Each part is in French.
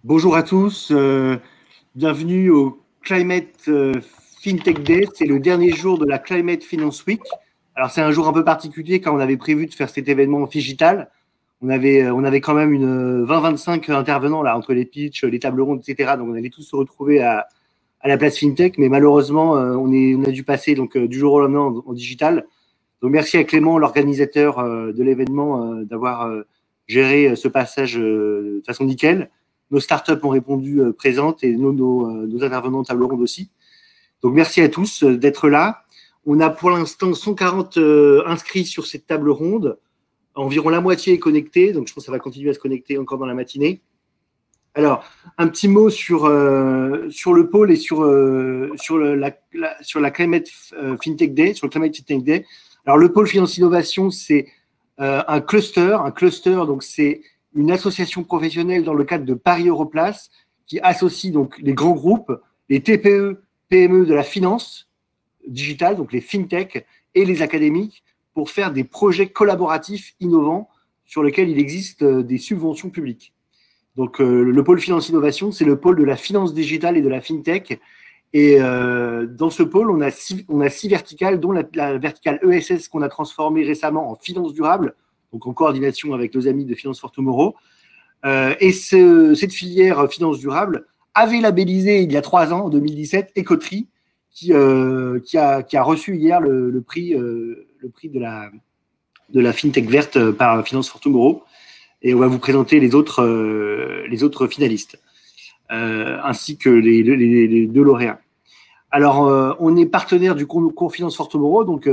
Bonjour à tous, bienvenue au Climate FinTech Day. C'est le dernier jour de la Climate Finance Week. Alors c'est un jour un peu particulier car on avait prévu de faire cet événement digital. On avait quand même une 20-25 intervenants là entre les pitchs, les tables rondes, etc. Donc on allait tous se retrouver à la place FinTech, mais malheureusement on a dû passer donc du jour au lendemain en digital. Donc merci à Clément, l'organisateur de l'événement, d'avoir géré ce passage de façon nickel. Nos startups ont répondu présentes et nos intervenants de table ronde aussi. Donc merci à tous d'être là. On a pour l'instant 140 inscrits sur cette table ronde. Environ la moitié est connectée, donc je pense que ça va continuer à se connecter encore dans la matinée. Alors, un petit mot sur le pôle et sur la Climate FinTech Day, sur le Climate FinTech Day. Alors, le pôle Finance Innovation, c'est un cluster. Un cluster, donc c'est une association professionnelle dans le cadre de Paris Europlace qui associe donc les grands groupes, les TPE, PME de la finance digitale, donc les FinTech et les académiques, pour faire des projets collaboratifs innovants sur lesquels il existe des subventions publiques. Donc, le pôle Finance Innovation, c'est le pôle de la finance digitale et de la FinTech. Et dans ce pôle, on a six verticales, dont la verticale ESS qu'on a transformée récemment en finance durable, donc en coordination avec nos amis de Finance for Tomorrow. Et cette filière finance durable avait labellisé il y a 3 ans, en 2017, Ecotree, qui a reçu hier le prix de la FinTech verte par Finance for Tomorrow. Et on va vous présenter les autres finalistes, ainsi que les 2 lauréats. Alors, on est partenaire du concours Finance for Tomorrow. Donc,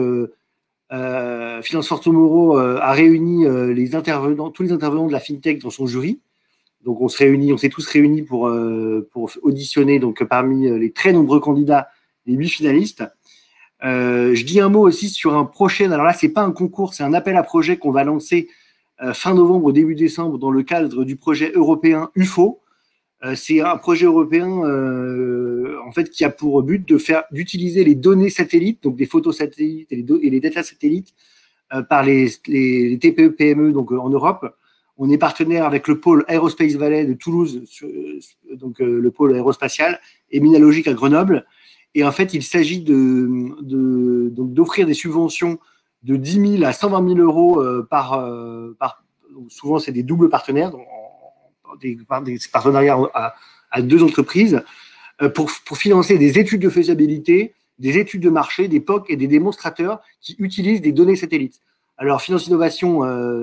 Finance for Tomorrow a réuni tous les intervenants de la FinTech dans son jury. Donc, on s'est tous réunis pour auditionner donc, parmi les très nombreux candidats, les 8 finalistes. Je dis un mot aussi sur un prochain. Alors là, c'est pas un concours, c'est un appel à projet qu'on va lancer fin novembre, début décembre, dans le cadre du projet européen UFO. C'est un projet européen en fait, qui a pour but d'utiliser les données satellites, donc des photos satellites et les data satellites par les TPE, PME donc, en Europe. On est partenaire avec le pôle Aerospace Valley de Toulouse, donc le pôle aérospatial, et Minalogic à Grenoble. Et en fait, il s'agit d'offrir des subventions de 10 000 à 120 000 euros souvent c'est des doubles partenaires, des partenariats à 2 entreprises, pour financer des études de faisabilité, des études de marché, des POC et des démonstrateurs qui utilisent des données satellites. Alors, Finance Innovation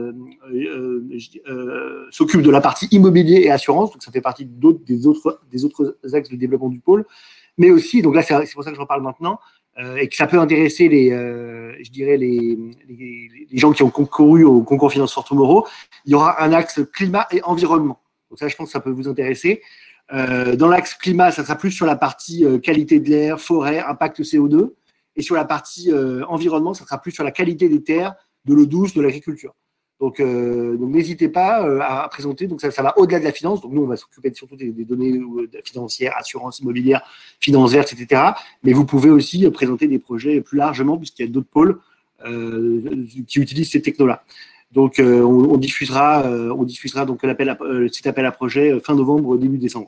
s'occupe de la partie immobilier et assurance, donc ça fait partie des autres axes de développement du pôle, mais aussi, donc là c'est pour ça que j'en parle maintenant, et que ça peut intéresser les gens qui ont concouru au concours Finance for Tomorrow. Il y aura un axe climat et environnement. Donc ça, je pense que ça peut vous intéresser. Dans l'axe climat, ça sera plus sur la partie qualité de l'air, forêt, impact CO2. Et sur la partie environnement, ça sera plus sur la qualité des terres, de l'eau douce, de l'agriculture. Donc n'hésitez pas à présenter. Donc ça va au-delà de la finance. Donc nous, on va s'occuper surtout des données financières, assurance immobilière, finance verte, etc. Mais vous pouvez aussi présenter des projets plus largement, puisqu'il y a d'autres pôles qui utilisent ces technos-là. Donc on diffusera donc cet appel à projet fin novembre, début décembre.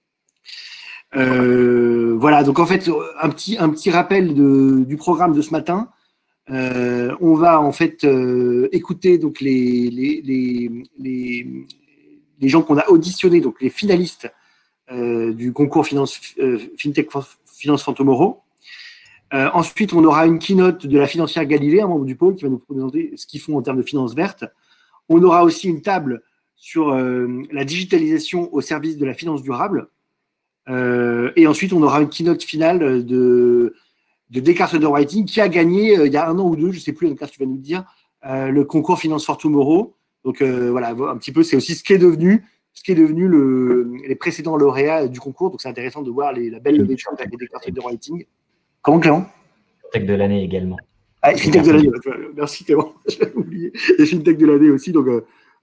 Voilà. Donc en fait, un petit rappel du programme de ce matin. On va en fait écouter donc les gens qu'on a auditionnés, donc les finalistes du concours FinTech Finance for Tomorrow. Ensuite, on aura une keynote de la financière Galilée, un membre du pôle, qui va nous présenter ce qu'ils font en termes de finance verte. On aura aussi une table sur la digitalisation au service de la finance durable. Et ensuite, on aura une keynote finale de Descartes Underwriting, qui a gagné il y a 1 an ou 2, je ne sais plus, Descartes, tu vas nous dire, le concours Finance for Tomorrow. Donc voilà, un petit peu, c'est aussi ce qui est devenu les précédents lauréats du concours. Donc c'est intéressant de voir la belle levée de fonds avec Descartes Underwriting. Comment, Clément? FinTech de l'année également. Ah, FinTech de l'année, merci Clément, j'avais oublié. Et FinTech de l'année aussi. Donc,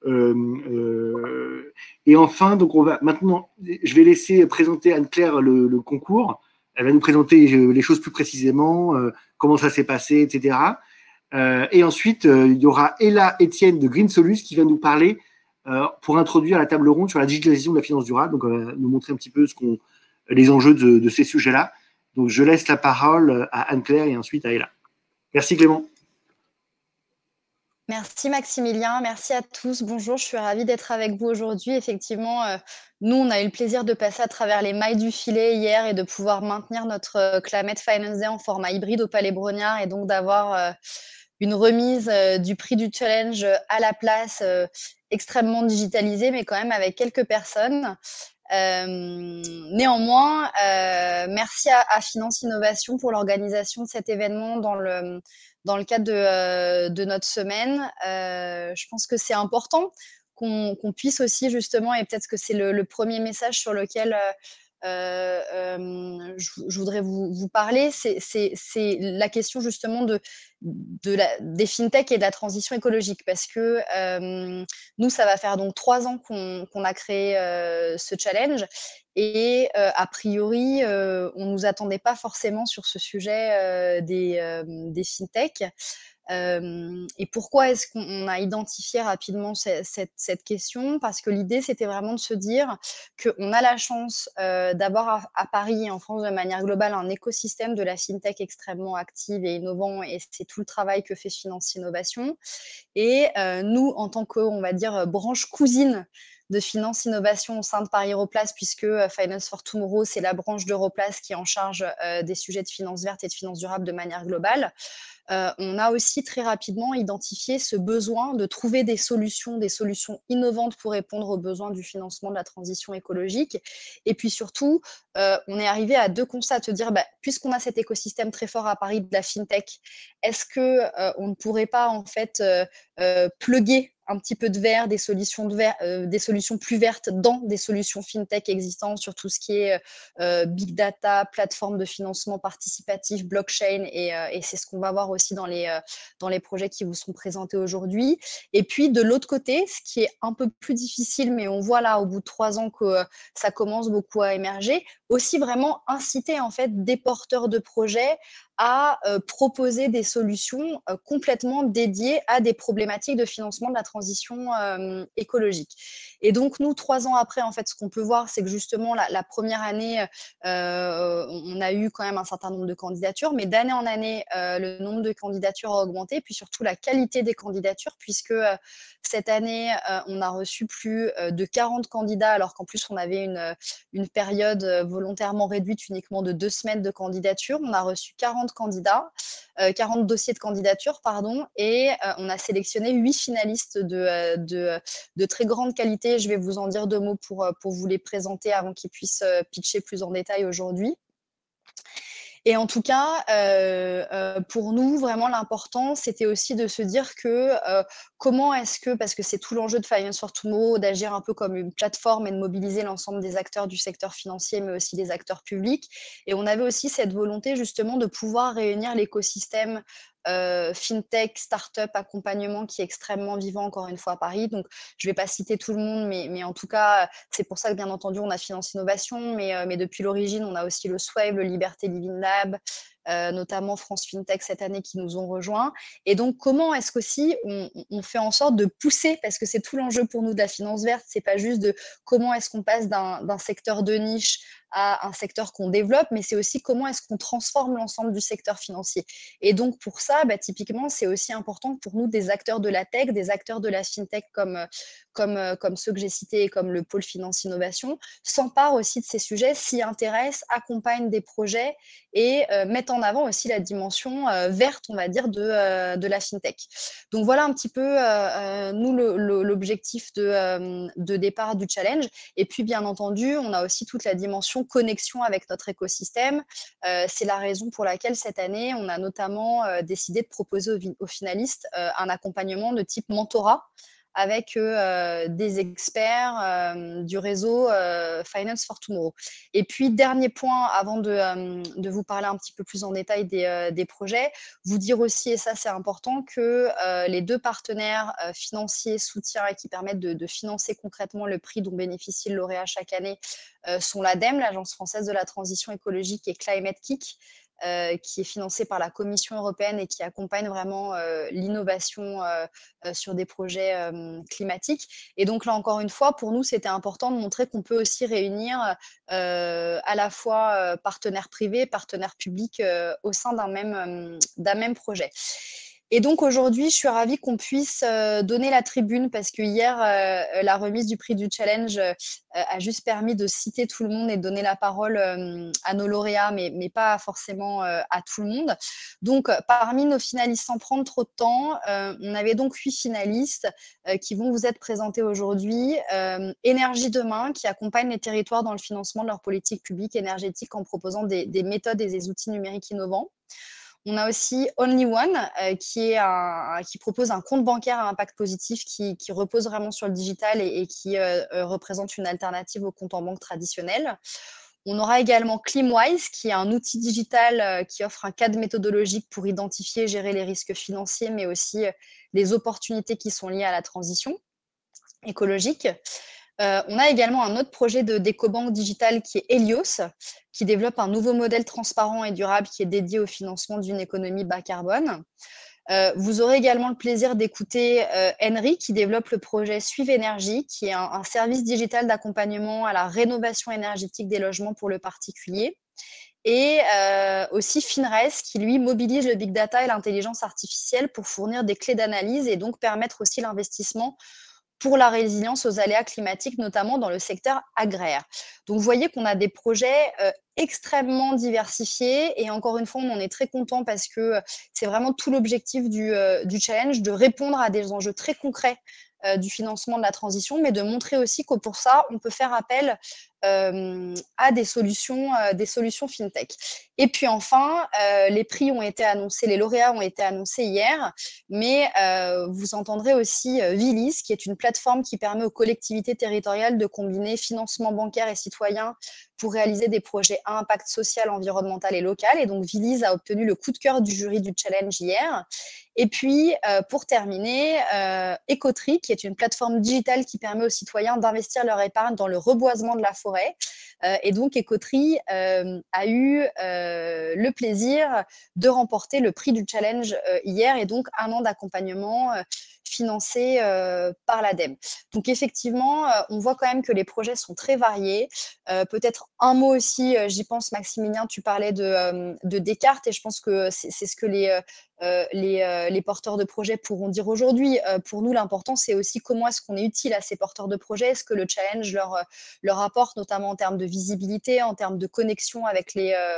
et enfin, donc maintenant, je vais laisser présenter Anne-Claire le concours. Elle va nous présenter les choses plus précisément, comment ça s'est passé, etc. Et ensuite, il y aura Ella Etienne de Green Solus qui va nous parler pour introduire la table ronde sur la digitalisation de la finance durable. Donc, on va nous montrer un petit peu les enjeux de ces sujets-là. Donc, je laisse la parole à Anne-Claire et ensuite à Ella. Merci Clément. Merci Maximilien, merci à tous. Bonjour, je suis ravie d'être avec vous aujourd'hui. Effectivement, nous, on a eu le plaisir de passer à travers les mailles du filet hier et de pouvoir maintenir notre Climate Finance Day en format hybride au Palais Brognard et donc d'avoir une remise du prix du challenge à la place, extrêmement digitalisée, mais quand même avec quelques personnes. Néanmoins, merci à Finance Innovation pour l'organisation de cet événement dans le cadre de notre semaine. Je pense que c'est important qu'on puisse aussi justement, et peut-être que c'est le premier message sur lequel je voudrais vous parler, c'est la question justement des fintech et de la transition écologique, parce que nous, ça va faire donc 3 ans qu'on a créé ce challenge, et a priori, on ne nous attendait pas forcément sur ce sujet des fintech. Et pourquoi est-ce qu'on a identifié rapidement cette question? Parce que l'idée, c'était vraiment de se dire qu'on a la chance d'avoir à Paris et en France de manière globale un écosystème de la fintech extrêmement active et innovant, et c'est tout le travail que fait Finance Innovation. Et nous, en tant que, on va dire, branche cousine de Finance Innovation au sein de Paris Europlace, puisque Finance for Tomorrow, c'est la branche d'Europlace qui est en charge des sujets de finance verte et de finance durable de manière globale. On a aussi très rapidement identifié ce besoin de trouver des solutions innovantes pour répondre aux besoins du financement de la transition écologique. Et puis surtout, on est arrivé à 2 constats, de se dire, puisqu'on a cet écosystème très fort à Paris de la fintech, est-ce qu'on ne pourrait pas en fait plugger un petit peu de verre, des solutions plus vertes dans des solutions fintech existantes sur tout ce qui est big data, plateforme de financement participatif, blockchain, et c'est ce qu'on va voir aussi dans les projets qui vous sont présentés aujourd'hui. Et puis de l'autre côté, ce qui est un peu plus difficile, mais on voit là au bout de 3 ans que ça commence beaucoup à émerger, aussi vraiment inciter en fait des porteurs de projets à proposer des solutions complètement dédiées à des problématiques de financement de la transition écologique. Et donc, nous, 3 ans après, en fait, ce qu'on peut voir, c'est que justement, la première année, on a eu quand même un certain nombre de candidatures, mais d'année en année, le nombre de candidatures a augmenté, puis surtout la qualité des candidatures, puisque cette année, on a reçu plus de 40 candidats, alors qu'en plus, on avait une période volontairement réduite uniquement de 2 semaines de candidature. On a reçu 40 candidats, 40 dossiers de candidature, pardon, et on a sélectionné 8 finalistes de très grande qualité. Je vais vous en dire 2 mots pour vous les présenter avant qu'ils puissent pitcher plus en détail aujourd'hui. Et en tout cas, pour nous, vraiment, l'important, c'était aussi de se dire que comment est-ce que, parce que c'est tout l'enjeu de Finance for Tomorrow, d'agir un peu comme une plateforme et de mobiliser l'ensemble des acteurs du secteur financier, mais aussi des acteurs publics. Et on avait aussi cette volonté, justement, de pouvoir réunir l'écosystème fintech, start-up, accompagnement qui est extrêmement vivant, encore une fois, à Paris. Donc, je ne vais pas citer tout le monde, mais en tout cas, c'est pour ça que, bien entendu, on a Finance Innovation, mais depuis l'origine, on a aussi le Swave, le Liberté Living Lab, notamment France FinTech cette année qui nous ont rejoints. Et donc, comment est-ce qu'aussi on fait en sorte de pousser, parce que c'est tout l'enjeu pour nous de la finance verte, c'est pas juste de comment est-ce qu'on passe d'un secteur de niche à un secteur qu'on développe, mais c'est aussi comment est-ce qu'on transforme l'ensemble du secteur financier. Et donc, pour ça, typiquement, c'est aussi important pour nous, des acteurs de la tech, des acteurs de la fintech comme ceux que j'ai cités, comme le pôle Finance Innovation, s'emparent aussi de ces sujets, s'y intéressent, accompagnent des projets et mettent en avant aussi la dimension verte, on va dire, de la fintech. Donc voilà un petit peu, nous, l'objectif de départ du challenge. Et puis, bien entendu, on a aussi toute la dimension connexion avec notre écosystème. C'est la raison pour laquelle cette année, on a notamment décidé de proposer aux finalistes un accompagnement de type mentorat avec des experts du réseau Finance for Tomorrow. Et puis, dernier point, avant de vous parler un petit peu plus en détail des projets, vous dire aussi, et ça c'est important, que les 2 partenaires financiers soutiens et qui permettent de financer concrètement le prix dont bénéficie le lauréat chaque année sont l'ADEME, l'Agence française de la transition écologique, et Climate Kick, qui est financé par la Commission européenne et qui accompagne vraiment l'innovation sur des projets climatiques. Et donc là, encore une fois, pour nous, c'était important de montrer qu'on peut aussi réunir à la fois partenaires privés, partenaires publics au sein d'un même projet. Et donc aujourd'hui, je suis ravie qu'on puisse donner la tribune parce que hier, la remise du prix du challenge a juste permis de citer tout le monde et de donner la parole à nos lauréats, mais pas forcément à tout le monde. Donc, parmi nos finalistes, sans prendre trop de temps, on avait donc 8 finalistes qui vont vous être présentés aujourd'hui. Énergie Demain, qui accompagne les territoires dans le financement de leur politique publique énergétique en proposant des méthodes et des outils numériques innovants. On a aussi Only One, qui propose un compte bancaire à impact positif qui repose vraiment sur le digital et qui représente une alternative au compte en banque traditionnel. On aura également Climwise, qui est un outil digital qui offre un cadre méthodologique pour identifier et gérer les risques financiers, mais aussi les opportunités qui sont liées à la transition écologique. On a également un autre projet d'écobanque digitale qui est Helios, qui développe un nouveau modèle transparent et durable qui est dédié au financement d'une économie bas carbone. Vous aurez également le plaisir d'écouter Henry, qui développe le projet Suive Énergie, qui est un service digital d'accompagnement à la rénovation énergétique des logements pour le particulier. Et aussi Finres, qui lui mobilise le big data et l'intelligence artificielle pour fournir des clés d'analyse et donc permettre aussi l'investissement pour la résilience aux aléas climatiques, notamment dans le secteur agraire. Donc, vous voyez qu'on a des projets extrêmement diversifiés et encore une fois, on en est très content parce que c'est vraiment tout l'objectif du challenge, de répondre à des enjeux très concrets du financement de la transition, mais de montrer aussi que pour ça, on peut faire appel à des solutions fintech. Et puis enfin, les prix ont été annoncés, les lauréats ont été annoncés hier, mais vous entendrez aussi Vilis, qui est une plateforme qui permet aux collectivités territoriales de combiner financement bancaire et citoyen pour réaliser des projets à impact social, environnemental et local. Et donc, Vilis a obtenu le coup de cœur du jury du challenge hier. Et puis, pour terminer, Ecotree, qui est une plateforme digitale qui permet aux citoyens d'investir leur épargne dans le reboisement de la forêt. Et donc, Ecotree a eu le plaisir de remporter le prix du challenge hier et donc un an d'accompagnement financé par l'ADEME. Donc, effectivement, on voit quand même que les projets sont très variés. Peut-être un mot aussi, j'y pense, Maximilien, tu parlais de Descartes et je pense que c'est ce que les porteurs de projets pourront dire aujourd'hui. Pour nous, l'important, c'est aussi comment est-ce qu'on est utile à ces porteurs de projets. Est-ce que le challenge leur apporte, notamment en termes de visibilité, en termes de connexion avec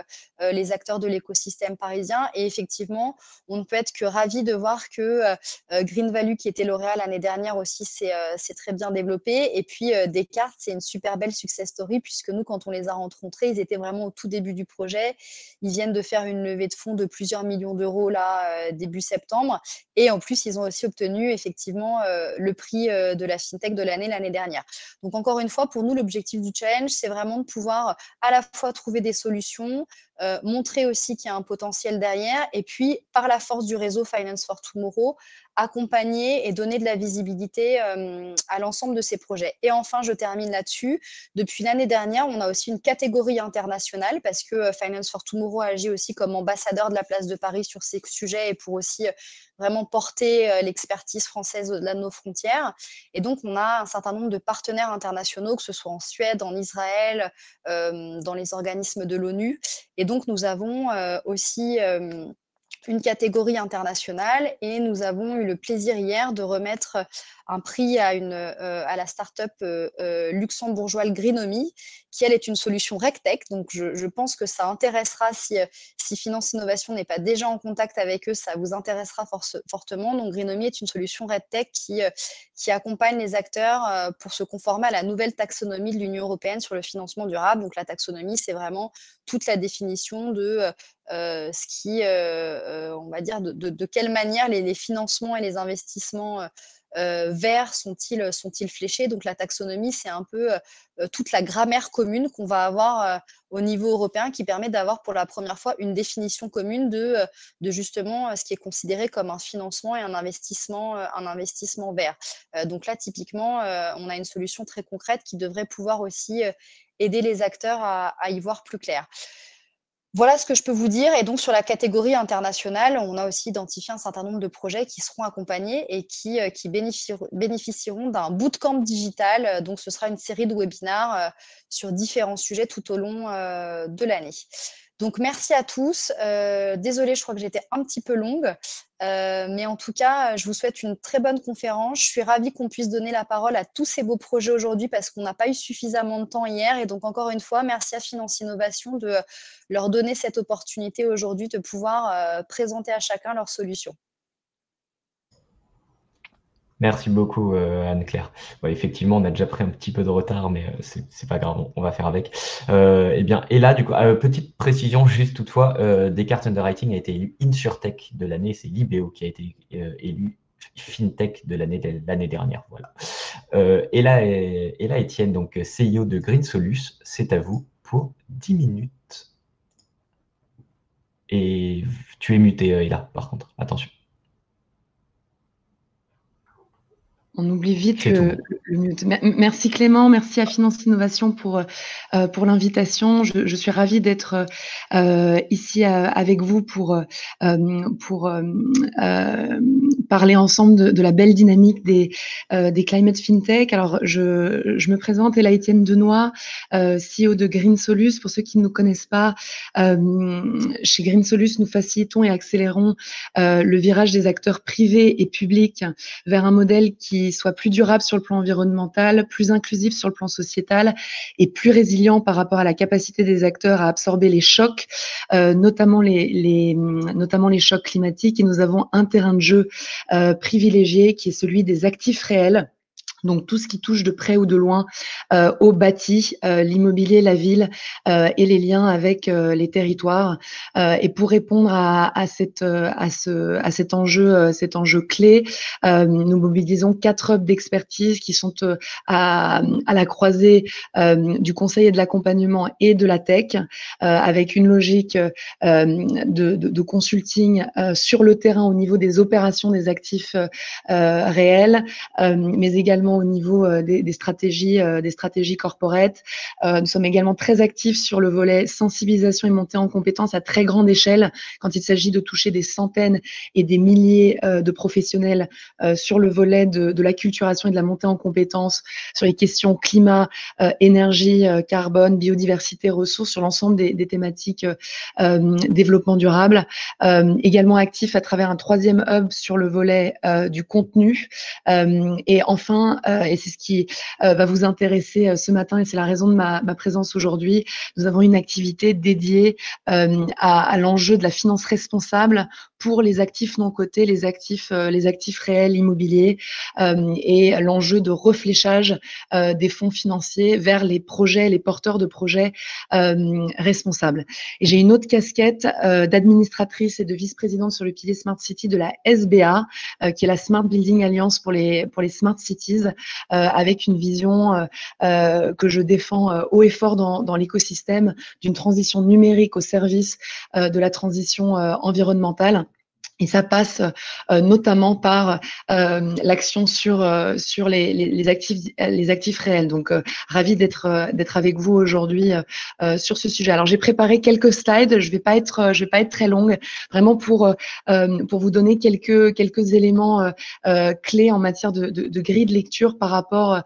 les acteurs de l'écosystème parisien. Et effectivement, on ne peut être que ravis de voir que Green Value, qui était lauréat l'année dernière aussi, s'est très bien développé. Et puis, Descartes, c'est une super belle success story puisque nous, quand on les a rencontrés, ils étaient vraiment au tout début du projet. Ils viennent de faire une levée de fonds de plusieurs millions d'euros là, début septembre. Et en plus, ils ont aussi obtenu effectivement le prix de la FinTech de l'année dernière. Donc, encore une fois, pour nous, l'objectif du challenge, c'est vraiment de pouvoir à la fois trouver des solutions, montrer aussi qu'il y a un potentiel derrière, et puis, par la force du réseau Finance for Tomorrow, accompagner et donner de la visibilité à l'ensemble de ces projets. Et enfin, je termine là-dessus. Depuis l'année dernière, on a aussi une catégorie internationale parce que Finance for Tomorrow agit aussi comme ambassadeur de la place de Paris sur ces sujets et pour aussi vraiment porter l'expertise française au-delà de nos frontières. Et donc, on a un certain nombre de partenaires internationaux, que ce soit en Suède, en Israël, dans les organismes de l'ONU. Et donc, nous avons aussi une catégorie internationale et nous avons eu le plaisir hier de remettre un prix à la start-up luxembourgeoise Greenomy, qui elle est une solution RegTech. Donc je pense que ça intéressera, si Finance Innovation n'est pas déjà en contact avec eux, ça vous intéressera fortement. Donc Greenomy est une solution RegTech qui accompagne les acteurs pour se conformer à la nouvelle taxonomie de l'Union européenne sur le financement durable. Donc la taxonomie, c'est vraiment toute la définition de ce qui, on va dire, de quelle manière les financements et les investissements verts sont-ils fléchés. Donc la taxonomie, c'est un peu toute la grammaire commune qu'on va avoir au niveau européen qui permet d'avoir pour la première fois une définition commune de justement ce qui est considéré comme un financement et un investissement vert. Donc là, typiquement, on a une solution très concrète qui devrait pouvoir aussi aider les acteurs à y voir plus clair. Voilà ce que je peux vous dire. Et donc, sur la catégorie internationale, on a aussi identifié un certain nombre de projets qui seront accompagnés et qui bénéficieront d'un bootcamp digital. Donc, ce sera une série de webinars sur différents sujets tout au long de l'année. Donc, merci à tous. Désolée, je crois que j'étais un petit peu longue. Mais en tout cas, je vous souhaite une très bonne conférence. Je suis ravie qu'on puisse donner la parole à tous ces beaux projets aujourd'hui parce qu'on n'a pas eu suffisamment de temps hier. Et donc, encore une fois, merci à Finance Innovation de leur donner cette opportunité aujourd'hui de pouvoir présenter à chacun leurs solutions. Merci beaucoup, Anne-Claire. Ouais, effectivement, on a déjà pris un petit peu de retard, mais c'est pas grave, on va faire avec. Eh bien, et là, du coup, petite précision, juste toutefois, Descartes Underwriting a été élu InsurTech de l'année, c'est l'IBO qui a été élu FinTech de l'année dernière. Voilà. Et là, Étienne, donc CEO de Green Solus, c'est à vous pour 10 minutes. Et tu es muté, Ella, par contre, attention. On oublie vite le mute. Merci Clément, merci à Finance Innovation pour l'invitation. Je suis ravie d'être ici avec vous pour parler ensemble de la belle dynamique des Climate FinTech. Alors, je me présente, Ella Étienne Denoy, CEO de Green Solus. Pour ceux qui ne nous connaissent pas, chez Green Solus, nous facilitons et accélérons le virage des acteurs privés et publics vers un modèle qui soit plus durable sur le plan environnemental, plus inclusif sur le plan sociétal et plus résilient par rapport à la capacité des acteurs à absorber les chocs, notamment les chocs climatiques. Et nous avons un terrain de jeu privilégié qui est celui des actifs réels. Donc, tout ce qui touche de près ou de loin au bâti, l'immobilier, la ville et les liens avec les territoires. Et pour répondre à cet enjeu clé, nous mobilisons 4 hubs d'expertise qui sont à la croisée du conseil et de l'accompagnement et de la tech, avec une logique de consulting sur le terrain au niveau des opérations des actifs réels, mais également au niveau des stratégies corporate. Nous sommes également très actifs sur le volet sensibilisation et montée en compétences à très grande échelle quand il s'agit de toucher des centaines et des milliers de professionnels sur le volet de l'acculturation et de la montée en compétences sur les questions climat, énergie, carbone, biodiversité, ressources, sur l'ensemble des thématiques développement durable. Également actifs à travers un 3e hub sur le volet du contenu. Et enfin, et c'est ce qui va vous intéresser ce matin et c'est la raison de ma présence aujourd'hui, nous avons une activité dédiée à l'enjeu de la finance responsable pour les actifs non cotés, les actifs réels immobiliers et l'enjeu de refléchage des fonds financiers vers les projets, les porteurs de projets responsables. Et j'ai une autre casquette d'administratrice et de vice-présidente sur le pilier Smart City de la SBA, qui est la Smart Building Alliance pour les Smart Cities, avec une vision que je défends haut et fort dans l'écosystème d'une transition numérique au service de la transition environnementale. Et ça passe notamment par l'action sur les actifs réels. Donc, ravi d'être avec vous aujourd'hui sur ce sujet. Alors, j'ai préparé quelques slides. Je vais pas être très longue, vraiment pour vous donner quelques éléments clés en matière de grille de lecture par rapport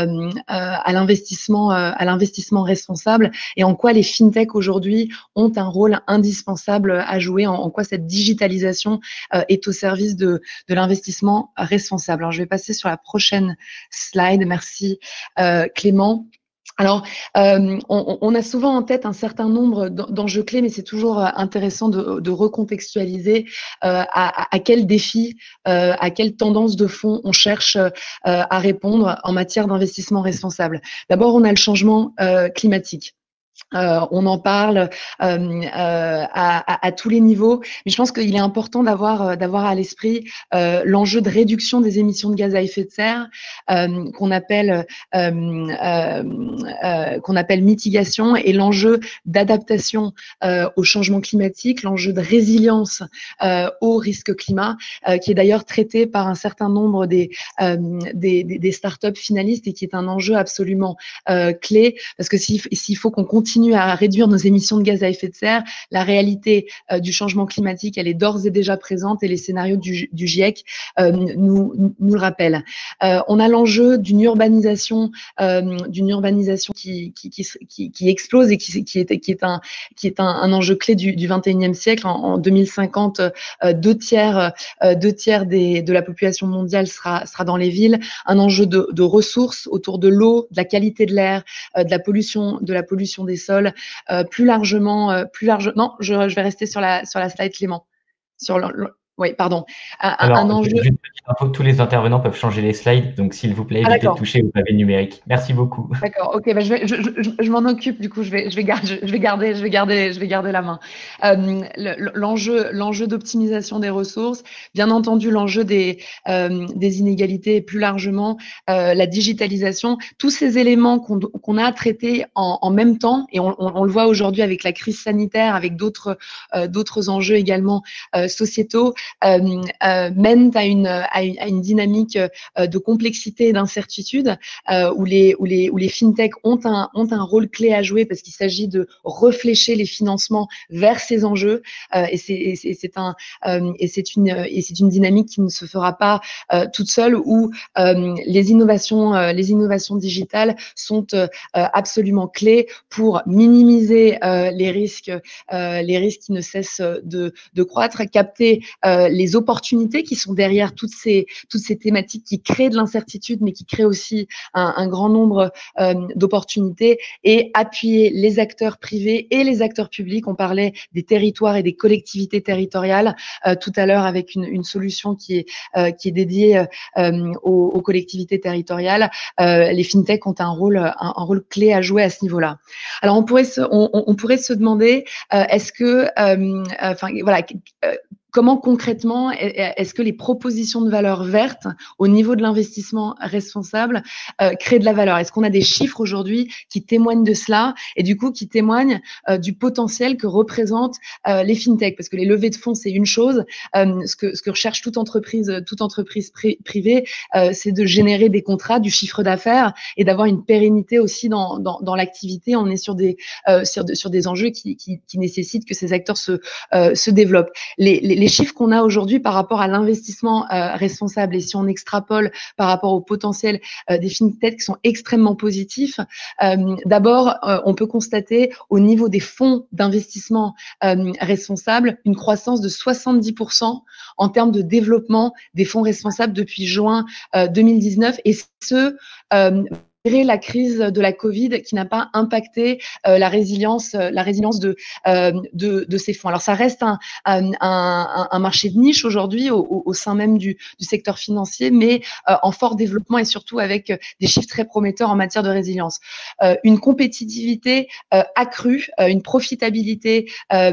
à l'investissement responsable et en quoi les fintech aujourd'hui ont un rôle indispensable à jouer, en quoi cette digitalisation est au service de l'investissement responsable. Alors, je vais passer sur la prochaine slide. Merci Clément. Alors, on a souvent en tête un certain nombre d'enjeux clés, mais c'est toujours intéressant de recontextualiser à quels défis, à quelles tendances de fond on cherche à répondre en matière d'investissement responsable. D'abord, on a le changement climatique. On en parle à tous les niveaux, mais je pense qu'il est important d'avoir à l'esprit l'enjeu de réduction des émissions de gaz à effet de serre qu'on appelle mitigation, et l'enjeu d'adaptation au changement climatique, l'enjeu de résilience au risque climat, qui est d'ailleurs traité par un certain nombre des startups finalistes et qui est un enjeu absolument clé, parce que s'il faut qu'on continue continue à réduire nos émissions de gaz à effet de serre. La réalité du changement climatique, elle est d'ores et déjà présente et les scénarios du GIEC nous le rappellent. On a l'enjeu d'une urbanisation qui explose et qui est un enjeu clé du 21e siècle. En 2050, deux tiers de la population mondiale sera dans les villes. Un enjeu de ressources autour de l'eau, de la qualité de l'air, de la pollution des sols. Plus largement, non, je vais rester sur la slide, Clément. Oui, pardon. Alors, un enjeu. Juste petite info, tous les intervenants peuvent changer les slides, donc s'il vous plaît, évitez de toucher au pavé numérique. Merci beaucoup. D'accord, ok, bah je m'en occupe, du coup, je vais garder la main. L'enjeu d'optimisation des ressources, bien entendu, l'enjeu des inégalités et plus largement la digitalisation, tous ces éléments qu'on a traités en même temps, et on le voit aujourd'hui avec la crise sanitaire, avec d'autres enjeux également sociétaux, mènent à une dynamique de complexité et d'incertitude où les fintechs ont un rôle clé à jouer parce qu'il s'agit de réfléchir les financements vers ces enjeux et c'est une dynamique qui ne se fera pas toute seule où les innovations digitales sont absolument clés pour minimiser les risques qui ne cessent de croître, capter les opportunités qui sont derrière toutes ces thématiques qui créent de l'incertitude mais qui créent aussi un grand nombre d'opportunités et appuyer les acteurs privés et les acteurs publics. On parlait des territoires et des collectivités territoriales tout à l'heure avec une solution qui est dédiée aux collectivités territoriales. Les fintechs ont un rôle clé à jouer à ce niveau-là. Alors on pourrait se demander est-ce que comment concrètement est-ce que les propositions de valeur vertes au niveau de l'investissement responsable créent de la valeur? Est-ce qu'on a des chiffres aujourd'hui qui témoignent de cela et du coup qui témoignent du potentiel que représentent les fintechs? Parce que les levées de fonds, c'est une chose. Ce que recherche toute entreprise privée, c'est de générer des contrats, du chiffre d'affaires et d'avoir une pérennité aussi dans l'activité. On est sur des enjeux qui nécessitent que ces acteurs se développent. Les chiffres qu'on a aujourd'hui par rapport à l'investissement responsable et si on extrapole par rapport au potentiel des fintechs qui sont extrêmement positifs, d'abord, on peut constater au niveau des fonds d'investissement responsables une croissance de 70% en termes de développement des fonds responsables depuis juin 2019 et la crise de la Covid qui n'a pas impacté la résilience de ces fonds. Alors ça reste un marché de niche aujourd'hui au sein même du secteur financier, mais en fort développement et surtout avec des chiffres très prometteurs en matière de résilience. Une compétitivité accrue, une profitabilité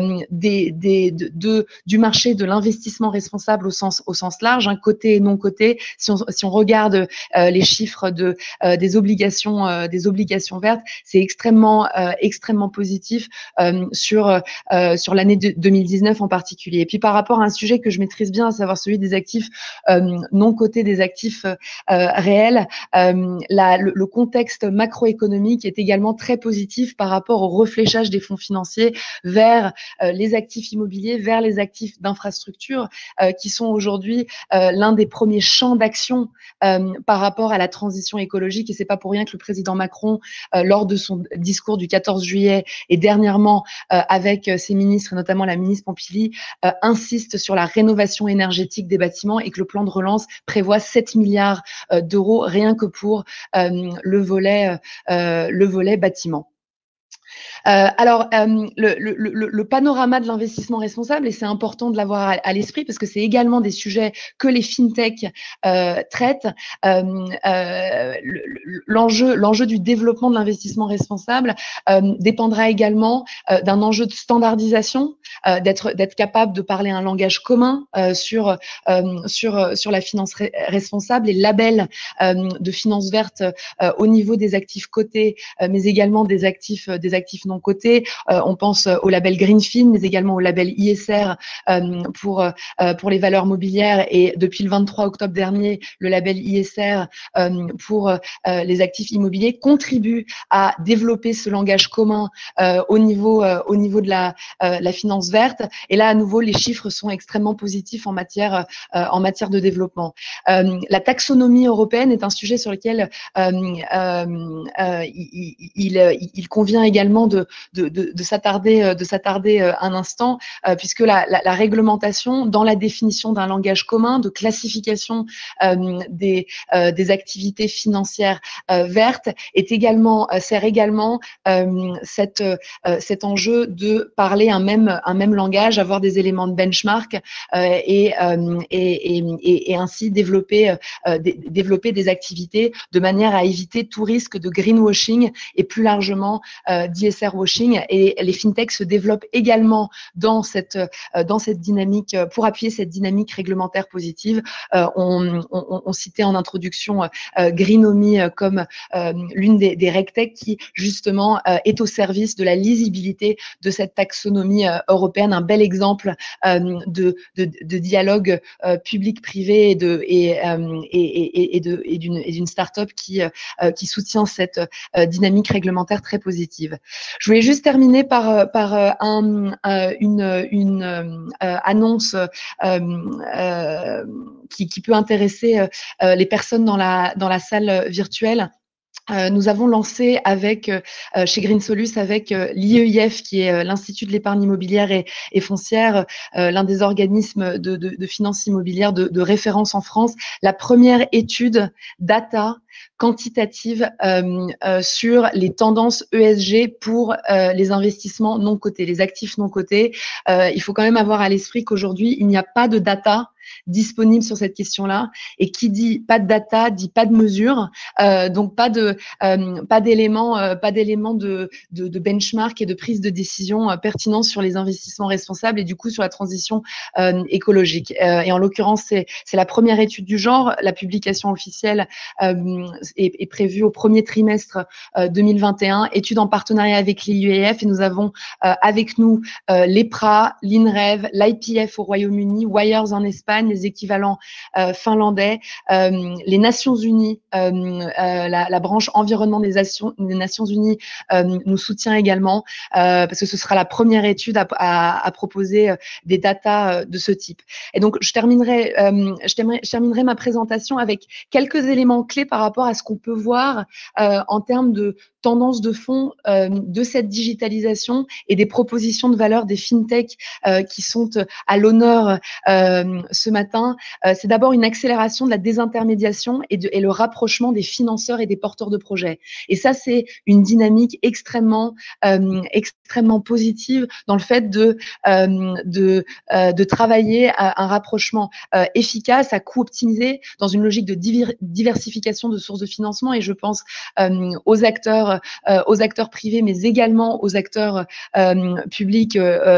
du marché de l'investissement responsable au sens large, hein, coté et non coté. Si on regarde les chiffres des obligations vertes, c'est extrêmement positif sur l'année 2019 en particulier. Et puis par rapport à un sujet que je maîtrise bien, à savoir celui des actifs non cotés, des actifs réels, le contexte macroéconomique est également très positif par rapport au refléchage des fonds financiers vers les actifs immobiliers, vers les actifs d'infrastructure qui sont aujourd'hui l'un des premiers champs d'action par rapport à la transition écologique. Et c'est pas pour rien que le président Macron, lors de son discours du 14 juillet et dernièrement avec ses ministres, et notamment la ministre Pompili, insiste sur la rénovation énergétique des bâtiments et que le plan de relance prévoit 7 milliards d'euros rien que pour le volet bâtiment. Alors, le panorama de l'investissement responsable, et c'est important de l'avoir à l'esprit parce que c'est également des sujets que les fintechs traitent. L'enjeu du développement de l'investissement responsable dépendra également d'un enjeu de standardisation, d'être capable de parler un langage commun sur la finance responsable, les labels de finance verte au niveau des actifs cotés, mais également des actifs non non cotées. On pense au label Greenfin, mais également au label ISR pour les valeurs mobilières, et depuis le 23 octobre dernier, le label ISR pour les actifs immobiliers contribue à développer ce langage commun au niveau de la finance verte. Et là, à nouveau, les chiffres sont extrêmement positifs en matière de développement. La taxonomie européenne est un sujet sur lequel il convient également de s'attarder un instant, puisque la réglementation, dans la définition d'un langage commun, de classification des activités financières vertes, sert également cet enjeu de parler un même langage, avoir des éléments de benchmark et ainsi développer des activités de manière à éviter tout risque de greenwashing et plus largement d'ISR washing. Et les fintechs se développent également dans cette dynamique, pour appuyer cette dynamique réglementaire positive. On citait en introduction Greenomi comme l'une des RegTech qui justement est au service de la lisibilité de cette taxonomie européenne, un bel exemple de dialogue public-privé et d'une start-up qui soutient cette dynamique réglementaire très positive. Je voulais juste terminer par une annonce qui peut intéresser les personnes dans la salle virtuelle. Nous avons lancé chez Greensolus avec l'IEIF, qui est l'Institut de l'épargne immobilière et foncière, l'un des organismes de finance immobilière de référence en France, la première étude data quantitative sur les tendances ESG pour les investissements non cotés, les actifs non cotés. Il faut quand même avoir à l'esprit qu'aujourd'hui, il n'y a pas de data disponible sur cette question-là, et qui dit pas de data dit pas de mesure, donc pas d'éléments de benchmark et de prise de décision pertinents sur les investissements responsables et du coup sur la transition écologique. Et en l'occurrence, c'est la première étude du genre. La publication officielle est prévue au premier trimestre 2021, étude en partenariat avec l'IEF, et nous avons avec nous l'EPRA, l'INREV, l'IPF au Royaume-Uni, Wires en Espagne, les équivalents finlandais, les Nations Unies, la branche environnement des Nations Unies nous soutient également, parce que ce sera la première étude à proposer des datas de ce type. Et donc, je terminerai ma présentation avec quelques éléments clés par rapport à ce qu'on peut voir en termes de tendance de fond de cette digitalisation et des propositions de valeur des fintechs qui sont à l'honneur ce matin. C'est d'abord une accélération de la désintermédiation et le rapprochement des financeurs et des porteurs de projets. Et ça, c'est une dynamique extrêmement positive dans le fait de travailler à un rapprochement efficace, à coût optimisé, dans une logique de diversification de sources de financement. Et je pense aux acteurs privés, mais également aux acteurs publics,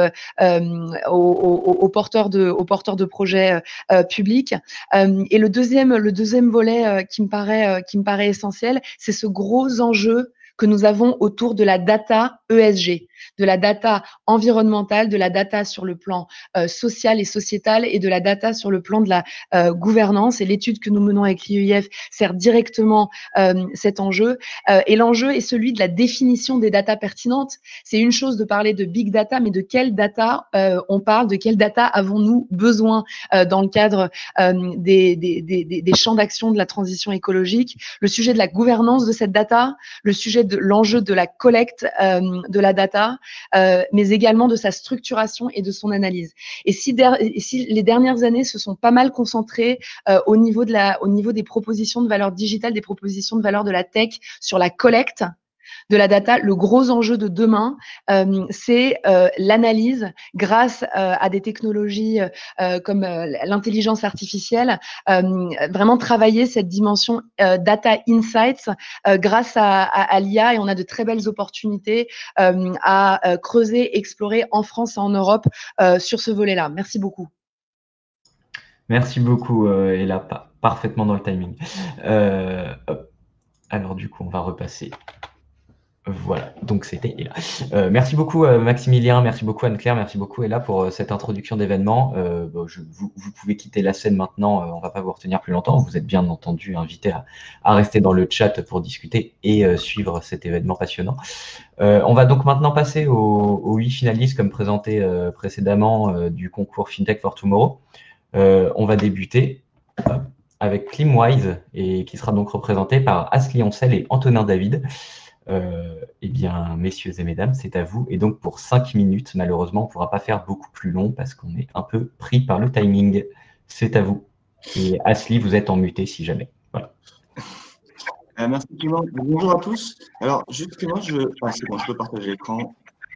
aux porteurs de projets publics. Et le deuxième volet qui me paraît essentiel, c'est ce gros enjeu que nous avons autour de la data ESG, de la data environnementale, de la data sur le plan social et sociétal, et de la data sur le plan de la gouvernance. Et l'étude que nous menons avec l'IEIF sert directement cet enjeu. Et l'enjeu est celui de la définition des datas pertinentes. C'est une chose de parler de big data, mais de quelle data on parle, de quelle data avons-nous besoin dans le cadre des champs d'action de la transition écologique, le sujet de la gouvernance de cette data, le sujet de l'enjeu de la collecte de la data, mais également de sa structuration et de son analyse. Et si les dernières années se sont pas mal concentrées au niveau des propositions de valeur digitale, des propositions de valeur de la tech sur la collecte de la data, le gros enjeu de demain, c'est l'analyse grâce à des technologies comme l'intelligence artificielle, vraiment travailler cette dimension data insights grâce à l'IA, et on a de très belles opportunités à creuser, explorer en France et en Europe sur ce volet-là. Merci beaucoup. Merci beaucoup, Ella, parfaitement dans le timing. Alors du coup, on va repasser Voilà, donc c'était Ella. Merci beaucoup Maximilien, merci beaucoup Anne-Claire, merci beaucoup Ella pour cette introduction d'événement. Vous pouvez quitter la scène maintenant, on ne va pas vous retenir plus longtemps. Vous êtes bien entendu invités à rester dans le chat pour discuter et suivre cet événement passionnant. On va donc maintenant passer aux 8 finalistes comme présenté précédemment du concours FinTech for Tomorrow. On va débuter avec Climwise et qui sera donc représenté par Asli Oncel et Antonin David. Eh bien, messieurs et mesdames, c'est à vous. Et donc, pour 5 minutes, malheureusement, on ne pourra pas faire beaucoup plus long parce qu'on est un peu pris par le timing. C'est à vous. Et Asli, vous êtes en muté si jamais. Voilà. Merci Clément. Bonjour à tous. Alors, juste Clément, c'est bon, je peux partager l'écran.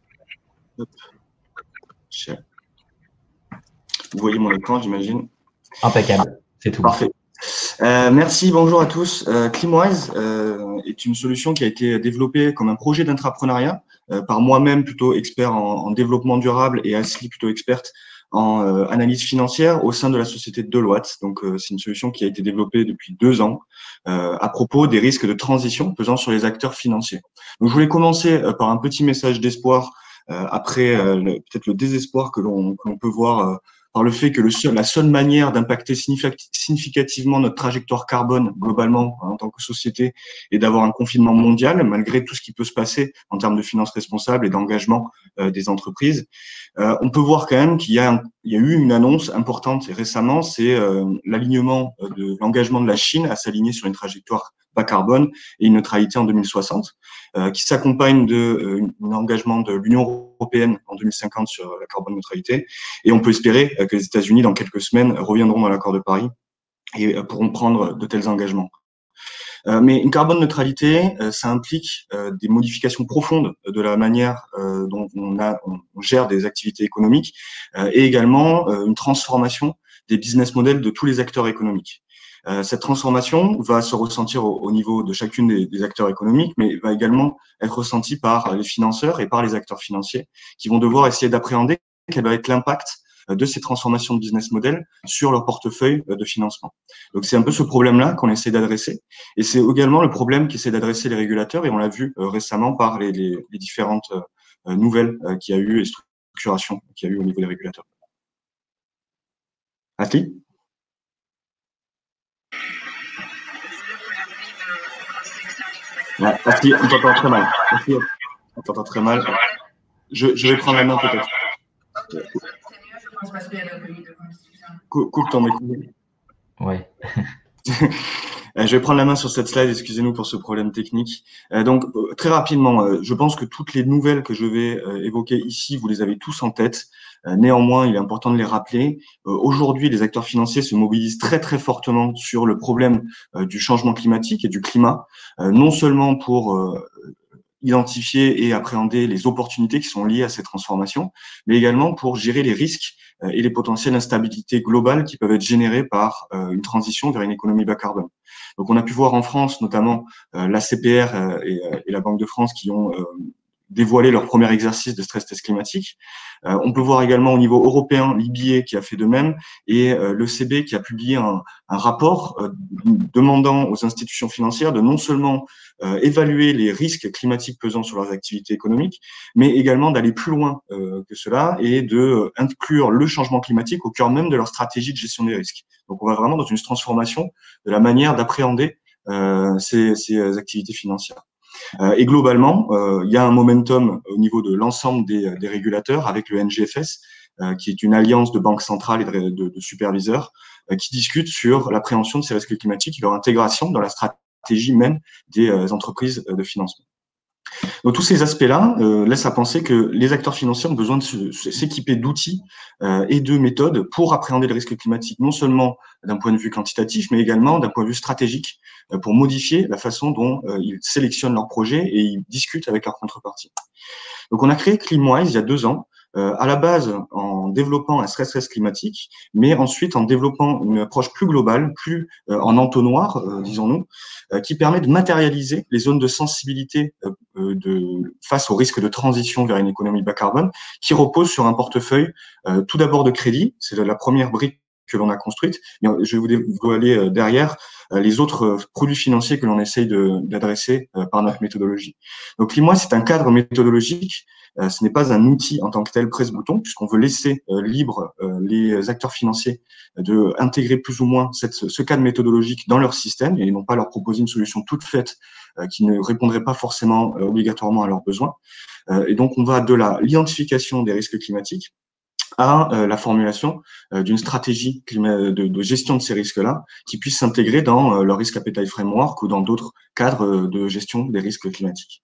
Vous voyez mon écran, j'imagine. Impeccable, c'est tout. Parfait. Merci, bonjour à tous. Climwise est une solution qui a été développée comme un projet d'intrapreneuriat par moi-même, plutôt expert en développement durable, et Asli, plutôt experte en analyse financière au sein de la société Deloitte. Donc, c'est une solution qui a été développée depuis 2 ans à propos des risques de transition pesant sur les acteurs financiers. Donc, je voulais commencer par un petit message d'espoir après peut-être le désespoir que l'on peut voir par le fait que la seule manière d'impacter significativement notre trajectoire carbone globalement en tant que société est d'avoir un confinement mondial, malgré tout ce qui peut se passer en termes de finances responsables et d'engagement des entreprises. On peut voir quand même qu'il y a eu une annonce importante récemment, c'est l'alignement de l'engagement de la Chine à s'aligner sur une trajectoire bas carbone et une neutralité en 2060, qui s'accompagne d'un engagement de l'Union européenne en 2050 sur la carbone neutralité. Et on peut espérer que les États-Unis, dans quelques semaines, reviendront dans l'accord de Paris et pourront prendre de tels engagements. Mais une carbone neutralité, ça implique des modifications profondes de la manière dont on gère des activités économiques et également une transformation des business models de tous les acteurs économiques. Cette transformation va se ressentir au niveau de chacune des acteurs économiques, mais va également être ressentie par les financeurs et par les acteurs financiers qui vont devoir essayer d'appréhender quel va être l'impact de ces transformations de business model sur leur portefeuille de financement. Donc, c'est un peu ce problème-là qu'on essaie d'adresser. Et c'est également le problème qu'essaient d'adresser les régulateurs, et on l'a vu récemment par les différentes nouvelles qu'il y a eu et structurations qu'il y a eu au niveau des régulateurs. Asli ? Ouais, Asli, on t'entend très mal. Asli, on t'entend très mal. Je vais prendre la main peut-être. Coupe ton micro. Ouais. Je vais prendre la main sur cette slide, excusez-nous pour ce problème technique. Donc, très rapidement, je pense que toutes les nouvelles que je vais évoquer ici, vous les avez tous en tête. Néanmoins, il est important de les rappeler. Aujourd'hui, les acteurs financiers se mobilisent très, très fortement sur le problème du changement climatique et du climat, non seulement pour identifier et appréhender les opportunités qui sont liées à ces transformations, mais également pour gérer les risques et les potentielles instabilités globales qui peuvent être générées par une transition vers une économie bas carbone. Donc, on a pu voir en France, notamment l'ACPR et la Banque de France qui ont dévoilé leur premier exercice de stress test climatique. On peut voir également au niveau européen l'IBA qui a fait de même et l'ECB qui a publié un rapport demandant aux institutions financières de non seulement évaluer les risques climatiques pesant sur leurs activités économiques, mais également d'aller plus loin que cela et de inclure le changement climatique au cœur même de leur stratégie de gestion des risques. Donc, on va vraiment dans une transformation de la manière d'appréhender ces activités financières. Et globalement, il y a un momentum au niveau de l'ensemble des régulateurs avec le NGFS, qui est une alliance de banques centrales et de superviseurs qui discutent sur l'appréhension de ces risques climatiques et leur intégration dans la stratégie même des entreprises de financement. Donc, tous ces aspects-là laissent à penser que les acteurs financiers ont besoin de s'équiper d'outils et de méthodes pour appréhender le risque climatique, non seulement d'un point de vue quantitatif, mais également d'un point de vue stratégique, pour modifier la façon dont ils sélectionnent leurs projets et ils discutent avec leurs contreparties. Donc, on a créé Climwise il y a 2 ans, à la base en développant un stress test climatique, mais ensuite en développant une approche plus globale, plus en entonnoir, disons-nous, qui permet de matérialiser les zones de sensibilité face au risque de transition vers une économie bas carbone, qui repose sur un portefeuille tout d'abord de crédit, c'est la première brique que l'on a construite. Et je vais vous dévoiler derrière les autres produits financiers que l'on essaye d'adresser par notre méthodologie. Donc l'IMOA, c'est un cadre méthodologique. Ce n'est pas un outil en tant que tel presse-bouton, puisqu'on veut laisser libre les acteurs financiers de intégrer plus ou moins ce cadre méthodologique dans leur système et non pas leur proposer une solution toute faite qui ne répondrait pas forcément obligatoirement à leurs besoins. Et donc, on va de l'identification des risques climatiques à la formulation d'une stratégie de gestion de ces risques-là qui puisse s'intégrer dans leur Risk Appetite Framework ou dans d'autres cadres de gestion des risques climatiques.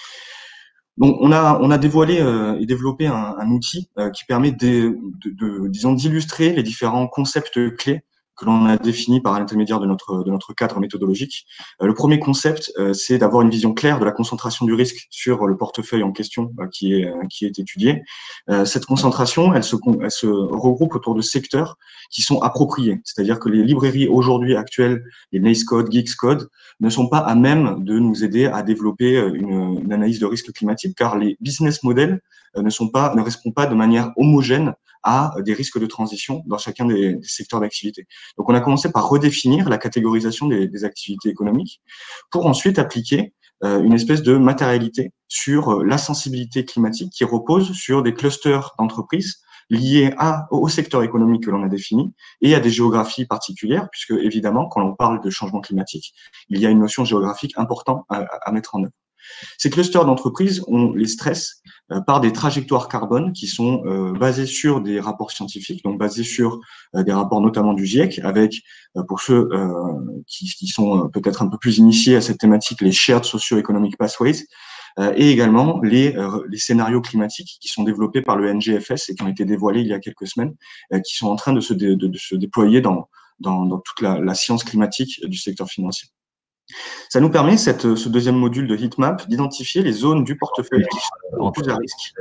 Donc, on a dévoilé et développé un outil qui permet disons, d'illustrer les différents concepts clés que l'on a définis par l'intermédiaire de notre cadre méthodologique. Le premier concept, c'est d'avoir une vision claire de la concentration du risque sur le portefeuille en question qui est étudié. Cette concentration, elle se regroupe autour de secteurs qui sont appropriés. C'est-à-dire que les librairies aujourd'hui actuelles, les NACE Code, Geeks Code, ne sont pas à même de nous aider à développer une analyse de risque climatique, car les business models ne répondent pas de manière homogène à des risques de transition dans chacun des secteurs d'activité. Donc, on a commencé par redéfinir la catégorisation des activités économiques pour ensuite appliquer une espèce de matérialité sur la sensibilité climatique qui repose sur des clusters d'entreprises liés au secteur économique que l'on a défini et à des géographies particulières, puisque évidemment, quand on parle de changement climatique, il y a une notion géographique importante à mettre en œuvre. Ces clusters d'entreprises, on les stresse par des trajectoires carbone qui sont basées sur des rapports scientifiques, donc basées sur des rapports notamment du GIEC, avec, pour ceux qui sont peut-être un peu plus initiés à cette thématique, les Shared Socio-Economic Pathways, et également les scénarios climatiques qui sont développés par le NGFS et qui ont été dévoilés il y a quelques semaines, qui sont en train de se déployer dans toute la science climatique du secteur financier. Ça nous permet, ce deuxième module de heatmap, d'identifier les zones du portefeuille qui sont plus à risque.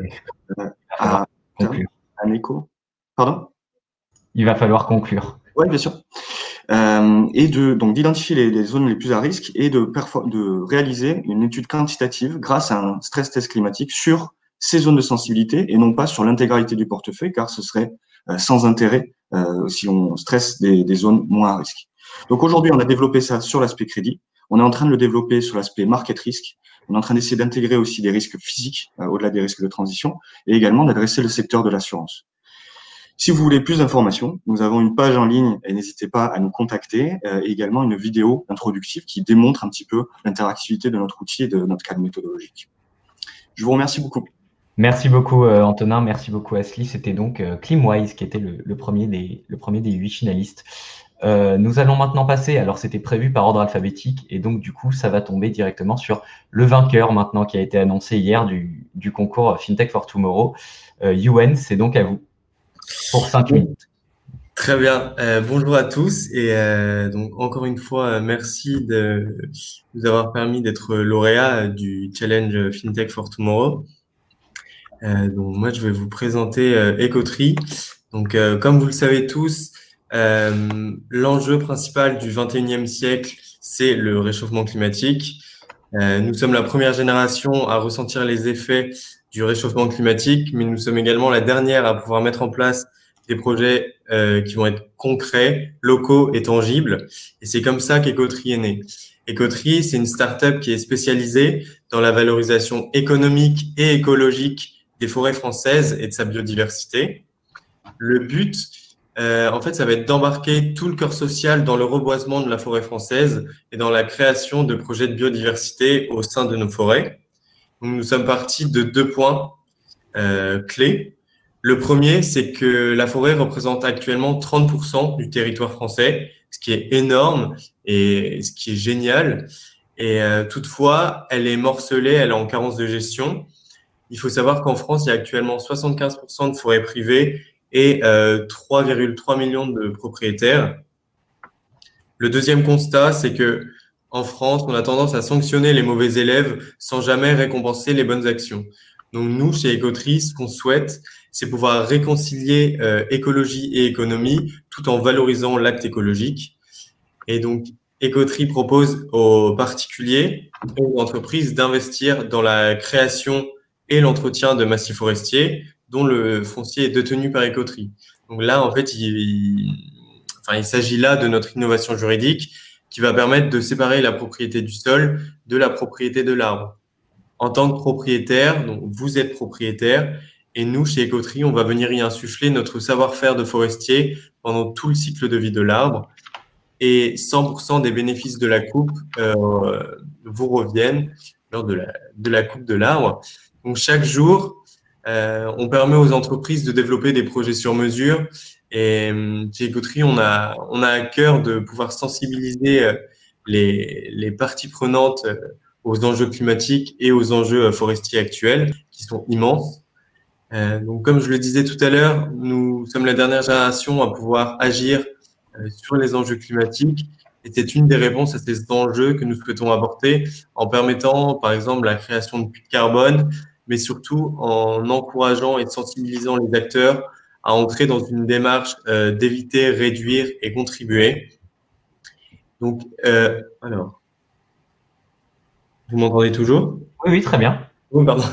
Un écho. Pardon ? Il va falloir conclure. Oui, bien sûr. Et donc d'identifier les zones les plus à risque et de réaliser une étude quantitative grâce à un stress test climatique sur ces zones de sensibilité et non pas sur l'intégralité du portefeuille, car ce serait sans intérêt si on stresse des zones moins à risque. Donc aujourd'hui, on a développé ça sur l'aspect crédit. On est en train de le développer sur l'aspect market risk. On est en train d'essayer d'intégrer aussi des risques physiques au-delà des risques de transition et également d'adresser le secteur de l'assurance. Si vous voulez plus d'informations, nous avons une page en ligne et n'hésitez pas à nous contacter et également une vidéo introductive qui démontre un petit peu l'interactivité de notre outil et de notre cadre méthodologique. Je vous remercie beaucoup. Merci beaucoup Antonin, merci beaucoup Asli. C'était donc Climwise qui était le premier des 8 finalistes. Nous allons maintenant passer, alors c'était prévu par ordre alphabétique et donc du coup ça va tomber directement sur le vainqueur maintenant qui a été annoncé hier du concours FinTech for Tomorrow. Youen, c'est donc à vous pour 5 minutes. Très bien, bonjour à tous et donc encore une fois merci de nous avoir permis d'être lauréat du challenge FinTech for Tomorrow. Donc moi je vais vous présenter Ecotree. Donc comme vous le savez tous, l'enjeu principal du 21e siècle, c'est le réchauffement climatique. Nous sommes la première génération à ressentir les effets du réchauffement climatique, mais nous sommes également la dernière à pouvoir mettre en place des projets qui vont être concrets, locaux et tangibles. Et c'est comme ça qu'Ecotree est né. Ecotree, c'est une start-up qui est spécialisée dans la valorisation économique et écologique des forêts françaises et de sa biodiversité. Le but, en fait, ça va être d'embarquer tout le cœur social dans le reboisement de la forêt française et dans la création de projets de biodiversité au sein de nos forêts. Donc, nous sommes partis de 2 points clés. Le premier, c'est que la forêt représente actuellement 30% du territoire français, ce qui est énorme et ce qui est génial. Et toutefois, elle est morcelée, elle est en carence de gestion. Il faut savoir qu'en France, il y a actuellement 75% de forêts privées et 3,3 millions de propriétaires. Le deuxième constat, c'est que en France, on a tendance à sanctionner les mauvais élèves sans jamais récompenser les bonnes actions. Donc nous, chez Ecotree, ce qu'on souhaite, c'est pouvoir réconcilier écologie et économie tout en valorisant l'acte écologique. Et donc, Ecotree propose aux particuliers et aux entreprises d'investir dans la création et l'entretien de massifs forestiers dont le foncier est détenu par Ecotree. Donc là, en fait, il s'agit là de notre innovation juridique qui va permettre de séparer la propriété du sol de la propriété de l'arbre. En tant que propriétaire, donc vous êtes propriétaire, et nous, chez Écoterie, on va venir y insuffler notre savoir-faire de forestier pendant tout le cycle de vie de l'arbre. Et 100% des bénéfices de la coupe vous reviennent lors de la coupe de l'arbre. Donc, chaque jour, on permet aux entreprises de développer des projets sur mesure. Et chez Écoterie, on a à cœur de pouvoir sensibiliser les parties prenantes aux enjeux climatiques et aux enjeux forestiers actuels, qui sont immenses. Donc, comme je le disais tout à l'heure, nous sommes la dernière génération à pouvoir agir sur les enjeux climatiques. Et c'est une des réponses à ces enjeux que nous souhaitons apporter en permettant, par exemple, la création de puits de carbone, mais surtout en encourageant et sensibilisant les acteurs à entrer dans une démarche d'éviter, réduire et contribuer. Donc, alors, vous m'entendez toujours? Oui, oui, très bien. Oui, pardon.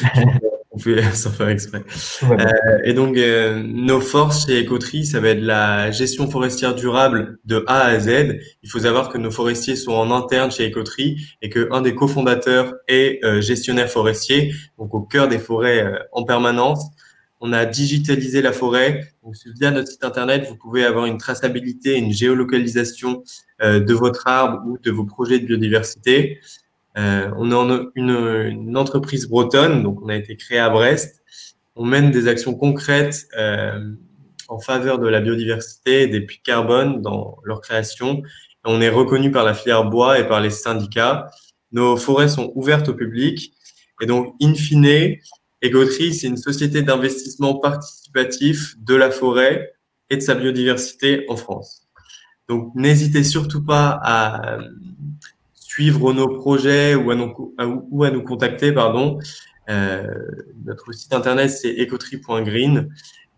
On fait sans faire exprès. Et donc, nos forces chez Écoterie, ça va être la gestion forestière durable de A à Z. Il faut savoir que nos forestiers sont en interne chez Écoterie et qu'un des cofondateurs est gestionnaire forestier, donc au cœur des forêts en permanence. On a digitalisé la forêt. Donc, via notre site internet, vous pouvez avoir une traçabilité, une géolocalisation de votre arbre ou de vos projets de biodiversité. On est une entreprise bretonne, donc on a été créé à Brest. On mène des actions concrètes en faveur de la biodiversité, des puits de carbone dans leur création. On est reconnu par la filière bois et par les syndicats. Nos forêts sont ouvertes au public. Et donc, in fine, Écoterie, c'est une société d'investissement participatif de la forêt et de sa biodiversité en France. Donc, n'hésitez surtout pas à suivre nos projets ou à nous contacter, pardon. Notre site internet, c'est écoterie.green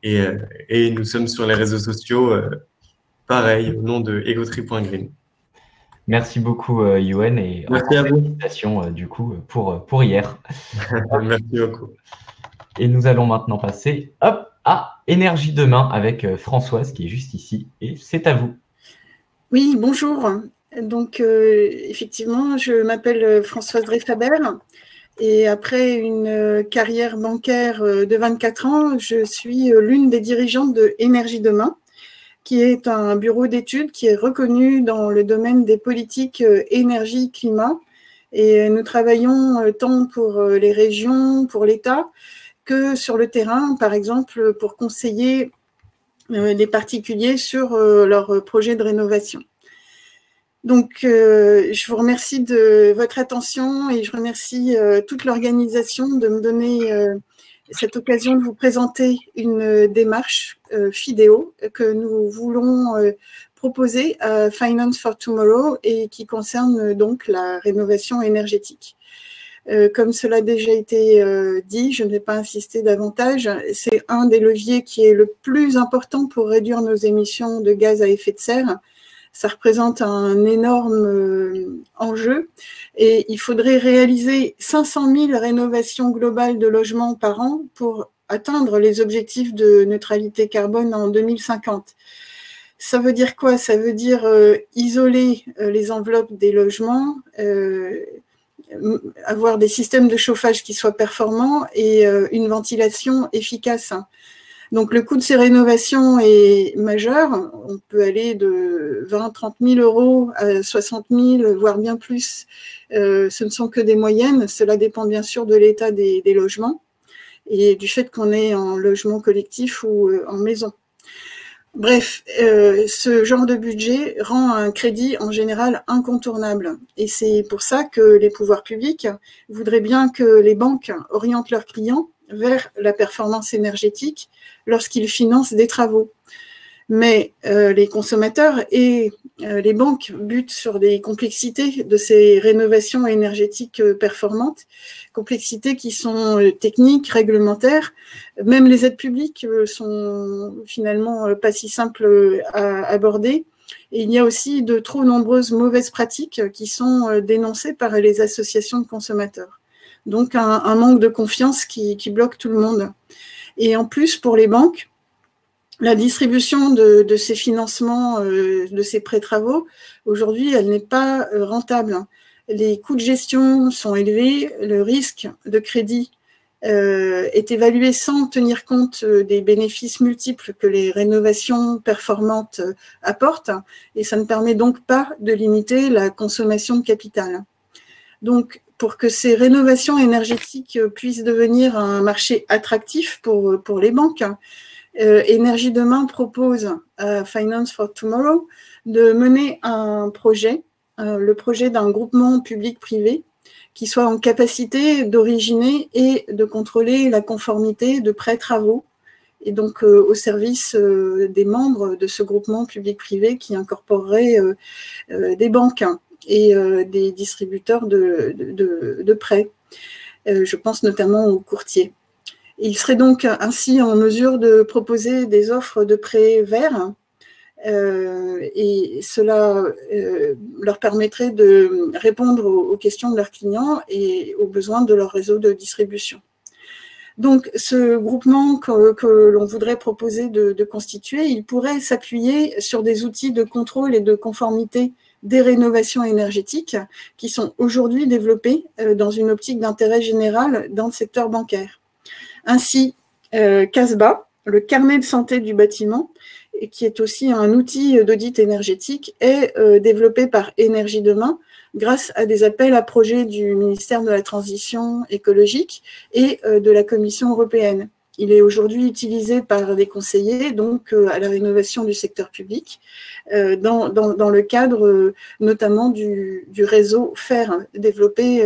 et nous sommes sur les réseaux sociaux, pareil, au nom de écoterie.green. Merci beaucoup, Yoann, et merci à vous. Félicitations du coup pour hier. Merci beaucoup. Et nous allons maintenant passer à Énergie Demain avec Françoise qui est juste ici et c'est à vous. Oui, bonjour. Donc, effectivement, je m'appelle Françoise Drey-Faber et après une carrière bancaire de 24 ans, je suis l'une des dirigeantes de Énergie Demain, qui est un bureau d'études qui est reconnu dans le domaine des politiques énergie-climat. Et nous travaillons tant pour les régions, pour l'État, que sur le terrain, par exemple, pour conseiller les particuliers sur leurs projets de rénovation. Donc, je vous remercie de votre attention et je remercie toute l'organisation de me donner cette occasion de vous présenter une démarche FIDEO que nous voulons proposer à Finance for Tomorrow et qui concerne donc la rénovation énergétique. Comme cela a déjà été dit, je ne vais pas insister davantage, c'est un des leviers qui est le plus important pour réduire nos émissions de gaz à effet de serre. Ça représente un énorme enjeu et il faudrait réaliser 500 000 rénovations globales de logements par an pour atteindre les objectifs de neutralité carbone en 2050. Ça veut dire quoi? Ça veut dire isoler les enveloppes des logements, avoir des systèmes de chauffage qui soient performants et une ventilation efficace. Donc, le coût de ces rénovations est majeur. On peut aller de 20-30 000 euros à 60 000, voire bien plus. Ce ne sont que des moyennes. Cela dépend bien sûr de l'état des logements et du fait qu'on est en logement collectif ou en maison. Bref, ce genre de budget rend un crédit en général incontournable. Et c'est pour ça que les pouvoirs publics voudraient bien que les banques orientent leurs clients vers la performance énergétique lorsqu'ils financent des travaux. Mais les consommateurs et les banques butent sur des complexités de ces rénovations énergétiques performantes, complexités qui sont techniques, réglementaires. Même les aides publiques sont finalement pas si simples à aborder. Et il y a aussi de trop nombreuses mauvaises pratiques qui sont dénoncées par les associations de consommateurs. Donc, un manque de confiance qui bloque tout le monde. Et en plus, pour les banques, la distribution de ces financements, de ces prêts travaux, aujourd'hui, elle n'est pas rentable. Les coûts de gestion sont élevés, le risque de crédit est évalué sans tenir compte des bénéfices multiples que les rénovations performantes apportent, et ça ne permet donc pas de limiter la consommation de capital. Donc, pour que ces rénovations énergétiques puissent devenir un marché attractif pour les banques, Énergie Demain propose à Finance for Tomorrow de mener un projet, le projet d'un groupement public-privé qui soit en capacité d'originer et de contrôler la conformité de prêts travaux, et donc au service des membres de ce groupement public-privé qui incorporerait des banques et des distributeurs de prêts. Je pense notamment aux courtiers. Il serait donc ainsi en mesure de proposer des offres de prêts verts et cela leur permettrait de répondre aux questions de leurs clients et aux besoins de leur réseau de distribution. Donc, ce groupement que l'on voudrait proposer de constituer, il pourrait s'appuyer sur des outils de contrôle et de conformité des rénovations énergétiques qui sont aujourd'hui développés dans une optique d'intérêt général dans le secteur bancaire. Ainsi, CASBA, le carnet de santé du bâtiment, et qui est aussi un outil d'audit énergétique, est développé par Énergie Demain grâce à des appels à projets du ministère de la Transition écologique et de la Commission européenne. Il est aujourd'hui utilisé par des conseillers donc à la rénovation du secteur public dans le cadre notamment du réseau FAIR développé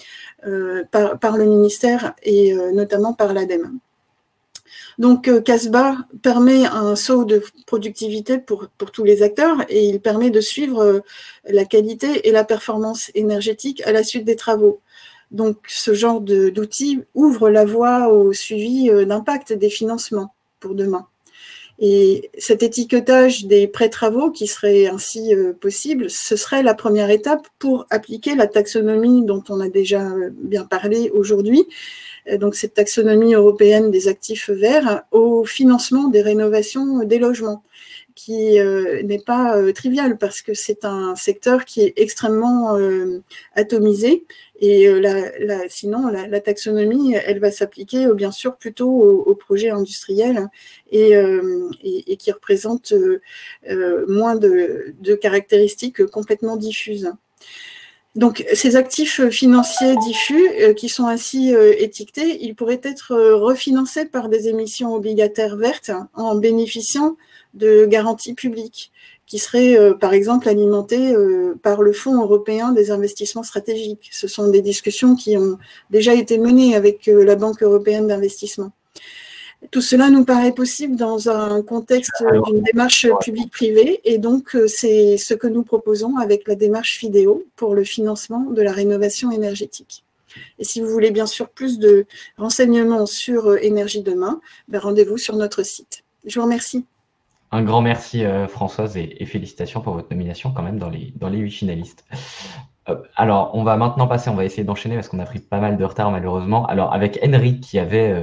par le ministère et notamment par l'ADEME. Donc, CASBA permet un saut de productivité pour tous les acteurs et il permet de suivre la qualité et la performance énergétique à la suite des travaux. Donc, ce genre d'outils ouvre la voie au suivi d'impact des financements pour demain. Et cet étiquetage des prêts travaux qui serait ainsi possible, ce serait la première étape pour appliquer la taxonomie dont on a déjà bien parlé aujourd'hui, donc cette taxonomie européenne des actifs verts, au financement des rénovations des logements, qui n'est pas trivial parce que c'est un secteur qui est extrêmement atomisé et sinon la taxonomie, elle va s'appliquer bien sûr plutôt aux projets industriels et qui représentent moins de caractéristiques complètement diffuses. Donc, ces actifs financiers diffus qui sont ainsi étiquetés, ils pourraient être refinancés par des émissions obligataires vertes en bénéficiant de garanties publiques qui seraient, par exemple, alimentées par le Fonds européen des investissements stratégiques. Ce sont des discussions qui ont déjà été menées avec la Banque européenne d'investissement. Tout cela nous paraît possible dans un contexte d'une démarche publique-privée et donc c'est ce que nous proposons avec la démarche FIDEO pour le financement de la rénovation énergétique. Et si vous voulez bien sûr plus de renseignements sur Énergie Demain, rendez-vous sur notre site. Je vous remercie. Un grand merci Françoise et félicitations pour votre nomination quand même dans les 8 finalistes. Alors on va maintenant passer, on va essayer d'enchaîner parce qu'on a pris pas mal de retard malheureusement. Alors avec Henry qui avait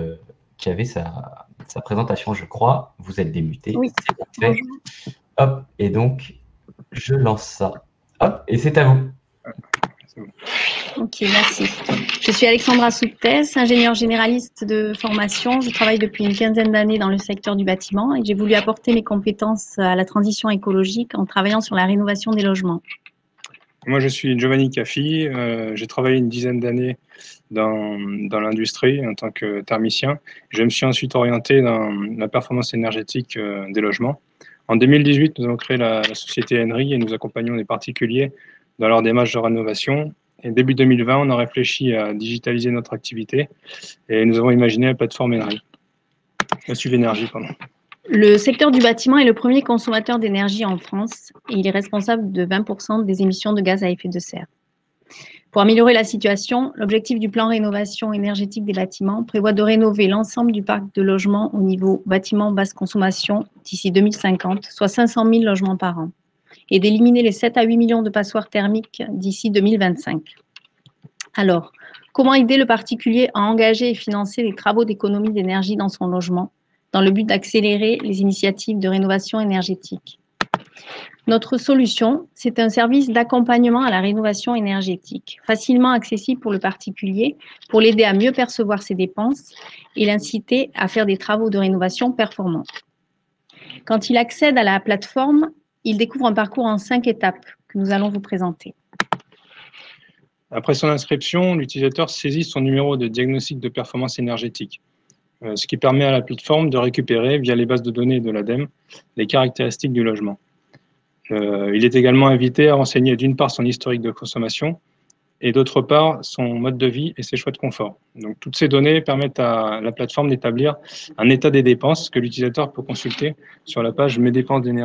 sa présentation, je crois. Vous êtes démuté. Oui. C'est parfait. Hop, et donc, je lance ça. Hop, et c'est à vous. Ok, merci. Je suis Alexandra Souptès, ingénieure généraliste de formation. Je travaille depuis une quinzaine d'années dans le secteur du bâtiment et j'ai voulu apporter mes compétences à la transition écologique en travaillant sur la rénovation des logements. Moi, je suis Giovanni Caffi. J'ai travaillé une dizaine d'années dans l'industrie en tant que thermicien. Je me suis ensuite orienté dans la performance énergétique des logements. En 2018, nous avons créé la société Henry et nous accompagnons les particuliers dans leur démarche de rénovation. Et début 2020, on a réfléchi à digitaliser notre activité et nous avons imaginé la plateforme Henry. SUV Énergie, pardon. Le secteur du bâtiment est le premier consommateur d'énergie en France et il est responsable de 20% des émissions de gaz à effet de serre. Pour améliorer la situation, l'objectif du plan rénovation énergétique des bâtiments prévoit de rénover l'ensemble du parc de logements au niveau bâtiment basse consommation d'ici 2050, soit 500 000 logements par an, et d'éliminer les 7 à 8 millions de passoires thermiques d'ici 2025. Alors, comment aider le particulier à engager et financer les travaux d'économie d'énergie dans son logement, dans le but d'accélérer les initiatives de rénovation énergétique. Notre solution, c'est un service d'accompagnement à la rénovation énergétique, facilement accessible pour le particulier, pour l'aider à mieux percevoir ses dépenses et l'inciter à faire des travaux de rénovation performants. Quand il accède à la plateforme, il découvre un parcours en 5 étapes que nous allons vous présenter. Après son inscription, l'utilisateur saisit son numéro de diagnostic de performance énergétique, ce qui permet à la plateforme de récupérer, via les bases de données de l'ADEME, les caractéristiques du logement. Il est également invité à renseigner d'une part son historique de consommation et d'autre part son mode de vie et ses choix de confort. Donc, toutes ces données permettent à la plateforme d'établir un état des dépenses que l'utilisateur peut consulter sur la page « Mes dépenses d'énergie ».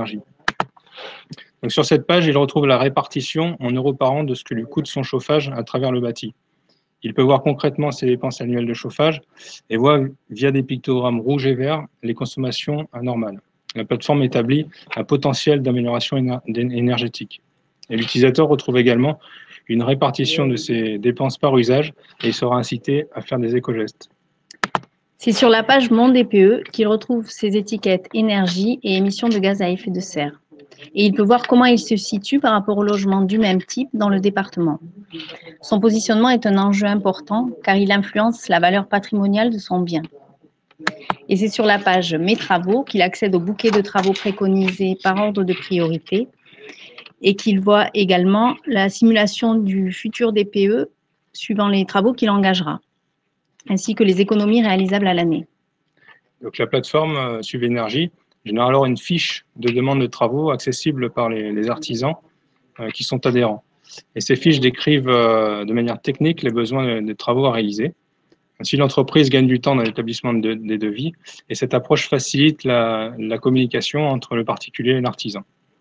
Donc, sur cette page, il retrouve la répartition en euros par an de ce que lui coûte son chauffage à travers le bâti. Il peut voir concrètement ses dépenses annuelles de chauffage et voit via des pictogrammes rouges et verts les consommations anormales. La plateforme établit un potentiel d'amélioration énergétique. Et l'utilisateur retrouve également une répartition de ses dépenses par usage et il sera incité à faire des éco-gestes. C'est sur la page Mon DPE qu'il retrouve ses étiquettes énergie et émissions de gaz à effet de serre. Et il peut voir comment il se situe par rapport au logement du même type dans le département. Son positionnement est un enjeu important car il influence la valeur patrimoniale de son bien. Et c'est sur la page Mes travaux qu'il accède au bouquet de travaux préconisés par ordre de priorité et qu'il voit également la simulation du futur DPE suivant les travaux qu'il engagera, ainsi que les économies réalisables à l'année. Donc la plateforme Suive Énergie génère alors une fiche de demande de travaux accessible par les artisans qui sont adhérents. Et ces fiches décrivent de manière technique les besoins des travaux à réaliser. Ainsi, l'entreprise gagne du temps dans l'établissement des devis et cette approche facilite la communication entre le particulier et l'artisan.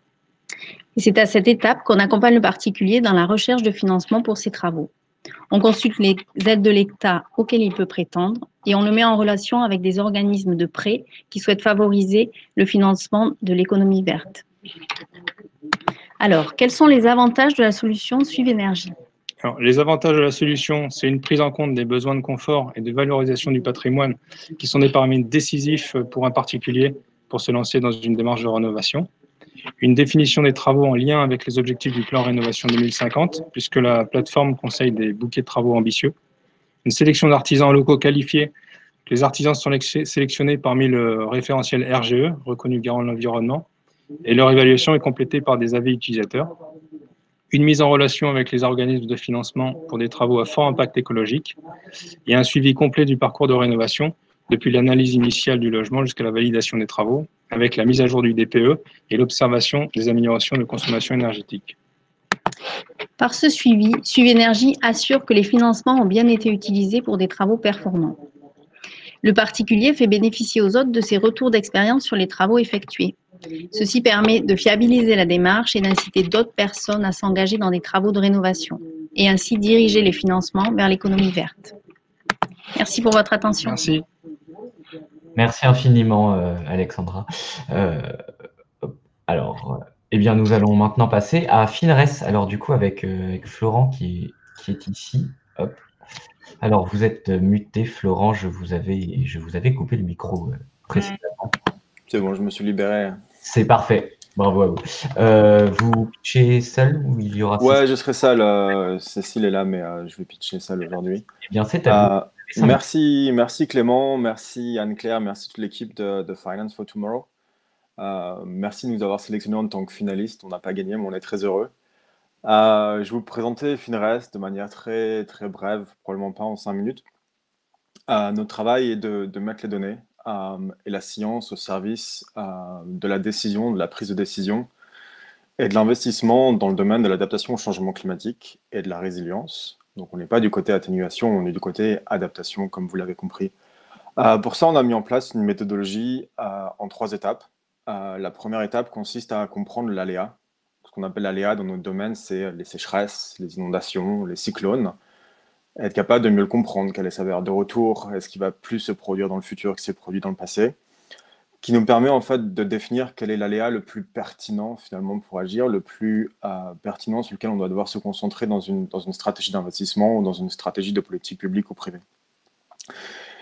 Et c'est à cette étape qu'on accompagne le particulier dans la recherche de financement pour ses travaux. On consulte les aides de l'État auxquelles il peut prétendre et on le met en relation avec des organismes de prêt qui souhaitent favoriser le financement de l'économie verte. Alors, quels sont les avantages de la solution Suive Énergie ? Alors, les avantages de la solution, c'est une prise en compte des besoins de confort et de valorisation du patrimoine qui sont des paramètres décisifs pour un particulier pour se lancer dans une démarche de rénovation. Une définition des travaux en lien avec les objectifs du plan Rénovation 2050, puisque la plateforme conseille des bouquets de travaux ambitieux. Une sélection d'artisans locaux qualifiés. Les artisans sont sélectionnés parmi le référentiel RGE, reconnu garant de l'environnement, et leur évaluation est complétée par des avis utilisateurs. Une mise en relation avec les organismes de financement pour des travaux à fort impact écologique et un suivi complet du parcours de rénovation depuis l'analyse initiale du logement jusqu'à la validation des travaux, avec la mise à jour du DPE et l'observation des améliorations de consommation énergétique. Par ce suivi, Suive Énergie assure que les financements ont bien été utilisés pour des travaux performants. Le particulier fait bénéficier aux autres de ses retours d'expérience sur les travaux effectués. Ceci permet de fiabiliser la démarche et d'inciter d'autres personnes à s'engager dans des travaux de rénovation et ainsi diriger les financements vers l'économie verte. Merci pour votre attention. Merci. Merci infiniment, Alexandra. Alors, eh bien, nous allons maintenant passer à FINRES. Alors, du coup, avec Florent qui est ici. Hop. Alors, vous êtes muté, Florent. Je vous avais coupé le micro précédemment. C'est bon, je me suis libéré. C'est parfait. Bravo à vous. Vous pitchez seul ou il y aura... Ouais, je serai seul. Cécile est là, mais je vais pitcher seul aujourd'hui. Eh bien, c'est à vous. Merci Clément, merci Anne-Claire, merci toute l'équipe de Finance for Tomorrow. Merci de nous avoir sélectionnés en tant que finalistes. On n'a pas gagné, mais on est très heureux. Je vais vous présenter FINRES de manière très, très brève, probablement pas en 5 minutes. Notre travail est de mettre les données et la science au service de la décision, de la prise de décision et de l'investissement dans le domaine de l'adaptation au changement climatique et de la résilience. Donc, on n'est pas du côté atténuation, on est du côté adaptation, comme vous l'avez compris. Pour ça, on a mis en place une méthodologie en 3 étapes. La première étape consiste à comprendre l'aléa. Ce qu'on appelle l'aléa dans notre domaine, c'est les sécheresses, les inondations, les cyclones. Être capable de mieux le comprendre, quelle est sa valeur de retour, est-ce qu'il va plus se produire dans le futur que s'est produit dans le passé, qui nous permet en fait de définir quel est l'aléa le plus pertinent finalement pour agir, le plus pertinent sur lequel on doit devoir se concentrer dans une stratégie d'investissement ou dans une stratégie de politique publique ou privée.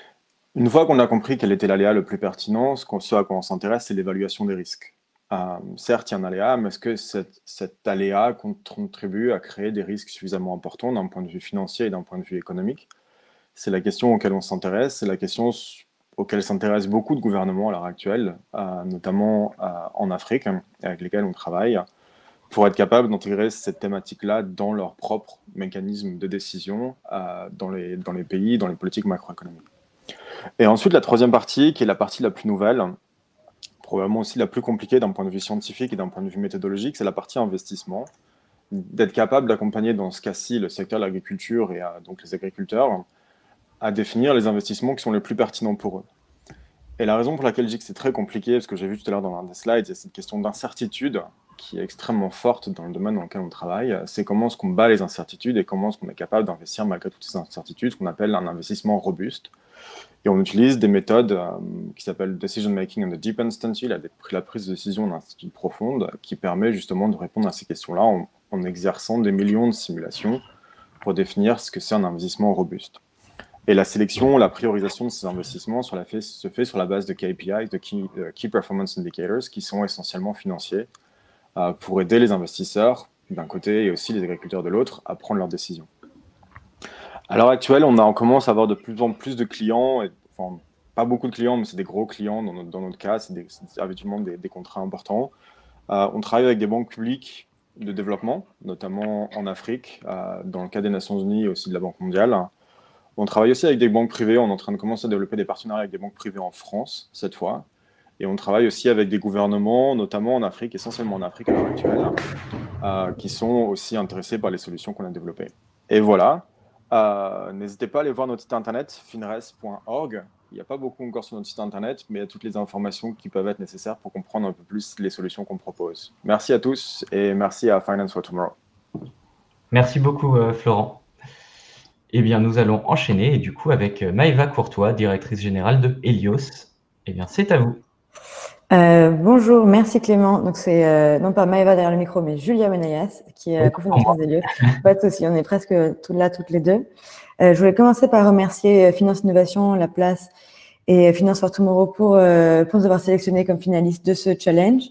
Une fois qu'on a compris quel était l'aléa le plus pertinent, ce à quoi on s'intéresse, c'est l'évaluation des risques. Certes, il y a un aléa, mais est-ce que cet aléa contribue à créer des risques suffisamment importants d'un point de vue financier et d'un point de vue économique? C'est la question auquel on s'intéresse, c'est la question auquel s'intéressent beaucoup de gouvernements à l'heure actuelle, notamment en Afrique, avec lesquels on travaille, pour être capable d'intégrer cette thématique-là dans leurs propres mécanismes de décision dans les pays, dans les politiques macroéconomiques. Et ensuite, la troisième partie, qui est la partie la plus nouvelle, probablement aussi la plus compliquée d'un point de vue scientifique et d'un point de vue méthodologique, c'est la partie investissement. D'être capable d'accompagner dans ce cas-ci le secteur de l'agriculture et donc les agriculteurs à définir les investissements qui sont les plus pertinents pour eux. Et la raison pour laquelle je dis que c'est très compliqué, parce que j'ai vu tout à l'heure dans l'un des slides, il y a cette question d'incertitude qui est extrêmement forte dans le domaine dans lequel on travaille, c'est comment est-ce qu'on bat les incertitudes et comment est-ce qu'on est capable d'investir malgré toutes ces incertitudes, ce qu'on appelle un investissement robuste. Et on utilise des méthodes qui s'appellent Decision Making and the Deep Uncertainty, la prise de décision en incertitude profonde, qui permet justement de répondre à ces questions-là en exerçant des millions de simulations pour définir ce que c'est un investissement robuste. Et la sélection, la priorisation de ces investissements se fait sur la base de KPIs, de Key Performance Indicators, qui sont essentiellement financiers, pour aider les investisseurs d'un côté et aussi les agriculteurs de l'autre à prendre leurs décisions. À l'heure actuelle, on commence à avoir de plus en plus de clients, enfin, pas beaucoup de clients, mais c'est des gros clients dans notre cas, c'est habituellement des contrats importants. On travaille avec des banques publiques de développement, notamment en Afrique, dans le cas des Nations Unies et aussi de la Banque mondiale. On travaille aussi avec des banques privées, on est en train de commencer à développer des partenariats avec des banques privées en France, cette fois. Et on travaille aussi avec des gouvernements, notamment en Afrique, essentiellement en Afrique à l'heure actuelle, qui sont aussi intéressés par les solutions qu'on a développées. Et voilà. N'hésitez pas à aller voir notre site internet, finres.org. Il n'y a pas beaucoup encore sur notre site internet, mais il y a toutes les informations qui peuvent être nécessaires pour comprendre un peu plus les solutions qu'on propose. Merci à tous et merci à Finance for Tomorrow. Merci beaucoup, Florent. Eh bien, nous allons enchaîner et du coup avec Maëva Courtois, directrice générale de Helios. Eh bien, c'est à vous. Bonjour, merci Clément. Donc c'est non pas Maëva derrière le micro, mais Julia Menayas, qui est cofondatrice d'Helios. Pas de souci, on est presque là toutes les deux. Je voulais commencer par remercier Finance Innovation, La Place et Finance for Tomorrow pour nous avoir sélectionnés comme finalistes de ce challenge.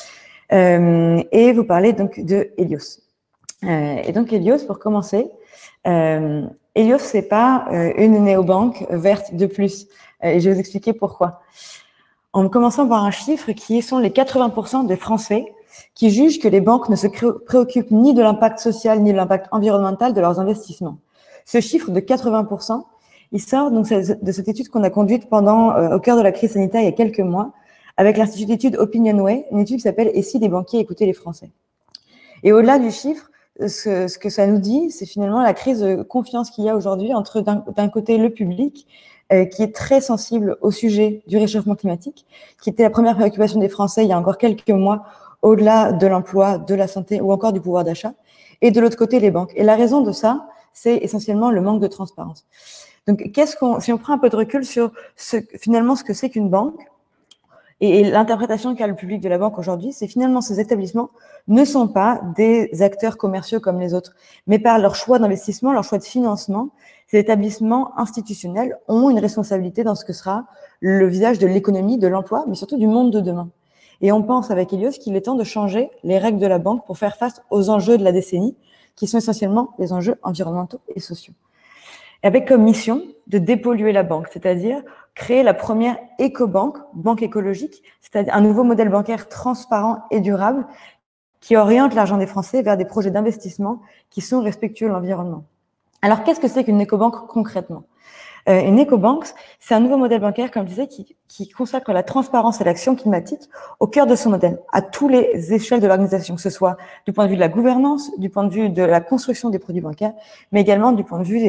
Et vous parler donc de Helios. Et donc Helios, pour commencer, Helios c'est pas une néobanque verte de plus. Et je vais vous expliquer pourquoi. En commençant par un chiffre qui sont les 80% des Français qui jugent que les banques ne se préoccupent ni de l'impact social ni de l'impact environnemental de leurs investissements. Ce chiffre de 80%, il sort donc de cette étude qu'on a conduite au cœur de la crise sanitaire il y a quelques mois avec l'Institut d'études Opinionway, une étude qui s'appelle « Et si les banquiers écoutaient les Français ?» Et au-delà du chiffre, ce que ça nous dit, c'est finalement la crise de confiance qu'il y a aujourd'hui entre d'un côté le public, qui est très sensible au sujet du réchauffement climatique, qui était la première préoccupation des Français il y a encore quelques mois, au-delà de l'emploi, de la santé ou encore du pouvoir d'achat, et de l'autre côté les banques. Et la raison de ça, c'est essentiellement le manque de transparence. Donc, si on prend un peu de recul sur finalement ce que c'est qu'une banque, et l'interprétation qu'a le public de la banque aujourd'hui, c'est finalement ces établissements ne sont pas des acteurs commerciaux comme les autres, mais par leur choix d'investissement, leur choix de financement, ces établissements institutionnels ont une responsabilité dans ce que sera le visage de l'économie, de l'emploi, mais surtout du monde de demain. Et on pense avec Helios qu'il est temps de changer les règles de la banque pour faire face aux enjeux de la décennie, qui sont essentiellement les enjeux environnementaux et sociaux. Avec comme mission de dépolluer la banque, c'est-à-dire créer la première éco-banque, banque écologique, c'est-à-dire un nouveau modèle bancaire transparent et durable qui oriente l'argent des Français vers des projets d'investissement qui sont respectueux de l'environnement. Alors, qu'est-ce que c'est qu'une éco-banque concrètement ? Une éco-banque, c'est un nouveau modèle bancaire, comme je disais, qui consacre la transparence et l'action climatique au cœur de son modèle, à tous les échelles de l'organisation, que ce soit du point de vue de la gouvernance, du point de vue de la construction des produits bancaires, mais également du point de vue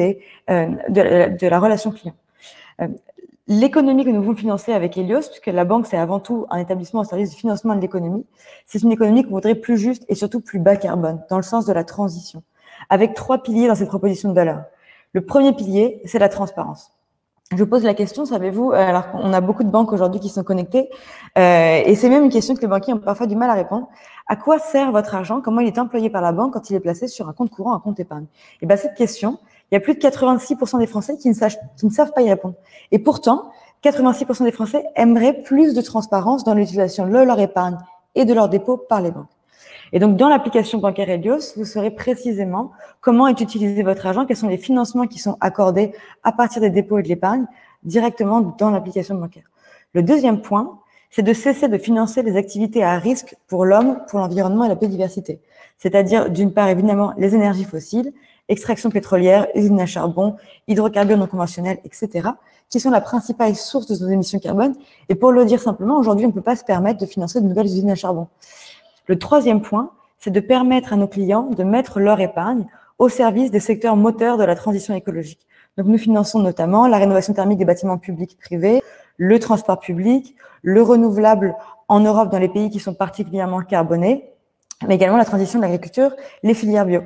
de la relation client. L'économie que nous voulons financer avec Helios, puisque la banque, c'est avant tout un établissement au service du financement de l'économie, c'est une économie qu'on voudrait plus juste et surtout plus bas carbone, dans le sens de la transition, avec 3 piliers dans cette proposition de valeur. Le premier pilier, c'est la transparence. Je vous pose la question, savez-vous, alors qu'on a beaucoup de banques aujourd'hui qui sont connectées, et c'est même une question que les banquiers ont parfois du mal à répondre. À quoi sert votre argent? Comment il est employé par la banque quand il est placé sur un compte courant, un compte épargne? Et bien, cette question, il y a plus de 86% des Français qui ne savent pas y répondre. Et pourtant, 86% des Français aimeraient plus de transparence dans l'utilisation de leur épargne et de leurs dépôts par les banques. Et donc, dans l'application bancaire Helios, vous saurez précisément comment est utilisé votre argent, quels sont les financements qui sont accordés à partir des dépôts et de l'épargne directement dans l'application bancaire. Le deuxième point, c'est de cesser de financer les activités à risque pour l'homme, pour l'environnement et la biodiversité. C'est-à-dire, d'une part, évidemment, les énergies fossiles, extraction pétrolière, usines à charbon, hydrocarbures non conventionnels, etc., qui sont la principale source de nos émissions carbone. Et pour le dire simplement, aujourd'hui, on ne peut pas se permettre de financer de nouvelles usines à charbon. Le troisième point, c'est de permettre à nos clients de mettre leur épargne au service des secteurs moteurs de la transition écologique. Donc, nous finançons notamment la rénovation thermique des bâtiments publics et privés, le transport public, le renouvelable en Europe dans les pays qui sont particulièrement carbonés, mais également la transition de l'agriculture, les filières bio.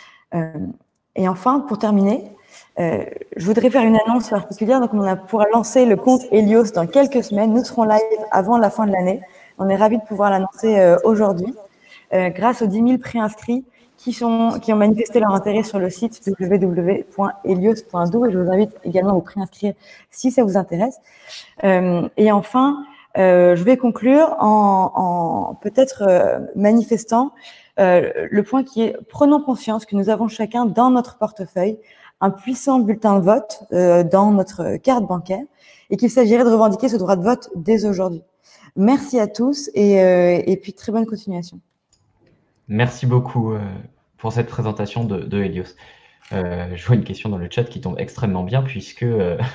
Et enfin, pour terminer, je voudrais faire une annonce particulière. Donc, on pourra lancer le compte Helios dans quelques semaines. Nous serons live avant la fin de l'année. On est ravis de pouvoir l'annoncer aujourd'hui, grâce aux 10 000 préinscrits qui ont manifesté leur intérêt sur le site www.helios.do, et je vous invite également à vous préinscrire si ça vous intéresse. Et enfin, je vais conclure en peut-être manifestant le point qui est: prenons conscience que nous avons chacun dans notre portefeuille un puissant bulletin de vote dans notre carte bancaire, et qu'il s'agirait de revendiquer ce droit de vote dès aujourd'hui. Merci à tous et puis très bonne continuation. Merci beaucoup pour cette présentation de Helios. Je vois une question dans le chat qui tombe extrêmement bien, puisque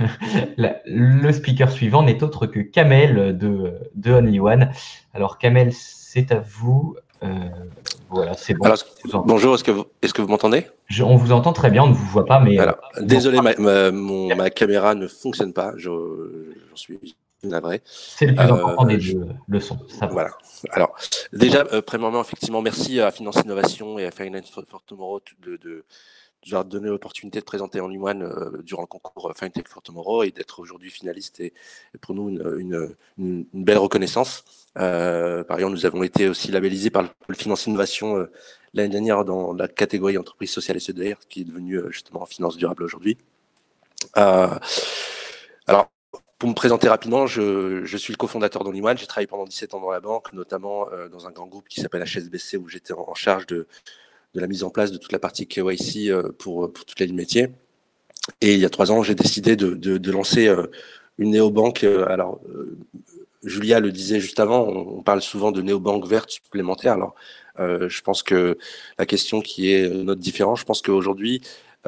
le speaker suivant n'est autre que Kamel de Only One. Alors Kamel, c'est à vous. Voilà, c'est bon. Alors, bonjour, est-ce que vous m'entendez? On vous entend très bien, on ne vous voit pas, mais... Alors, désolé, ma caméra ne fonctionne pas, j'en suis navré. C'est le plus important des deux, le son. Ça va. Voilà. Alors, déjà, premièrement, effectivement, merci à Finance Innovation et à Finance for Tomorrow de nous donner l'opportunité de présenter Only One durant le concours FinTech for Tomorrow et d'être aujourd'hui finaliste, et pour nous une belle reconnaissance. Par ailleurs, nous avons été aussi labellisés par le Finance Innovation l'année dernière dans la catégorie entreprise sociale et solidaire, qui est devenue justement finance durable aujourd'hui. Alors, pour me présenter rapidement, je suis le cofondateur d'Only One. J'ai travaillé pendant 17 ans dans la banque, notamment dans un grand groupe qui s'appelle HSBC, où j'étais en charge de la mise en place de toute la partie KYC pour toute la ligne métier. Et il y a 3 ans, j'ai décidé de lancer une néobanque. Alors, Julia le disait juste avant, on parle souvent de néobanque verte supplémentaire. Alors, je pense que la question qui est notre différence, je pense qu'aujourd'hui,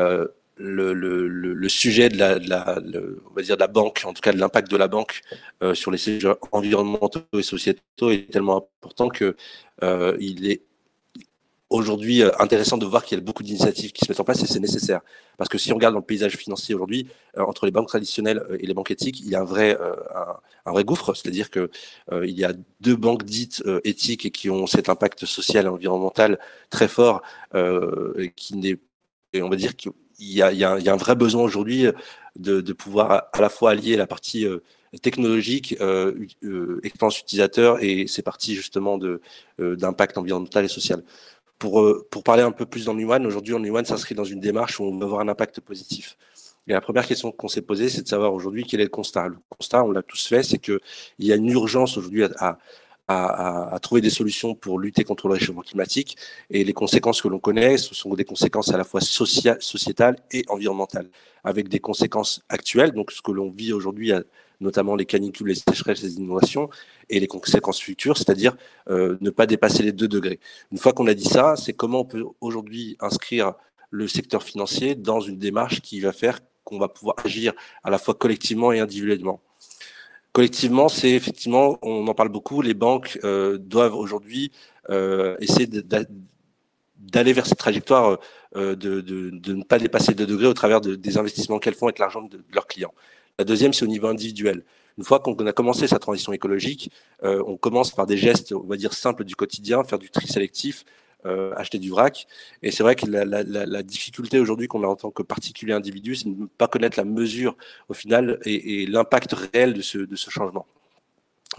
le sujet on va dire de la banque, en tout cas de l'impact de la banque sur les sujets environnementaux et sociétaux est tellement important que il est aujourd'hui intéressant de voir qu'il y a beaucoup d'initiatives qui se mettent en place, et c'est nécessaire. Parce que si on regarde dans le paysage financier aujourd'hui, entre les banques traditionnelles et les banques éthiques, il y a un vrai gouffre, c'est-à-dire que il y a 2 banques dites éthiques et qui ont cet impact social et environnemental très fort, et on va dire qu'il y a un vrai besoin aujourd'hui de pouvoir à la fois allier la partie technologique, expérience utilisateur, et ces parties justement d'impact environnemental et social. Pour parler un peu plus d'Only One, aujourd'hui, Only One s'inscrit dans une démarche où on veut avoir un impact positif. Et la première question qu'on s'est posée, c'est de savoir aujourd'hui quel est le constat. Le constat, on l'a tous fait, c'est qu'il y a une urgence aujourd'hui à trouver des solutions pour lutter contre le réchauffement climatique. Et les conséquences que l'on connaît, ce sont des conséquences à la fois sociétales et environnementales, avec des conséquences actuelles, donc ce que l'on vit aujourd'hui, notamment les canicules, les sécheresses, les inondations, et les conséquences futures, c'est-à-dire ne pas dépasser les 2 degrés. Une fois qu'on a dit ça, c'est comment on peut aujourd'hui inscrire le secteur financier dans une démarche qui va faire qu'on va pouvoir agir à la fois collectivement et individuellement. Collectivement, c'est effectivement, on en parle beaucoup, les banques doivent aujourd'hui essayer d'aller vers cette trajectoire de ne pas dépasser 2 degrés au travers des investissements qu'elles font avec l'argent de leurs clients. La deuxième, c'est au niveau individuel. Une fois qu'on a commencé sa transition écologique, on commence par des gestes, on va dire, simples du quotidien, faire du tri sélectif, acheter du vrac. Et c'est vrai que la difficulté aujourd'hui qu'on a en tant que particulier individu, c'est de ne pas connaître la mesure au final et l'impact réel de ce changement.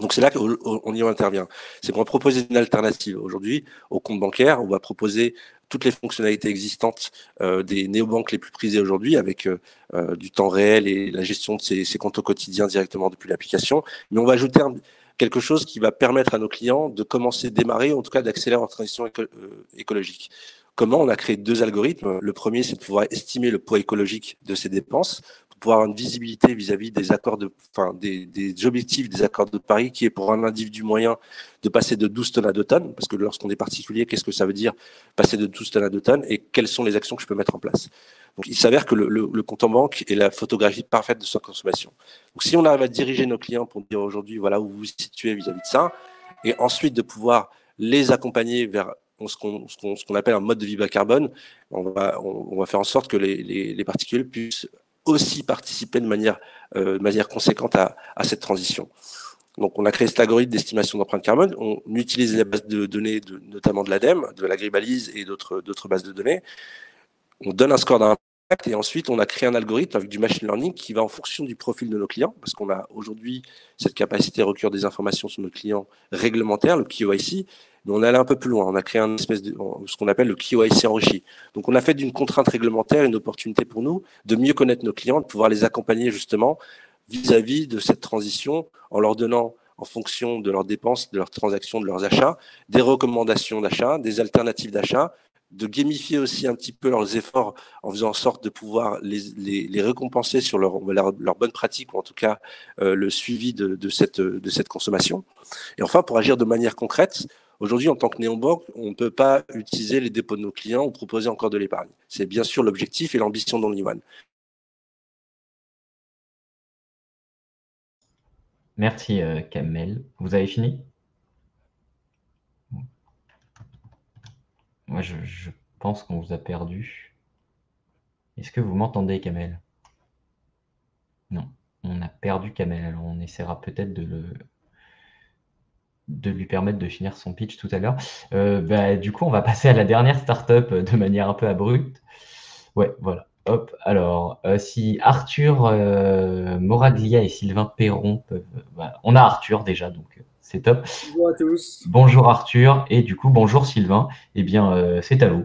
Donc, c'est là qu'on y intervient. C'est qu'on va proposer une alternative. Aujourd'hui, au compte bancaire, on va proposer toutes les fonctionnalités existantes des néobanques les plus prisées aujourd'hui, avec du temps réel et la gestion de ces comptes au quotidien directement depuis l'application. Mais on va ajouter quelque chose qui va permettre à nos clients de commencer, démarrer, en tout cas d'accélérer leur transition écologique. Comment? On a créé 2 algorithmes. Le premier, c'est de pouvoir estimer le poids écologique de ces dépenses, pour pouvoir avoir une visibilité vis-à-vis des accords des objectifs des accords de Paris, qui est pour un individu moyen de passer de 12 tonnes à 2 tonnes. Parce que lorsqu'on est particulier, qu'est-ce que ça veut dire passer de 12 tonnes à 2 tonnes et quelles sont les actions que je peux mettre en place? Donc, il s'avère que le compte en banque est la photographie parfaite de sa consommation. Donc, si on arrive à diriger nos clients pour dire aujourd'hui, voilà où vous vous situez vis-à-vis de ça, et ensuite de pouvoir les accompagner vers ce qu'on appelle un mode de vie bas carbone, on va faire en sorte que les particuliers puissent aussi participer de manière conséquente à cette transition. Donc, on a créé cet algorithme d'estimation d'empreinte carbone. On utilise les bases de données, notamment de l'ADEME, de l'Agribalise et d'autres bases de données. On donne un score d'impact et ensuite, on a créé un algorithme avec du machine learning qui va en fonction du profil de nos clients, parce qu'on a aujourd'hui cette capacité à recueillir des informations sur nos clients réglementaires, le KYC, mais on est allé un peu plus loin. On a créé ce qu'on appelle le KYC enrichi. Donc, on a fait d'une contrainte réglementaire une opportunité pour nous de mieux connaître nos clients, de pouvoir les accompagner justement vis-à-vis de cette transition en leur donnant, en fonction de leurs dépenses, de leurs transactions, de leurs achats, des recommandations d'achat, des alternatives d'achat, de gamifier aussi un petit peu leurs efforts en faisant en sorte de pouvoir les récompenser sur leur bonne pratique, ou en tout cas le suivi de cette consommation. Et enfin, pour agir de manière concrète, aujourd'hui, en tant que néobanque, on ne peut pas utiliser les dépôts de nos clients ou proposer encore de l'épargne. C'est bien sûr l'objectif et l'ambition d'OnlyOne. Merci Kamel. Vous avez fini? Moi, je pense qu'on vous a perdu. Est-ce que vous m'entendez, Kamel? Non, on a perdu Kamel. Alors, on essaiera peut-être de lui permettre de finir son pitch tout à l'heure. Du coup, on va passer à la dernière startup de manière un peu abrupte. Ouais, voilà. Hop, alors, si Arthur Moraglia et Sylvain Perron peuvent... Voilà. On a Arthur déjà, donc c'est top. Bonjour à tous. Bonjour Arthur, et du coup, bonjour Sylvain. Eh bien, c'est à vous.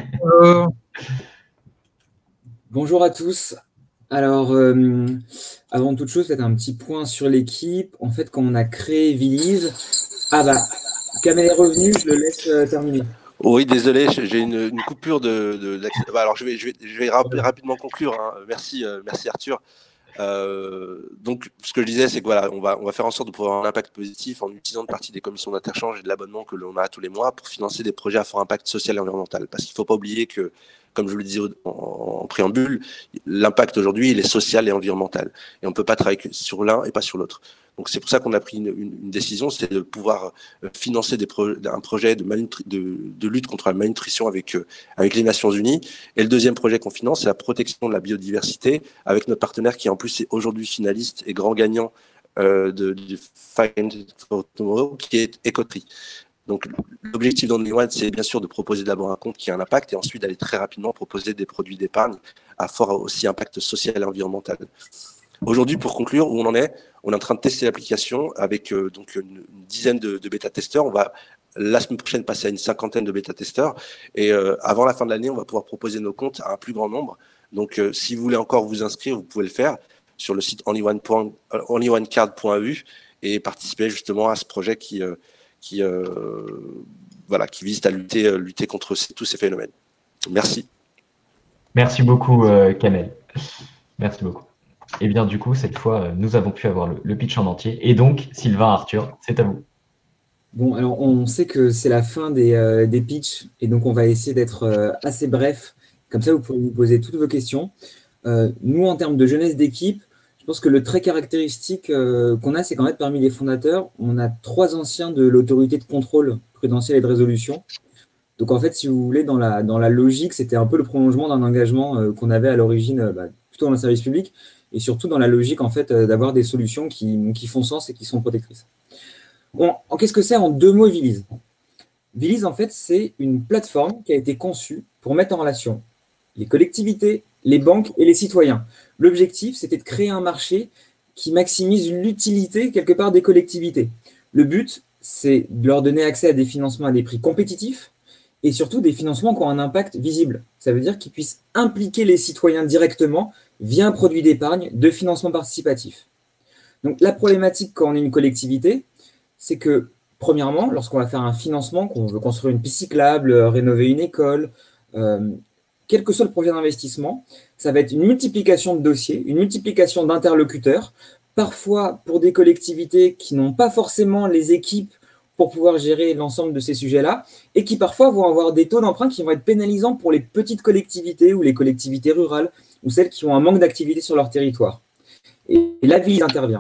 Bonjour à tous. Alors, avant toute chose, peut-être un petit point sur l'équipe. En fait, quand on a créé Vilise... Ah bah, Kamel est revenu, je le laisse terminer. Oui, désolé, j'ai une coupure alors, je vais rapidement conclure. Hein. Merci Arthur. Donc, ce que je disais, c'est que voilà, on va faire en sorte de pouvoir avoir un impact positif en utilisant une partie des commissions d'interchange et de l'abonnement que l'on a tous les mois pour financer des projets à fort impact social et environnemental. Parce qu'il ne faut pas oublier que, comme je vous le disais en préambule, l'impact aujourd'hui, il est social et environnemental. Et on ne peut pas travailler sur l'un et pas sur l'autre. Donc, c'est pour ça qu'on a pris une décision, c'est de pouvoir financer un projet de lutte contre la malnutrition avec les Nations Unies. Et le deuxième projet qu'on finance, c'est la protection de la biodiversité avec notre partenaire qui, en plus, est aujourd'hui finaliste et grand gagnant du Finance for Tomorrow, qui est Ecotree. Donc, l'objectif d'OnlyOne, c'est bien sûr de proposer d'abord un compte qui a un impact et ensuite d'aller très rapidement proposer des produits d'épargne à fort aussi impact social et environnemental. Aujourd'hui, pour conclure, où on en est en train de tester l'application avec donc une dizaine de bêta-testeurs. On va la semaine prochaine passer à une 50aine de bêta-testeurs et avant la fin de l'année, on va pouvoir proposer nos comptes à un plus grand nombre. Donc, si vous voulez encore vous inscrire, vous pouvez le faire sur le site onlyonecard.eu et participer justement à ce projet qui vise à lutter contre tous ces phénomènes. Merci. Merci beaucoup, Kamel. Merci beaucoup. Et bien, du coup, cette fois, nous avons pu avoir le pitch en entier. Et donc, Sylvain, Arthur, c'est à vous. Bon, alors, on sait que c'est la fin des pitchs, et donc on va essayer d'être assez bref. Comme ça, vous pourrez vous poser toutes vos questions. Nous, en termes de jeunesse d'équipe, je pense que le trait caractéristique qu'on a, c'est qu'en fait, parmi les fondateurs, on a 3 anciens de l'autorité de contrôle prudentiel et de résolution. Donc, en fait, si vous voulez, dans la logique, c'était un peu le prolongement d'un engagement qu'on avait à l'origine, plutôt dans le service public, et surtout dans la logique, en fait, d'avoir des solutions qui font sens et qui sont protectrices. Bon, qu'est-ce que c'est en 2 mots Vilise? Vilise, en fait, c'est une plateforme qui a été conçue pour mettre en relation les collectivités, les banques et les citoyens. L'objectif, c'était de créer un marché qui maximise l'utilité, quelque part, des collectivités. Le but, c'est de leur donner accès à des financements à des prix compétitifs et surtout des financements qui ont un impact visible. Ça veut dire qu'ils puissent impliquer les citoyens directement via un produit d'épargne de financement participatif. Donc la problématique quand on est une collectivité, c'est que premièrement, lorsqu'on va faire un financement, qu'on veut construire une piste cyclable, rénover une école, quel que soit le projet d'investissement, ça va être une multiplication de dossiers, une multiplication d'interlocuteurs, parfois pour des collectivités qui n'ont pas forcément les équipes pour pouvoir gérer l'ensemble de ces sujets-là, et qui parfois vont avoir des taux d'emprunt qui vont être pénalisants pour les petites collectivités ou les collectivités rurales, ou celles qui ont un manque d'activité sur leur territoire. Et la Vilise intervient.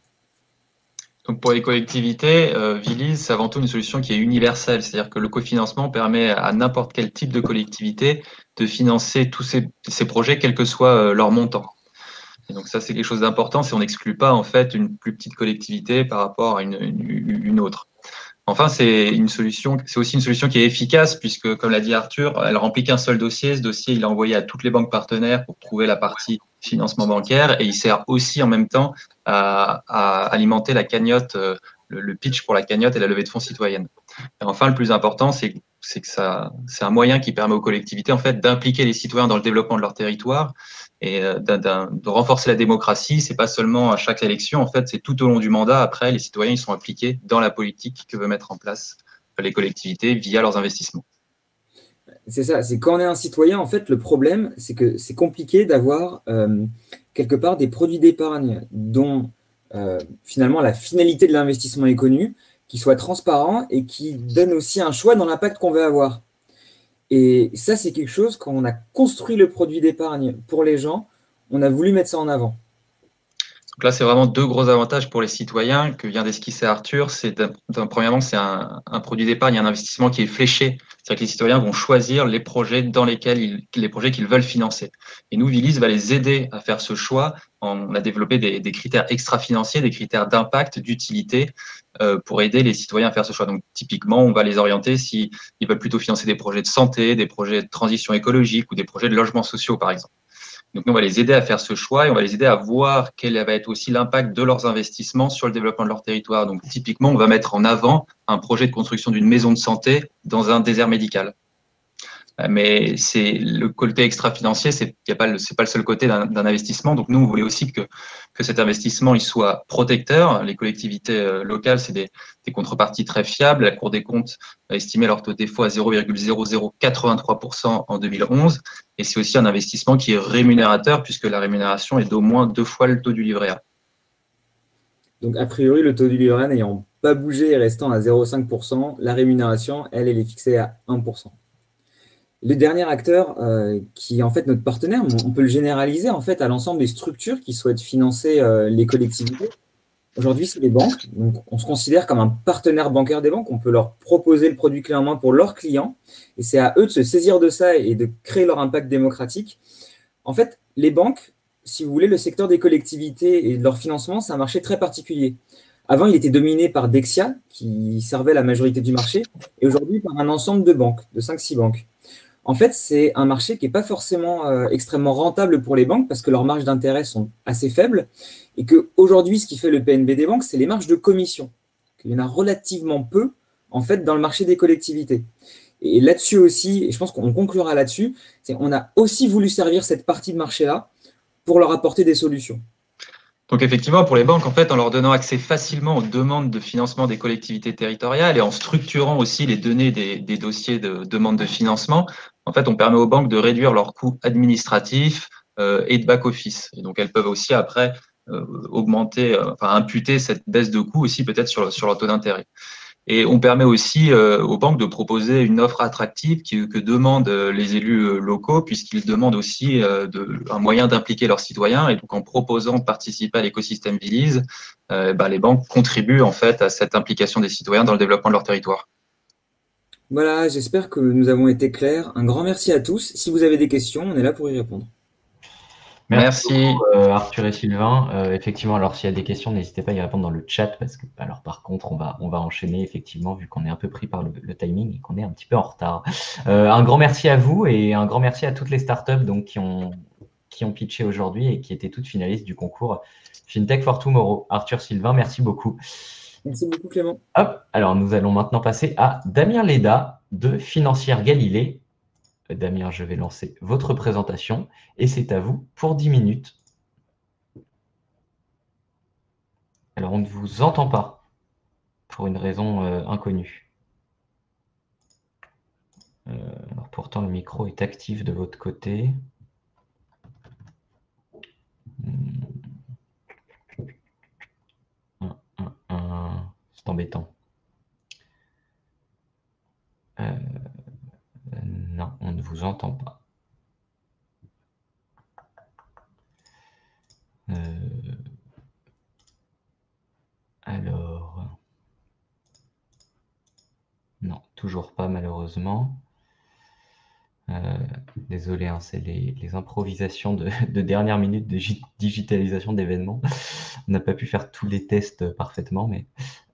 Donc pour les collectivités, Vilise, c'est avant tout une solution qui est universelle, c'est-à-dire que le cofinancement permet à n'importe quel type de collectivité de financer tous ces projets, quel que soit leur montant. Et donc ça, c'est quelque chose d'important, si on n'exclut pas en fait une plus petite collectivité par rapport à une autre. Enfin, c'est aussi une solution qui est efficace puisque, comme l'a dit Arthur, elle remplit qu'un seul dossier. Ce dossier, il est envoyé à toutes les banques partenaires pour trouver la partie financement bancaire et il sert aussi en même temps à alimenter la cagnotte, le pitch pour la cagnotte et la levée de fonds citoyenne. Et enfin, le plus important, c'est que c'est un moyen qui permet aux collectivités en fait d'impliquer les citoyens dans le développement de leur territoire et de renforcer la démocratie. C'est pas seulement à chaque élection, en fait, c'est tout au long du mandat. Après, les citoyens ils sont impliqués dans la politique que veut mettre en place les collectivités via leurs investissements. C'est ça, c'est quand on est un citoyen, en fait, le problème, c'est que c'est compliqué d'avoir quelque part des produits d'épargne dont finalement la finalité de l'investissement est connue, qui soient transparents et qui donnent aussi un choix dans l'impact qu'on veut avoir. Et ça, c'est quelque chose, quand on a construit le produit d'épargne pour les gens, on a voulu mettre ça en avant. Donc là, c'est vraiment deux gros avantages pour les citoyens que vient d'esquisser Arthur. Premièrement, c'est un produit d'épargne, un investissement qui est fléché. C'est-à-dire que les citoyens vont choisir les projets qu'ils veulent financer. Et nous, Vilise va les aider à faire ce choix. On a développé des critères extra-financiers, des critères d'impact, d'utilité pour aider les citoyens à faire ce choix. Donc, typiquement, on va les orienter s'ils veulent plutôt financer des projets de santé, des projets de transition écologique ou des projets de logements sociaux, par exemple. Donc, nous, on va les aider à faire ce choix et on va les aider à voir quel va être aussi l'impact de leurs investissements sur le développement de leur territoire. Donc, typiquement, on va mettre en avant un projet de construction d'une maison de santé dans un désert médical. Mais c'est le côté extra-financier, c'est pas le seul côté d'un investissement. Donc, nous, on voulait aussi que cet investissement il soit protecteur. Les collectivités locales, c'est des contreparties très fiables. La Cour des comptes a estimé leur taux de défaut à 0,0083% en 2011. Et c'est aussi un investissement qui est rémunérateur puisque la rémunération est d'au moins 2 fois le taux du livret A. Donc, a priori, le taux du livret A n'ayant pas bougé et restant à 0,5%, la rémunération, elle est fixée à 1%. Le dernier acteur qui est en fait notre partenaire, on peut le généraliser en fait à l'ensemble des structures qui souhaitent financer les collectivités. Aujourd'hui, c'est les banques. Donc, on se considère comme un partenaire bancaire des banques. On peut leur proposer le produit clé en main pour leurs clients. Et c'est à eux de se saisir de ça et de créer leur impact démocratique. En fait, les banques, si vous voulez, le secteur des collectivités et de leur financement, c'est un marché très particulier. Avant, il était dominé par Dexia, qui servait la majorité du marché, et aujourd'hui par un ensemble de banques, de 5-6 banques. En fait, c'est un marché qui n'est pas forcément extrêmement rentable pour les banques parce que leurs marges d'intérêt sont assez faibles et qu'aujourd'hui, ce qui fait le PNB des banques, c'est les marges de commission. Il y en a relativement peu en fait, dans le marché des collectivités. Et là-dessus aussi, et je pense qu'on conclura là-dessus, on a aussi voulu servir cette partie de marché-là pour leur apporter des solutions. Donc effectivement, pour les banques, en fait, en leur donnant accès facilement aux demandes de financement des collectivités territoriales et en structurant aussi les données des dossiers de demande de financement, en fait, on permet aux banques de réduire leurs coûts administratifs et de back-office. Et donc, elles peuvent aussi après imputer cette baisse de coûts aussi peut-être sur leur taux d'intérêt. Et on permet aussi aux banques de proposer une offre attractive que demandent les élus locaux, puisqu'ils demandent aussi un moyen d'impliquer leurs citoyens. Et donc, en proposant de participer à l'écosystème Vilise, les banques contribuent en fait à cette implication des citoyens dans le développement de leur territoire. Voilà, j'espère que nous avons été clairs. Un grand merci à tous. Si vous avez des questions, on est là pour y répondre. Merci beaucoup, Arthur et Sylvain. Effectivement, alors s'il y a des questions, n'hésitez pas à y répondre dans le chat parce que, alors par contre, on va enchaîner effectivement vu qu'on est un peu pris par le timing et qu'on est un petit peu en retard. Un grand merci à vous et un grand merci à toutes les startups donc qui ont pitché aujourd'hui et qui étaient toutes finalistes du concours FinTech for Tomorrow. Arthur, Sylvain, merci beaucoup. Merci beaucoup, Clément. Hop, alors nous allons maintenant passer à Damien Léda de Financière Galilée. Damien, je vais lancer votre présentation et c'est à vous pour 10 minutes. Alors, on ne vous entend pas pour une raison inconnue. Alors, pourtant, le micro est actif de votre côté. C'est embêtant. Non, on ne vous entend pas. Alors, non, toujours pas malheureusement. Désolé, hein, c'est les improvisations de dernière minute de digitalisation d'événements. On n'a pas pu faire tous les tests parfaitement, mais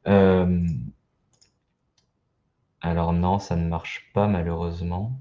alors non, ça ne marche pas malheureusement.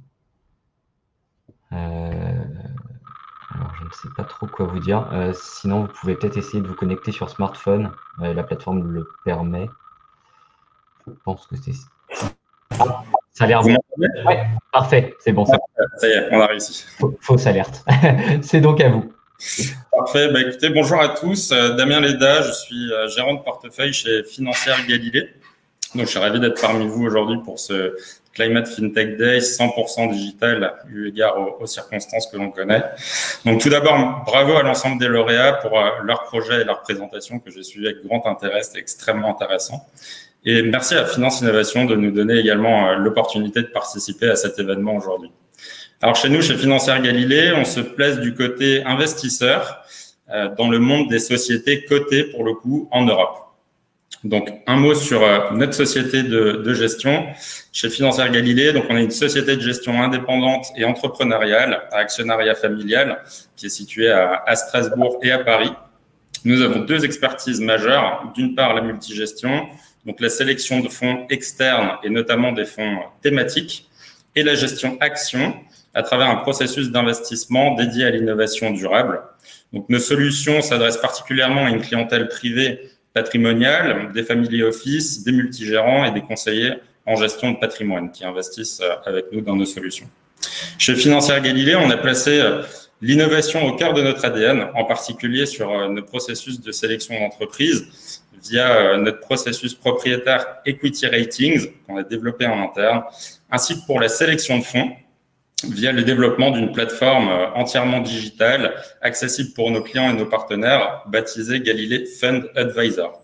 Alors, je ne sais pas trop quoi vous dire. Sinon, vous pouvez peut-être essayer de vous connecter sur smartphone. La plateforme le permet. Je pense que c'est... Ça a l'air bon. Ouais, parfait, c'est bon. Ça y est, on a réussi. Fausse alerte. C'est donc à vous. Parfait. Bah, écoutez, bonjour à tous. Damien Léda, je suis gérant de portefeuille chez Financière Galilée. Donc, je suis ravi d'être parmi vous aujourd'hui pour ce Climate FinTech Day 100% digital, eu égard aux circonstances que l'on connaît. Donc, tout d'abord, bravo à l'ensemble des lauréats pour leur projet et leur présentation que j'ai suivi avec grand intérêt. C'était extrêmement intéressant. Et merci à Finance Innovation de nous donner également l'opportunité de participer à cet événement aujourd'hui. Alors, chez nous, chez Financière Galilée, on se place du côté investisseur dans le monde des sociétés cotées, pour le coup, en Europe. Donc, un mot sur notre société de gestion. Chez Financière Galilée, donc on est une société de gestion indépendante et entrepreneuriale à actionnariat familial qui est située à Strasbourg et à Paris. Nous avons deux expertises majeures. D'une part, la multigestion, donc la sélection de fonds externes et notamment des fonds thématiques, et la gestion action à travers un processus d'investissement dédié à l'innovation durable. Donc, nos solutions s'adressent particulièrement à une clientèle privée patrimoniale, des family office, des multigérants et des conseillers en gestion de patrimoine qui investissent avec nous dans nos solutions. Chez Financière Galilée, on a placé l'innovation au cœur de notre ADN, en particulier sur nos processus de sélection d'entreprise via notre processus propriétaire Equity Ratings qu'on a développé en interne, ainsi que pour la sélection de fonds via le développement d'une plateforme entièrement digitale, accessible pour nos clients et nos partenaires, baptisée Galilée Fund Advisor.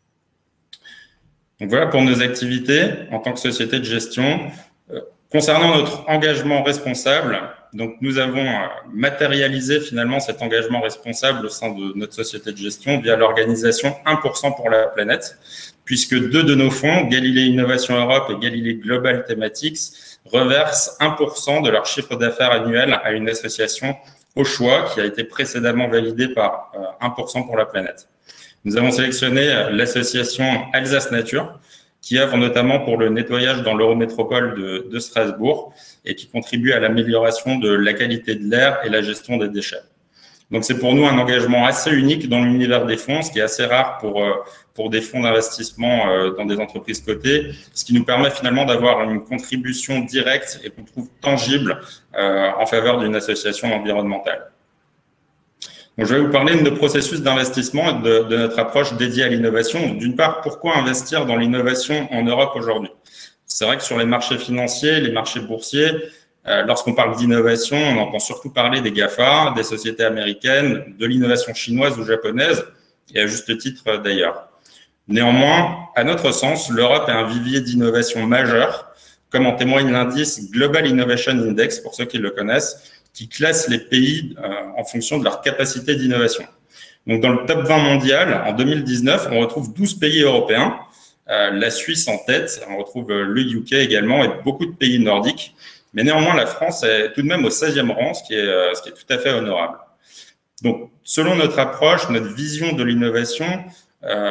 Donc voilà pour nos activités en tant que société de gestion. Concernant notre engagement responsable, donc nous avons matérialisé finalement cet engagement responsable au sein de notre société de gestion via l'organisation 1% pour la planète, puisque deux de nos fonds, Galilée Innovation Europe et Galilée Global Thematics, reversent 1% de leur chiffre d'affaires annuel à une association au choix qui a été précédemment validée par 1% pour la planète. Nous avons sélectionné l'association Alsace Nature, qui œuvre notamment pour le nettoyage dans l'Eurométropole de Strasbourg et qui contribue à l'amélioration de la qualité de l'air et la gestion des déchets. Donc, c'est pour nous un engagement assez unique dans l'univers des fonds, ce qui est assez rare pour des fonds d'investissement dans des entreprises cotées, ce qui nous permet finalement d'avoir une contribution directe et qu'on trouve tangible en faveur d'une association environnementale. Donc, je vais vous parler de nos processus d'investissement et de notre approche dédiée à l'innovation. D'une part, pourquoi investir dans l'innovation en Europe aujourd'hui? C'est vrai que sur les marchés financiers, les marchés boursiers, lorsqu'on parle d'innovation, on entend surtout parler des GAFA, des sociétés américaines, de l'innovation chinoise ou japonaise, et à juste titre d'ailleurs. Néanmoins, à notre sens, l'Europe est un vivier d'innovation majeur, comme en témoigne l'indice Global Innovation Index, pour ceux qui le connaissent, qui classe les pays en fonction de leur capacité d'innovation. Donc, dans le top 20 mondial, en 2019, on retrouve 12 pays européens, la Suisse en tête, on retrouve le UK également et beaucoup de pays nordiques. Mais néanmoins, la France est tout de même au 16e rang, ce qui est tout à fait honorable. Donc, selon notre approche, notre vision de l'innovation,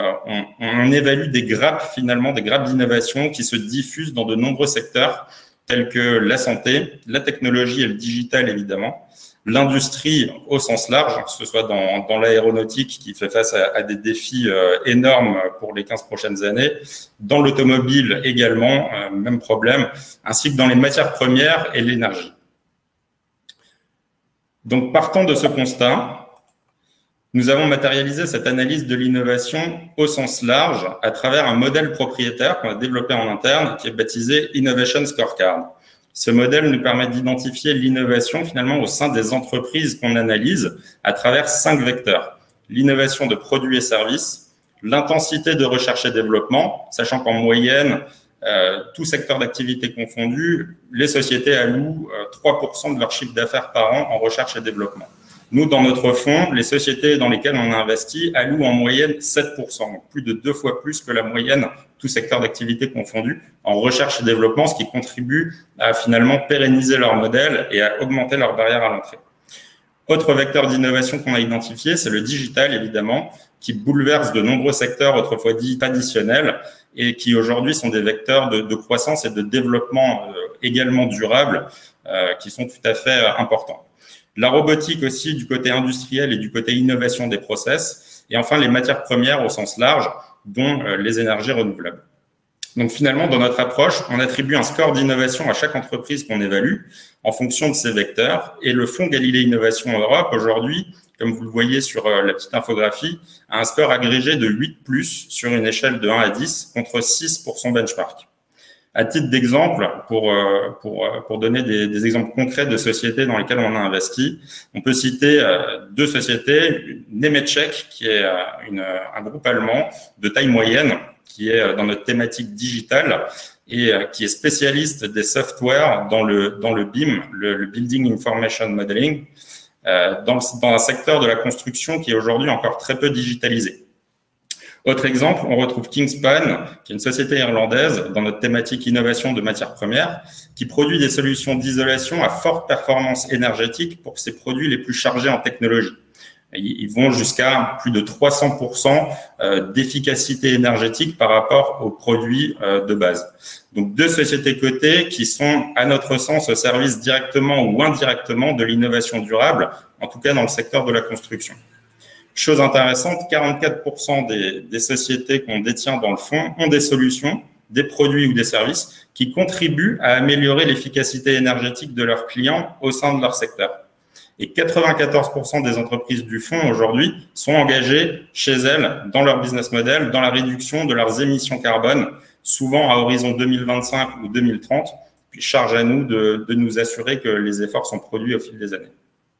on évalue des grappes, finalement, des grappes d'innovation qui se diffusent dans de nombreux secteurs, tels que la santé, la technologie et le digital évidemment, l'industrie au sens large, que ce soit dans l'aéronautique qui fait face à des défis énormes pour les 15 prochaines années, dans l'automobile également, même problème, ainsi que dans les matières premières et l'énergie. Donc, partant de ce constat, nous avons matérialisé cette analyse de l'innovation au sens large à travers un modèle propriétaire qu'on a développé en interne qui est baptisé Innovation Scorecard. Ce modèle nous permet d'identifier l'innovation finalement au sein des entreprises qu'on analyse à travers 5 vecteurs. L'innovation de produits et services, l'intensité de recherche et développement, sachant qu'en moyenne, tout secteur d'activité confondu, les sociétés allouent 3% de leur chiffre d'affaires par an en recherche et développement. Nous, dans notre fonds, les sociétés dans lesquelles on a investi allouent en moyenne 7%, donc plus de 2 fois plus que la moyenne, tout secteur d'activité confondu, en recherche et développement, ce qui contribue à finalement pérenniser leur modèle et à augmenter leur barrière à l'entrée. Autre vecteur d'innovation qu'on a identifié, c'est le digital, évidemment, qui bouleverse de nombreux secteurs autrefois dits traditionnels et qui aujourd'hui sont des vecteurs de croissance et de développement également durables qui sont tout à fait importants. La robotique aussi du côté industriel et du côté innovation des process, et enfin les matières premières au sens large, dont les énergies renouvelables. Donc finalement, dans notre approche, on attribue un score d'innovation à chaque entreprise qu'on évalue en fonction de ces vecteurs, et le fonds Galilée Innovation Europe, aujourd'hui, comme vous le voyez sur la petite infographie, a un score agrégé de 8+, sur une échelle de 1 à 10, contre 6 pour son benchmark. À titre d'exemple, pour donner des exemples concrets de sociétés dans lesquelles on a investi, on peut citer 2 sociétés, Nemetschek, qui est un groupe allemand de taille moyenne, qui est dans notre thématique digitale et qui est spécialiste des softwares dans le BIM, le Building Information Modeling, dans un secteur de la construction qui est aujourd'hui encore très peu digitalisé. Autre exemple, on retrouve Kingspan, qui est une société irlandaise dans notre thématique innovation de matières premières, qui produit des solutions d'isolation à forte performance énergétique pour ses produits les plus chargés en technologie. Ils vont jusqu'à plus de 300% d'efficacité énergétique par rapport aux produits de base. Donc 2 sociétés cotées qui sont, à notre sens, au service directement ou indirectement de l'innovation durable, en tout cas dans le secteur de la construction. Chose intéressante, 44% des sociétés qu'on détient dans le fonds ont des solutions, des produits ou des services qui contribuent à améliorer l'efficacité énergétique de leurs clients au sein de leur secteur. Et 94% des entreprises du fonds aujourd'hui sont engagées chez elles dans leur business model, dans la réduction de leurs émissions carbone, souvent à horizon 2025 ou 2030. Puis charge à nous de nous assurer que les efforts sont produits au fil des années.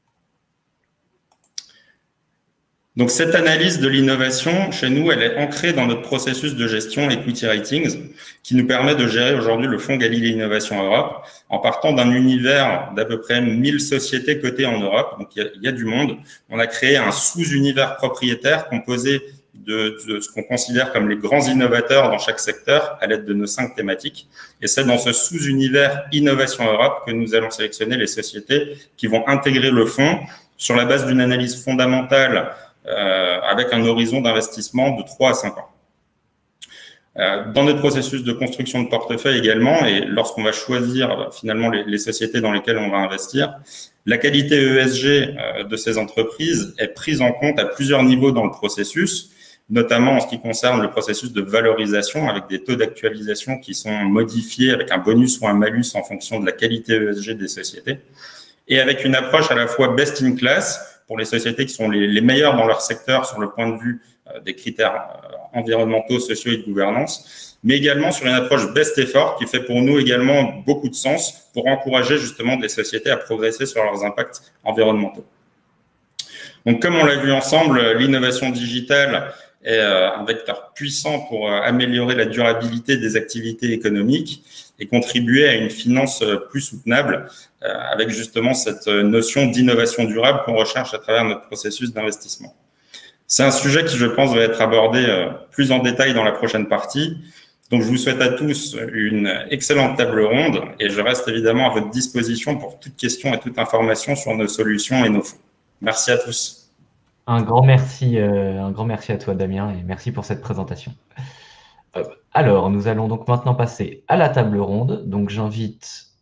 Donc, cette analyse de l'innovation, chez nous, elle est ancrée dans notre processus de gestion Equity Ratings, qui nous permet de gérer aujourd'hui le fonds Galilée Innovation Europe, en partant d'un univers d'à peu près 1000 sociétés cotées en Europe. Donc, il y a du monde. On a créé un sous-univers propriétaire composé de ce qu'on considère comme les grands innovateurs dans chaque secteur à l'aide de nos 5 thématiques. Et c'est dans ce sous-univers Innovation Europe que nous allons sélectionner les sociétés qui vont intégrer le fonds sur la base d'une analyse fondamentale avec un horizon d'investissement de 3 à 5 ans. Dans notre processus de construction de portefeuille également, et lorsqu'on va choisir finalement les sociétés dans lesquelles on va investir, la qualité ESG de ces entreprises est prise en compte à plusieurs niveaux dans le processus, notamment en ce qui concerne le processus de valorisation avec des taux d'actualisation qui sont modifiés avec un bonus ou un malus en fonction de la qualité ESG des sociétés, et avec une approche à la fois best in class pour les sociétés qui sont les meilleures dans leur secteur sur le point de vue des critères environnementaux, sociaux et de gouvernance, mais également sur une approche best effort qui fait pour nous également beaucoup de sens pour encourager justement des sociétés à progresser sur leurs impacts environnementaux. Donc, comme on l'a vu ensemble, l'innovation digitale est un vecteur puissant pour améliorer la durabilité des activités économiques et contribuer à une finance plus soutenable avec justement cette notion d'innovation durable qu'on recherche à travers notre processus d'investissement. C'est un sujet qui, je pense, va être abordé plus en détail dans la prochaine partie. Donc, je vous souhaite à tous une excellente table ronde et je reste évidemment à votre disposition pour toute question et toute information sur nos solutions et nos fonds. Merci à tous. Un grand merci à toi, Damien, et merci pour cette présentation. Alors, nous allons donc maintenant passer à la table ronde. Donc, j'invite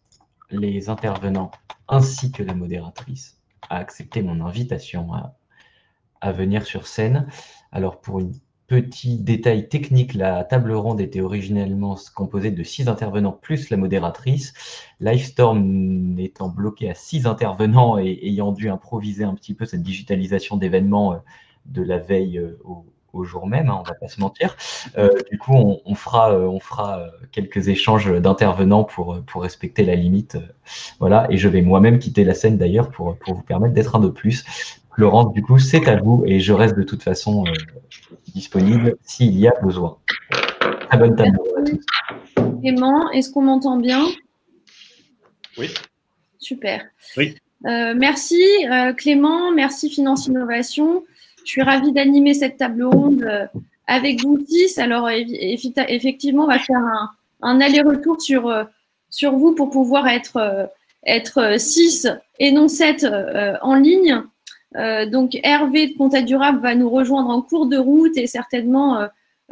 les intervenants ainsi que la modératrice à accepter mon invitation à venir sur scène. Alors, pour une petit détail technique, la table ronde était originellement composée de 6 intervenants plus la modératrice. Livestorm étant bloqué à 6 intervenants et ayant dû improviser un petit peu cette digitalisation d'événements de la veille au jour même, on ne va pas se mentir. Du coup, on fera quelques échanges d'intervenants pour respecter la limite. Voilà, et je vais moi-même quitter la scène d'ailleurs pour vous permettre d'être un peu plus. Florence, du coup, c'est à vous et je reste de toute façon disponible s'il y a besoin. Très bonne table à tous. Clément, est-ce qu'on m'entend bien? Oui. Super. Oui. Merci Clément, merci Finance Innovation. Je suis ravie d'animer cette table ronde avec vous 10. Alors effectivement, on va faire un aller-retour sur vous pour pouvoir être 6 et non 7 en ligne. Donc Hervé de Compta Durable va nous rejoindre en cours de route et certainement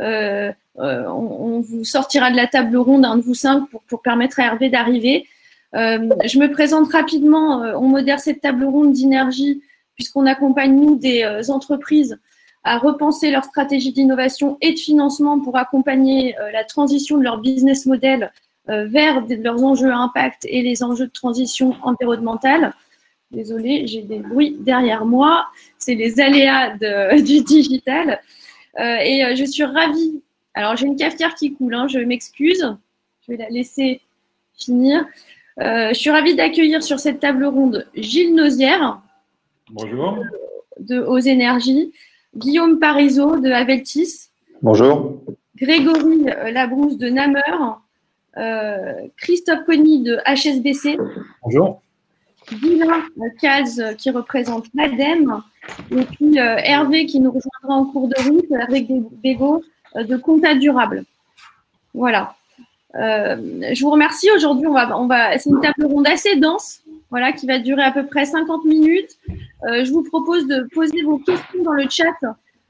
on vous sortira de la table ronde, un de vous 5 pour permettre à Hervé d'arriver. Je me présente rapidement, on modère cette table ronde d'énergie puisqu'on accompagne nous des entreprises à repenser leur stratégie d'innovation et de financement pour accompagner la transition de leur business model vers leurs enjeux à impact et les enjeux de transition environnementale. Désolée, j'ai des bruits derrière moi. C'est les aléas du digital. Et je suis ravie. Alors, j'ai une cafetière qui coule, hein, je m'excuse. Je vais la laisser finir. Je suis ravie d'accueillir sur cette table ronde Gilles Nozière. Bonjour. De Aux Énergies. Guillaume Parizeau de Aveltis. Bonjour. Grégory Labrousse de Namur. Christophe Conny de HSBC. Bonjour. Dylan Caz qui représente l'ADEME et puis Hervé qui nous rejoindra en cours de route avec des Bégo de Compta Durable. Voilà. Je vous remercie. Aujourd'hui, c'est une table ronde assez dense, voilà, qui va durer à peu près 50 minutes. Je vous propose de poser vos questions dans le chat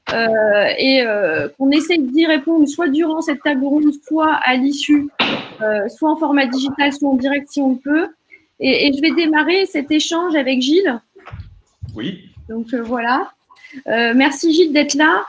et qu'on essaye d'y répondre soit durant cette table ronde, soit à l'issue, soit en format digital, soit en direct si on peut. Et je vais démarrer cet échange avec Gilles. Oui. Donc voilà. Merci Gilles d'être là.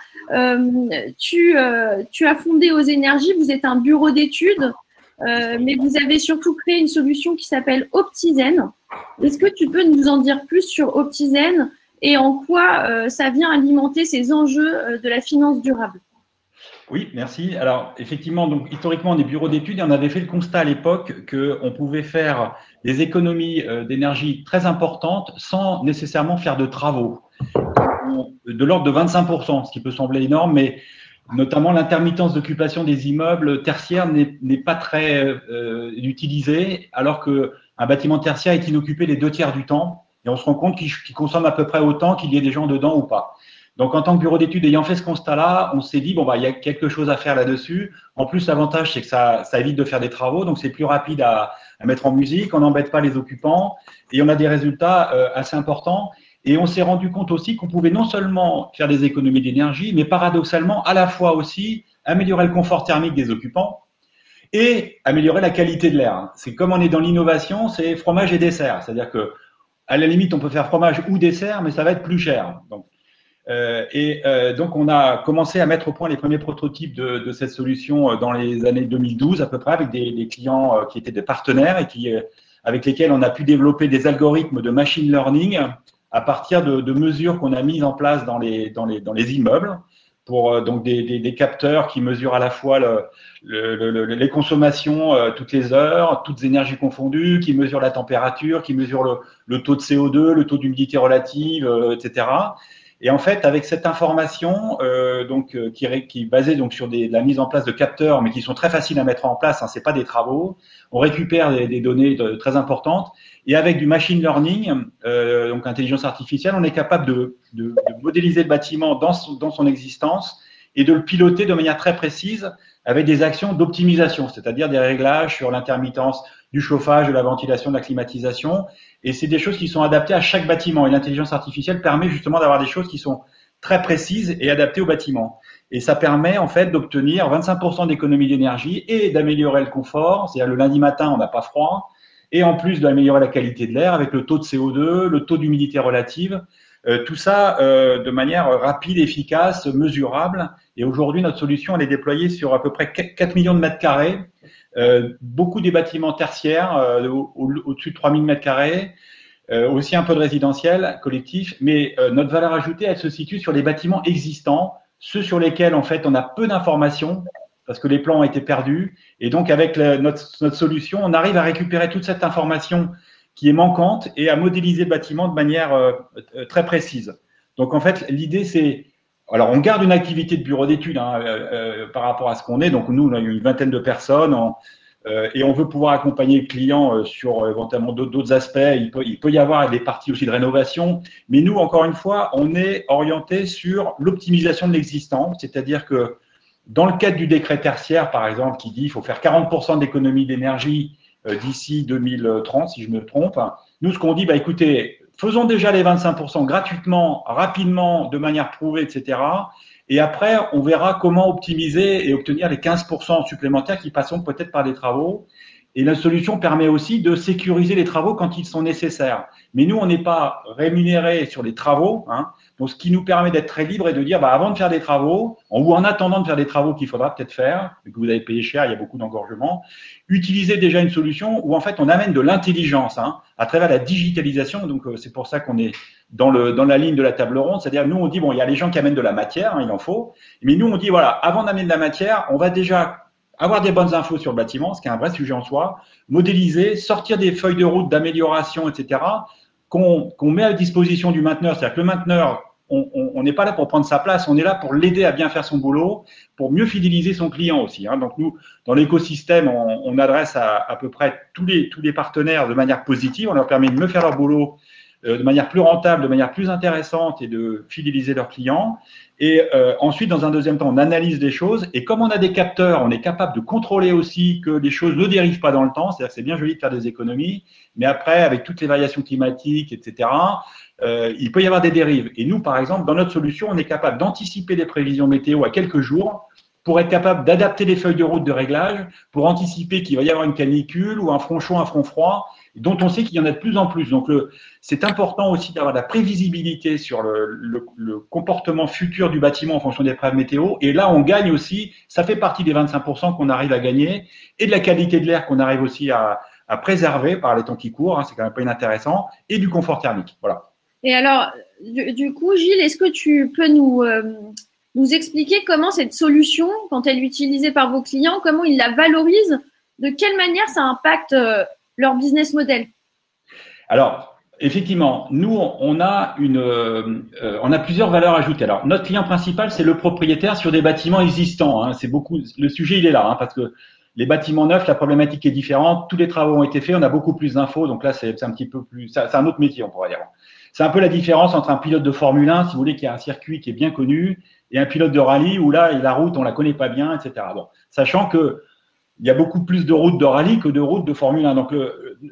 Tu as fondé Aux Énergies, vous êtes un bureau d'études, mais vous avez surtout créé une solution qui s'appelle Optizen. Est-ce que tu peux nous en dire plus sur Optizen et en quoi ça vient alimenter ces enjeux de la finance durable? Oui, merci. Alors, effectivement, donc, historiquement, on est bureau d'études et on avait fait le constat à l'époque qu'on pouvait faire des économies d'énergie très importantes sans nécessairement faire de travaux, de l'ordre de 25%, ce qui peut sembler énorme, mais notamment l'intermittence d'occupation des immeubles tertiaires n'est pas très utilisée, alors qu'un bâtiment tertiaire est inoccupé les 2/3 du temps et on se rend compte qu'il consomme à peu près autant qu'il y ait des gens dedans ou pas. Donc, en tant que bureau d'études, ayant fait ce constat-là, on s'est dit, bon, il y a quelque chose à faire là-dessus. En plus, l'avantage, c'est que ça évite de faire des travaux, donc c'est plus rapide à mettre en musique, on n'embête pas les occupants et on a des résultats assez importants. Et on s'est rendu compte aussi qu'on pouvait non seulement faire des économies d'énergie, mais paradoxalement, à la fois aussi améliorer le confort thermique des occupants et améliorer la qualité de l'air. C'est comme on est dans l'innovation, c'est fromage et dessert. C'est-à-dire que, à la limite, on peut faire fromage ou dessert, mais ça va être plus cher. Donc, on a commencé à mettre au point les premiers prototypes de cette solution dans les années 2012 à peu près, avec des clients qui étaient des partenaires et avec lesquels on a pu développer des algorithmes de machine learning à partir de mesures qu'on a mises en place dans les immeubles, pour donc des capteurs qui mesurent à la fois les consommations toutes les heures, toutes énergies confondues, qui mesurent la température, qui mesurent le taux de CO2, le taux d'humidité relative, etc. Et en fait, avec cette information qui est basée donc sur la mise en place de capteurs, mais qui sont très faciles à mettre en place, hein, c'est pas des travaux, on récupère des données très importantes. Et avec du machine learning, donc intelligence artificielle, on est capable de modéliser le bâtiment dans son existence et de le piloter de manière très précise avec des actions d'optimisation, c'est-à-dire des réglages sur l'intermittence du chauffage, de la ventilation, de la climatisation. Et c'est des choses qui sont adaptées à chaque bâtiment. Et l'intelligence artificielle permet justement d'avoir des choses qui sont très précises et adaptées au bâtiment. Et ça permet en fait d'obtenir 25% d'économie d'énergie et d'améliorer le confort. C'est-à-dire le lundi matin, on n'a pas froid. et en plus d'améliorer la qualité de l'air avec le taux de CO2, le taux d'humidité relative, tout ça de manière rapide, efficace, mesurable. Et aujourd'hui, notre solution, elle est déployée sur à peu près 4 millions de mètres carrés, beaucoup des bâtiments tertiaires, au-dessus de 3000 mètres carrés, aussi un peu de résidentiel collectif, mais notre valeur ajoutée, elle se situe sur les bâtiments existants, ceux sur lesquels, en fait, on a peu d'informations, parce que les plans ont été perdus. Et donc, avec notre solution, on arrive à récupérer toute cette information qui est manquante et à modéliser le bâtiment de manière très précise. Donc, en fait, l'idée, c'est… Alors, on garde une activité de bureau d'études par rapport à ce qu'on est. Donc, nous, on a une vingtaine de personnes et on veut pouvoir accompagner le client sur éventuellement d'autres aspects. Il peut y avoir des parties aussi de rénovation. Mais nous, encore une fois, on est orienté sur l'optimisation de l'existant. C'est-à-dire que dans le cadre du décret tertiaire, par exemple, qui dit qu'il faut faire 40% d'économie d'énergie d'ici 2030, si je me trompe, nous, ce qu'on dit, écoutez, faisons déjà les 25% gratuitement, rapidement, de manière prouvée, etc. Et après, on verra comment optimiser et obtenir les 15% supplémentaires qui passeront peut-être par des travaux. Et la solution permet aussi de sécuriser les travaux quand ils sont nécessaires. Mais nous, on n'est pas rémunéré sur les travaux. Donc, ce qui nous permet d'être très libre et de dire, avant de faire des travaux, ou en attendant de faire des travaux qu'il faudra peut-être faire, et que vous avez payé cher, il y a beaucoup d'engorgements, utiliser déjà une solution où, en fait, on amène de l'intelligence à travers la digitalisation. Donc, c'est pour ça qu'on est dans la ligne de la table ronde. C'est-à-dire, nous, on dit, il y a les gens qui amènent de la matière, il en faut. Mais nous, on dit, voilà, avant d'amener de la matière, on va déjà avoir des bonnes infos sur le bâtiment, ce qui est un vrai sujet en soi, modéliser, sortir des feuilles de route d'amélioration, etc., qu'on met à disposition du mainteneur. C'est-à-dire que le mainteneur, on n'est pas là pour prendre sa place, on est là pour l'aider à bien faire son boulot, pour mieux fidéliser son client aussi. Donc nous, dans l'écosystème, on adresse à peu près tous les partenaires de manière positive, on leur permet de mieux faire leur boulot de manière plus rentable, de manière plus intéressante et de fidéliser leurs clients. Et ensuite, dans un deuxième temps, on analyse des choses. Et comme on a des capteurs, on est capable de contrôler aussi que les choses ne dérivent pas dans le temps. C'est-à-dire que c'est bien joli de faire des économies, mais après, avec toutes les variations climatiques, etc., il peut y avoir des dérives. Et nous, par exemple, dans notre solution, on est capable d'anticiper les prévisions météo à quelques jours pour être capable d'adapter les feuilles de route de réglage, pour anticiper qu'il va y avoir une canicule ou un front chaud, un front froid, dont on sait qu'il y en a de plus en plus. Donc, c'est important aussi d'avoir de la prévisibilité sur le comportement futur du bâtiment en fonction des prévisions météo. Et là, on gagne aussi, ça fait partie des 25% qu'on arrive à gagner, et de la qualité de l'air qu'on arrive aussi à préserver par les temps qui courent, c'est quand même pas inintéressant, et du confort thermique. Voilà. Et alors, du coup, Gilles, est-ce que tu peux nous expliquer comment cette solution, quand elle est utilisée par vos clients, comment ils la valorisent, de quelle manière ça impacte leur business model? Alors, effectivement, nous, on a plusieurs valeurs ajoutées. Alors, notre client principal, c'est le propriétaire sur des bâtiments existants. C'est beaucoup, le sujet, il est là, parce que les bâtiments neufs, la problématique est différente. Tous les travaux ont été faits, on a beaucoup plus d'infos. Donc là, c'est un petit peu plus, c'est un autre métier, on pourrait dire. C'est un peu la différence entre un pilote de Formule 1, si vous voulez, qui a un circuit qui est bien connu, et un pilote de rallye où là, la route, on la connaît pas bien, etc. Bon, sachant que il y a beaucoup plus de routes de rallye que de routes de Formule 1. Donc,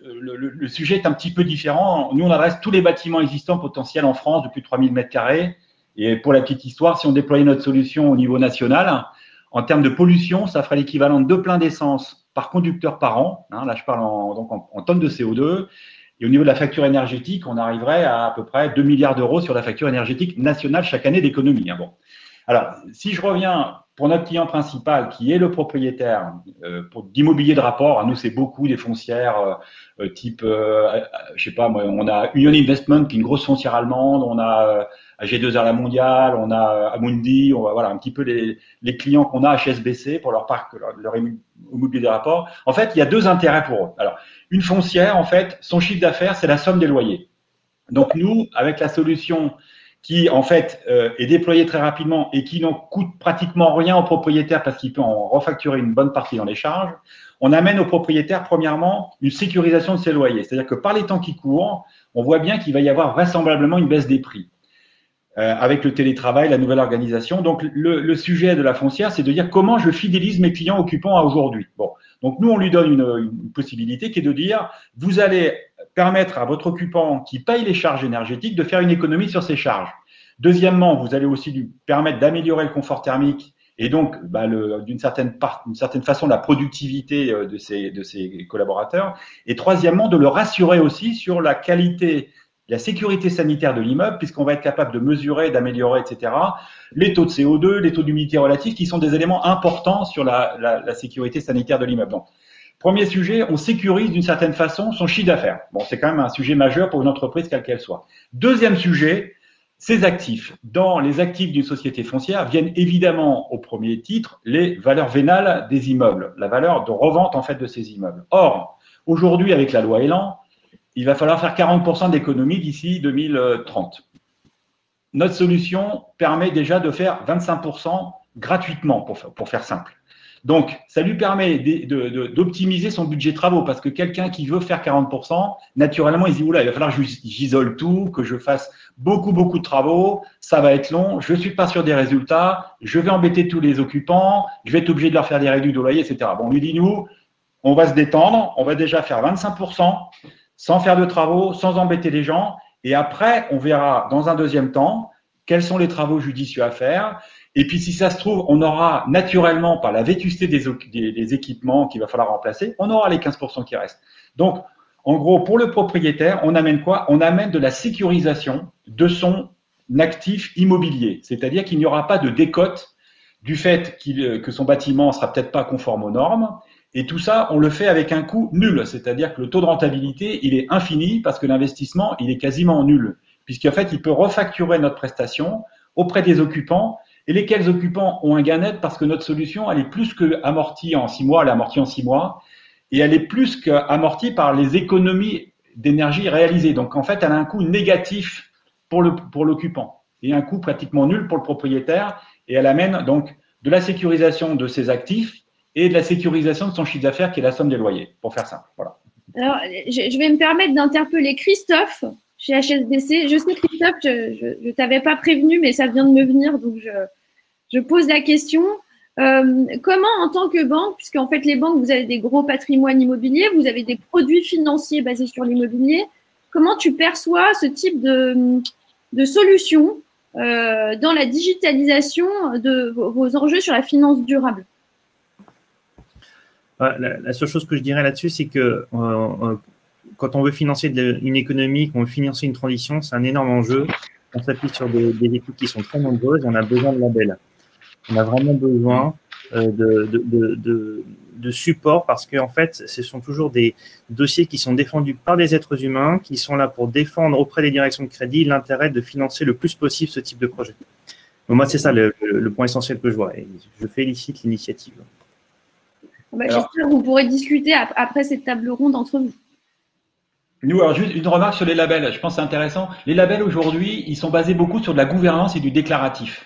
le sujet est un petit peu différent. Nous, on adresse tous les bâtiments existants potentiels en France de plus de 3000 mètres carrés. Et pour la petite histoire, si on déployait notre solution au niveau national, en termes de pollution, ça ferait l'équivalent de 2 pleins d'essence par conducteur par an. Là, je parle en tonnes de CO2. Et au niveau de la facture énergétique, on arriverait à peu près 2 milliards d'euros sur la facture énergétique nationale chaque année d'économie. Bon. Alors, si je reviens pour notre client principal, qui est le propriétaire d'immobilier de rapport, à nous, c'est beaucoup des foncières type, je sais pas, moi, on a Union Investment, qui est une grosse foncière allemande, on a AG2R La Mondiale, on a Amundi, voilà un petit peu les clients qu'on a HSBC pour leur parc, leur immobilier de rapport. En fait, il y a 2 intérêts pour eux. Alors, une foncière, en fait, son chiffre d'affaires, c'est la somme des loyers. Donc, nous, avec la solution qui, en fait, est déployée très rapidement et qui n'en coûte pratiquement rien au propriétaire parce qu'il peut en refacturer une bonne partie dans les charges, on amène au propriétaire, premièrement, une sécurisation de ses loyers. C'est-à-dire que par les temps qui courent, on voit bien qu'il va y avoir vraisemblablement une baisse des prix. Avec le télétravail, la nouvelle organisation. Donc, le sujet de la foncière, c'est de dire comment je fidélise mes clients occupants à aujourd'hui. Bon. Donc, nous, on lui donne une possibilité qui est de dire, vous allez permettre à votre occupant qui paye les charges énergétiques de faire une économie sur ses charges. Deuxièmement, vous allez aussi lui permettre d'améliorer le confort thermique et donc d'une certaine façon la productivité de ces collaborateurs. Et troisièmement, de le rassurer aussi sur la qualité, la sécurité sanitaire de l'immeuble, puisqu'on va être capable de mesurer, d'améliorer, etc., les taux de CO2, les taux d'humidité relatifs, qui sont des éléments importants sur la sécurité sanitaire de l'immeuble. Donc, premier sujet, on sécurise d'une certaine façon son chiffre d'affaires. Bon, c'est quand même un sujet majeur pour une entreprise, quelle qu'elle soit. Deuxième sujet, ces actifs. Dans les actifs d'une société foncière viennent évidemment au premier titre les valeurs vénales des immeubles, la valeur de revente en fait de ces immeubles. Or, aujourd'hui, avec la loi Elan, il va falloir faire 40% d'économie d'ici 2030. Notre solution permet déjà de faire 25% gratuitement, pour faire simple. Donc, ça lui permet d'optimiser son budget travaux, parce que quelqu'un qui veut faire 40%, naturellement, il se dit, oula, il va falloir que j'isole tout, que je fasse beaucoup de travaux, ça va être long, je ne suis pas sûr des résultats, je vais embêter tous les occupants, je vais être obligé de leur faire des réductions de loyer, etc. Bon, on lui dit, nous, on va se détendre, on va déjà faire 25%, sans faire de travaux, sans embêter les gens. Et après, on verra dans un deuxième temps quels sont les travaux judicieux à faire. Et puis, si ça se trouve, on aura naturellement, par la vétusté des équipements qu'il va falloir remplacer, on aura les 15% qui restent. Donc, en gros, pour le propriétaire, on amène quoi? On amène de la sécurisation de son actif immobilier. C'est-à-dire qu'il n'y aura pas de décote du fait que son bâtiment ne sera peut-être pas conforme aux normes. Et tout ça, on le fait avec un coût nul, c'est-à-dire que le taux de rentabilité, il est infini parce que l'investissement, il est quasiment nul, puisqu'en fait, il peut refacturer notre prestation auprès des occupants, et lesquels occupants ont un gain net parce que notre solution, elle est plus qu'amortie en 6 mois, elle est amortie en 6 mois, et elle est plus qu'amortie par les économies d'énergie réalisées. Donc, en fait, elle a un coût négatif pour l'occupant et un coût pratiquement nul pour le propriétaire, et elle amène donc de la sécurisation de ses actifs et de la sécurisation de son chiffre d'affaires qui est la somme des loyers, pour faire simple. Voilà. Alors, je vais me permettre d'interpeller Christophe chez HSBC. Je sais, Christophe, je ne t'avais pas prévenu, mais ça vient de me venir, donc je pose la question. Comment, en tant que banque, puisqu'en fait, les banques, vous avez des gros patrimoines immobiliers, vous avez des produits financiers basés sur l'immobilier, comment tu perçois ce type de solution dans la digitalisation de vos enjeux sur la finance durable? La seule chose que je dirais là-dessus, c'est que quand on veut financer une économie, qu'on veut financer une transition, c'est un énorme enjeu. On s'appuie sur des équipes qui sont très nombreuses et on a besoin de labels. On a vraiment besoin de support parce qu'en fait, ce sont toujours des dossiers qui sont défendus par des êtres humains qui sont là pour défendre auprès des directions de crédit l'intérêt de financer le plus possible ce type de projet. Donc moi, c'est ça le point essentiel que je vois et je félicite l'initiative. J'espère que vous pourrez discuter après cette table ronde entre vous. Nous, alors juste une remarque sur les labels, je pense que c'est intéressant. Les labels aujourd'hui, ils sont basés beaucoup sur de la gouvernance et du déclaratif.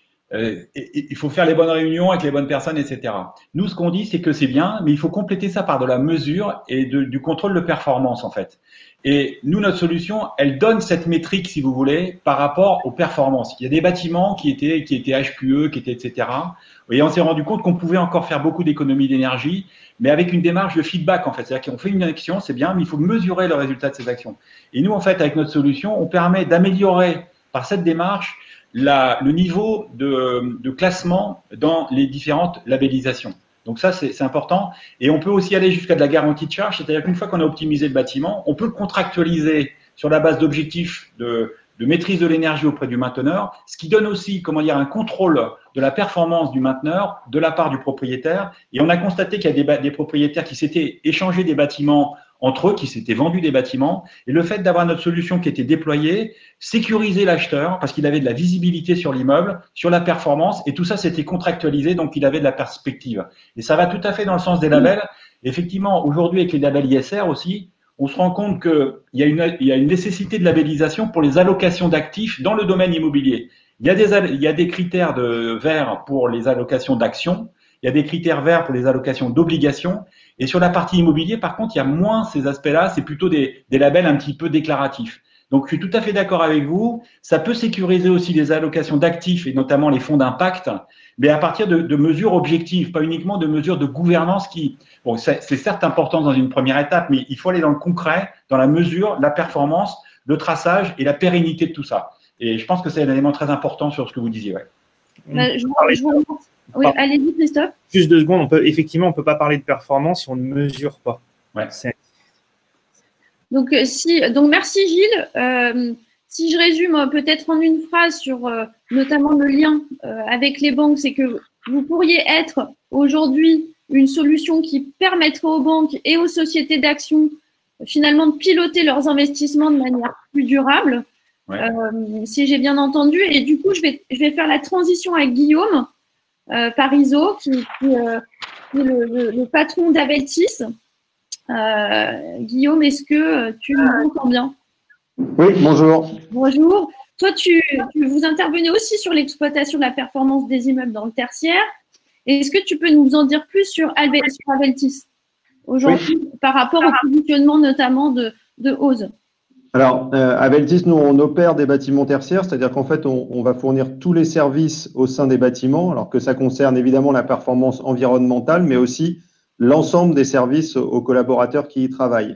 Il faut faire les bonnes réunions avec les bonnes personnes, etc. Nous, ce qu'on dit, c'est que c'est bien, mais il faut compléter ça par de la mesure et du contrôle de performance, en fait. Et nous, notre solution, elle donne cette métrique, si vous voulez, par rapport aux performances. Il y a des bâtiments qui étaient HQE, qui étaient, etc. Et on s'est rendu compte qu'on pouvait encore faire beaucoup d'économies d'énergie, mais avec une démarche de feedback, en fait. C'est-à-dire qu'on fait une action, c'est bien, mais il faut mesurer le résultat de ces actions. Et nous, en fait, avec notre solution, on permet d'améliorer par cette démarche le niveau de classement dans les différentes labellisations. Donc ça, c'est important. Et on peut aussi aller jusqu'à de la garantie de charge, c'est-à-dire qu'une fois qu'on a optimisé le bâtiment, on peut le contractualiser sur la base d'objectifs de maîtrise de l'énergie auprès du mainteneur, ce qui donne aussi, un contrôle de la performance du mainteneur de la part du propriétaire. Et on a constaté qu'il y a des propriétaires qui s'étaient échangés des bâtiments entre eux, qui s'étaient vendus des bâtiments. Et le fait d'avoir notre solution qui était déployée, sécuriser l'acheteur parce qu'il avait de la visibilité sur l'immeuble, sur la performance, et tout ça s'était contractualisé, donc il avait de la perspective. Et ça va tout à fait dans le sens des labels. Effectivement, aujourd'hui, avec les labels ISR aussi, on se rend compte qu'il y a une nécessité de labellisation pour les allocations d'actifs dans le domaine immobilier. Il y a des critères verts pour les allocations d'actions, il y a des critères verts pour les allocations d'obligations, et sur la partie immobilier, par contre, il y a moins ces aspects-là, c'est plutôt des labels un petit peu déclaratifs. Donc, je suis tout à fait d'accord avec vous. Ça peut sécuriser aussi les allocations d'actifs et notamment les fonds d'impact, mais à partir de mesures objectives, pas uniquement de mesures de gouvernance c'est certes important dans une première étape, mais il faut aller dans le concret, dans la mesure, la performance, le traçage et la pérennité de tout ça. Et je pense que c'est un élément très important sur ce que vous disiez. Ouais. Je vous remercie. Oui, allez-y, Christophe. Juste 2 secondes, effectivement, on ne peut pas parler de performance si on ne mesure pas. Ouais. Donc, merci Gilles. Si je résume peut-être en une phrase sur notamment le lien avec les banques, c'est que vous pourriez être aujourd'hui une solution qui permettrait aux banques et aux sociétés d'action finalement de piloter leurs investissements de manière plus durable, si j'ai bien entendu. Et du coup, je vais faire la transition avec Guillaume Parisot, qui est le patron d'Aveltis. Guillaume, est-ce que tu m'entends bien? Oui, bonjour. Bonjour. Toi, vous intervenez aussi sur l'exploitation de la performance des immeubles dans le tertiaire. Est-ce que tu peux nous en dire plus sur Aveltis aujourd'hui par rapport au positionnement notamment de Ose? Alors, Aveltis, nous, on opère des bâtiments tertiaires, c'est-à-dire qu'en fait, on va fournir tous les services au sein des bâtiments, alors que ça concerne évidemment la performance environnementale, mais aussi l'ensemble des services aux collaborateurs qui y travaillent.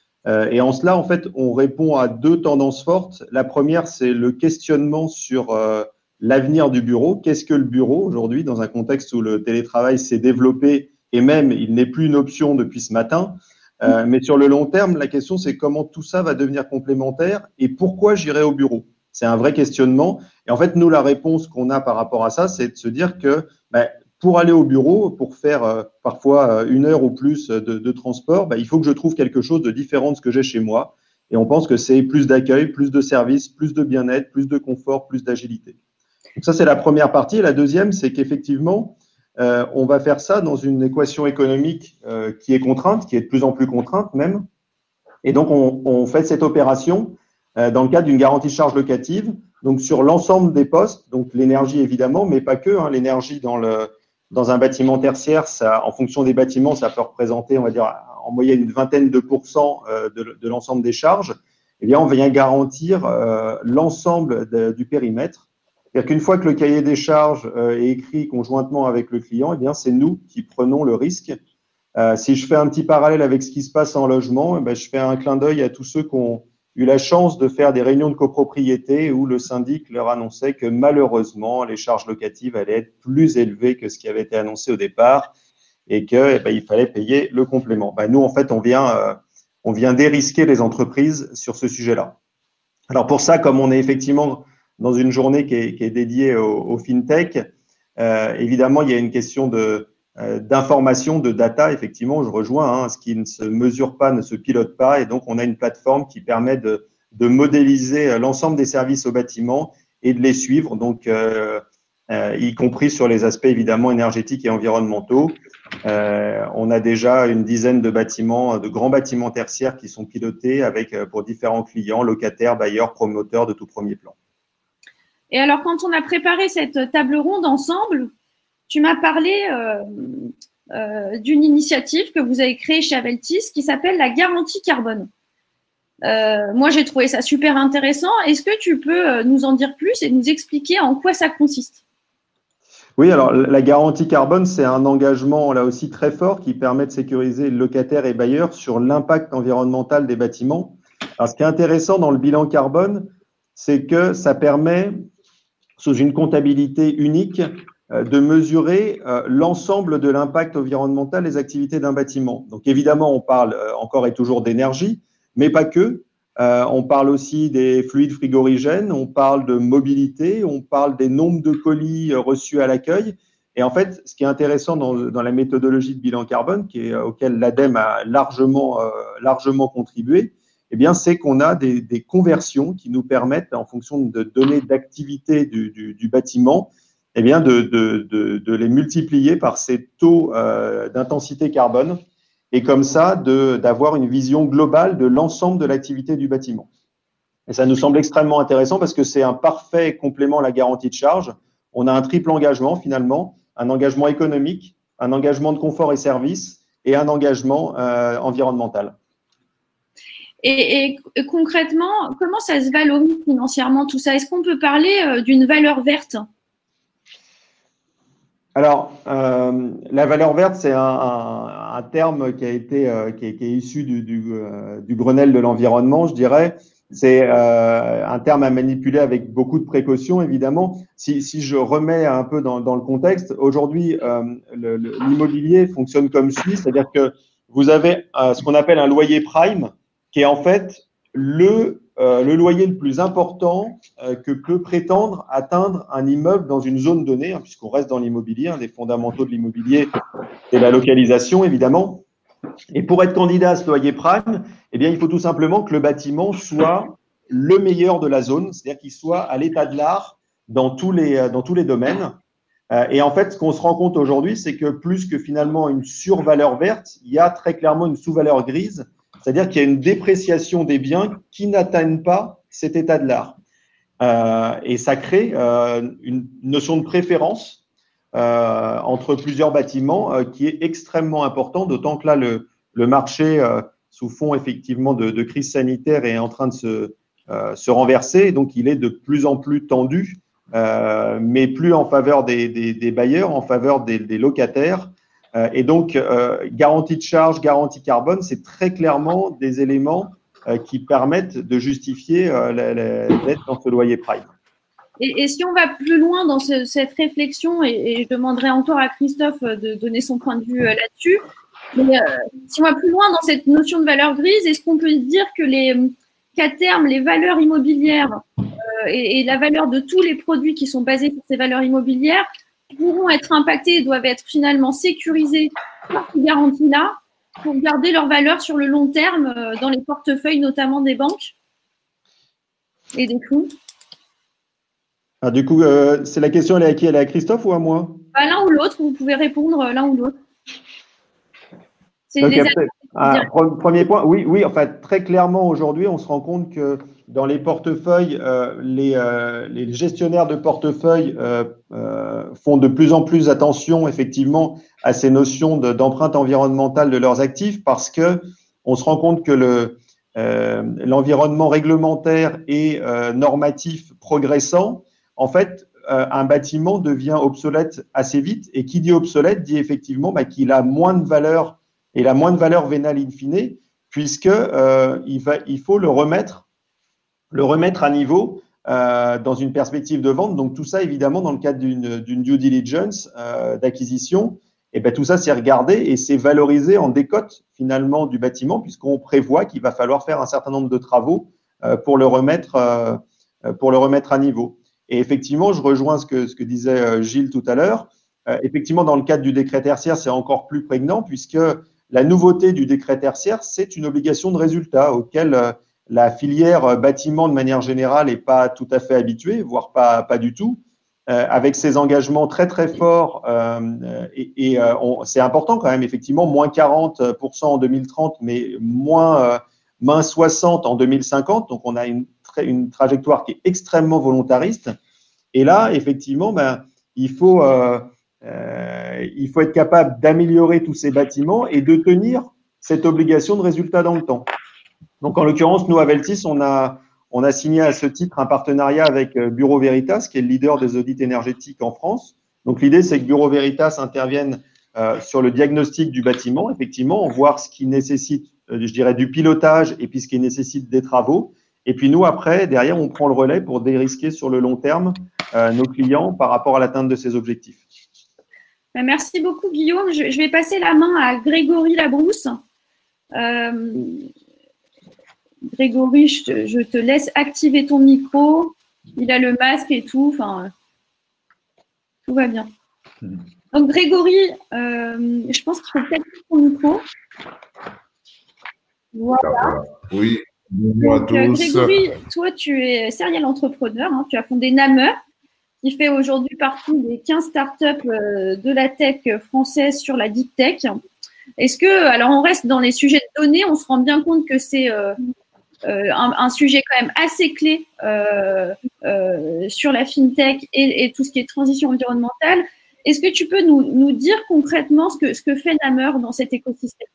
Et en cela, en fait, on répond à 2 tendances fortes. La première, c'est le questionnement sur l'avenir du bureau. Qu'est-ce que le bureau aujourd'hui, dans un contexte où le télétravail s'est développé et même il n'est plus une option depuis ce matin. Mais sur le long terme, la question, c'est comment tout ça va devenir complémentaire et pourquoi j'irai au bureau. C'est un vrai questionnement. Et en fait, nous, la réponse qu'on a par rapport à ça, c'est de se dire que pour aller au bureau, pour faire parfois 1 heure ou plus de transport, il faut que je trouve quelque chose de différent de ce que j'ai chez moi. Et on pense que c'est plus d'accueil, plus de services, plus de bien-être, plus de confort, plus d'agilité. Donc ça, c'est la première partie. Et la deuxième, c'est qu'effectivement, on va faire ça dans une équation économique qui est contrainte, qui est de plus en plus contrainte même. Et donc, on fait cette opération dans le cadre d'une garantie de charge locative, donc sur l'ensemble des postes, donc l'énergie évidemment, mais pas que. L'énergie dans un bâtiment tertiaire, ça, en fonction des bâtiments, ça peut représenter, on va dire, en moyenne une vingtaine de pourcents de l'ensemble des charges. Eh bien, on vient garantir l'ensemble du périmètre. C'est-à-dire qu'une fois que le cahier des charges est écrit conjointement avec le client, eh bien, c'est nous qui prenons le risque. Si je fais un petit parallèle avec ce qui se passe en logement, je fais un clin d'œil à tous ceux qui ont eu la chance de faire des réunions de copropriété où le syndic leur annonçait que malheureusement, les charges locatives allaient être plus élevées que ce qui avait été annoncé au départ et qu'il fallait payer le complément. Nous, en fait, on vient dérisquer les entreprises sur ce sujet-là. Alors pour ça, comme on est effectivement dans une journée qui est dédiée au FinTech, évidemment, il y a une question d'information, de data. Effectivement, je rejoins, ce qui ne se mesure pas ne se pilote pas. Et donc, on a une plateforme qui permet de modéliser l'ensemble des services au bâtiment et de les suivre, donc y compris sur les aspects évidemment énergétiques et environnementaux. On a déjà une dizaine de bâtiments, de grands bâtiments tertiaires qui sont pilotés pour différents clients, locataires, bailleurs, promoteurs de tout premier plan. Et alors, quand on a préparé cette table ronde ensemble, tu m'as parlé d'une initiative que vous avez créée chez Aveltis qui s'appelle la garantie carbone. Moi, j'ai trouvé ça super intéressant. Est-ce que tu peux nous en dire plus et nous expliquer en quoi ça consiste? Oui, alors la garantie carbone, c'est un engagement là aussi très fort qui permet de sécuriser locataires et bailleurs sur l'impact environnemental des bâtiments. Alors, ce qui est intéressant dans le bilan carbone, c'est que ça permet, sous une comptabilité unique, de mesurer l'ensemble de l'impact environnemental des activités d'un bâtiment. Donc évidemment, on parle encore et toujours d'énergie, mais pas que. On parle aussi des fluides frigorigènes, on parle de mobilité, on parle des nombres de colis reçus à l'accueil. Et en fait, ce qui est intéressant dans la méthodologie de bilan carbone, auquel l'ADEME a largement contribué, eh bien, c'est qu'on a des conversions qui nous permettent, en fonction de données d'activité du bâtiment, eh bien, de les multiplier par ces taux d'intensité carbone et comme ça, d'avoir une vision globale de l'ensemble de l'activité du bâtiment. Et ça nous semble extrêmement intéressant parce que c'est un parfait complément à la garantie de charge. On a un triple engagement finalement, un engagement économique, un engagement de confort et service et un engagement environnemental. Et concrètement, comment ça se valorise financièrement tout ça? Est-ce qu'on peut parler d'une valeur verte? Alors, la valeur verte, c'est un terme qui est issu du Grenelle de l'environnement, je dirais. c'est un terme à manipuler avec beaucoup de précautions, évidemment. Si je remets un peu dans le contexte, aujourd'hui, l'immobilier fonctionne comme suit, c'est-à-dire que vous avez ce qu'on appelle un loyer prime, qui est en fait le loyer le plus important que peut prétendre atteindre un immeuble dans une zone donnée, hein, puisqu'on reste dans l'immobilier. Les fondamentaux de l'immobilier, c'est la localisation, évidemment. Et pour être candidat à ce loyer prime, eh bien, il faut tout simplement que le bâtiment soit le meilleur de la zone, c'est-à-dire qu'il soit à l'état de l'art dans tous les domaines. Et en fait, ce qu'on se rend compte aujourd'hui, c'est que plus que finalement une survaleur verte, il y a très clairement une sous-valeur grise, c'est-à-dire qu'il y a une dépréciation des biens qui n'atteignent pas cet état de l'art. Et ça crée une notion de préférence entre plusieurs bâtiments qui est extrêmement important, d'autant que là, le marché, sous fond effectivement de crise sanitaire, est en train de se renverser. Donc, il est de plus en plus tendu, mais plus en faveur des bailleurs, en faveur des locataires. Et donc, garantie de charge, garantie carbone, c'est très clairement des éléments qui permettent de justifier d'être dans ce loyer prime. Et si on va plus loin dans cette réflexion, et je demanderai encore à Christophe de donner son point de vue là-dessus, mais si on va plus loin dans cette notion de valeur grise, est-ce qu'on peut dire qu'à terme, les valeurs immobilières et la valeur de tous les produits qui sont basés sur ces valeurs immobilières pourront être impactés et doivent être finalement sécurisés par ces garanties-là pour garder leur valeur sur le long terme dans les portefeuilles, notamment des banques et des fonds? Du coup, c'est la question, elle est à qui? Elle est à Christophe ou à moi? L'un ou l'autre, vous pouvez répondre l'un ou l'autre. Premier point, oui, en fait, très clairement, aujourd'hui, on se rend compte que dans les portefeuilles, les gestionnaires de portefeuille font de plus en plus attention, effectivement, à ces notions d'empreinte environnementale de leurs actifs, parce que on se rend compte que l'environnement réglementaire et normatif progressant, en fait, un bâtiment devient obsolète assez vite. Et qui dit obsolète dit effectivement qu'il a moins de valeur, et la moins de valeur vénale in fine, puisque il faut le remettre à niveau dans une perspective de vente. Donc tout ça, évidemment, dans le cadre d'une due diligence d'acquisition, et tout ça, c'est regardé et c'est valorisé en décote finalement du bâtiment, puisqu'on prévoit qu'il va falloir faire un certain nombre de travaux pour le remettre à niveau. Et effectivement, je rejoins ce que disait Gilles tout à l'heure. Effectivement, dans le cadre du décret tertiaire, c'est encore plus prégnant, puisque la nouveauté du décret tertiaire, c'est une obligation de résultat auquel la filière bâtiment, de manière générale, n'est pas tout à fait habituée, voire pas du tout, avec ses engagements très, très forts. C'est important quand même, effectivement, moins 40% en 2030, mais moins 60% en 2050. Donc, on a une trajectoire qui est extrêmement volontariste. Et là, effectivement, il faut être capable d'améliorer tous ces bâtiments et de tenir cette obligation de résultat dans le temps. Donc, en l'occurrence, nous, à Veltis, on a signé à ce titre un partenariat avec Bureau Veritas, qui est le leader des audits énergétiques en France. Donc, l'idée, c'est que Bureau Veritas intervienne sur le diagnostic du bâtiment, effectivement, voir ce qui nécessite, je dirais, du pilotage et puis ce qui nécessite des travaux. Et puis, nous, après, derrière, on prend le relais pour dérisquer sur le long terme nos clients par rapport à l'atteinte de ces objectifs. Merci beaucoup, Guillaume. Je vais passer la main à Grégory Labrousse. Grégory, je te laisse activer ton micro. Il a le masque et tout. Enfin, tout va bien. Donc, Grégory, je pense qu'il faut peut-être ton micro. Voilà. Oui, bonjour à tous. Grégory, toi, tu es serial entrepreneur. Hein, tu as fondé Namer, qui fait aujourd'hui partie des 15 startups de la tech française sur la deep tech. Est-ce que, alors on reste dans les sujets de données, on se rend bien compte que c'est un sujet quand même assez clé sur la fintech et tout ce qui est transition environnementale. Est-ce que tu peux nous dire concrètement ce que fait Namer dans cet écosystème?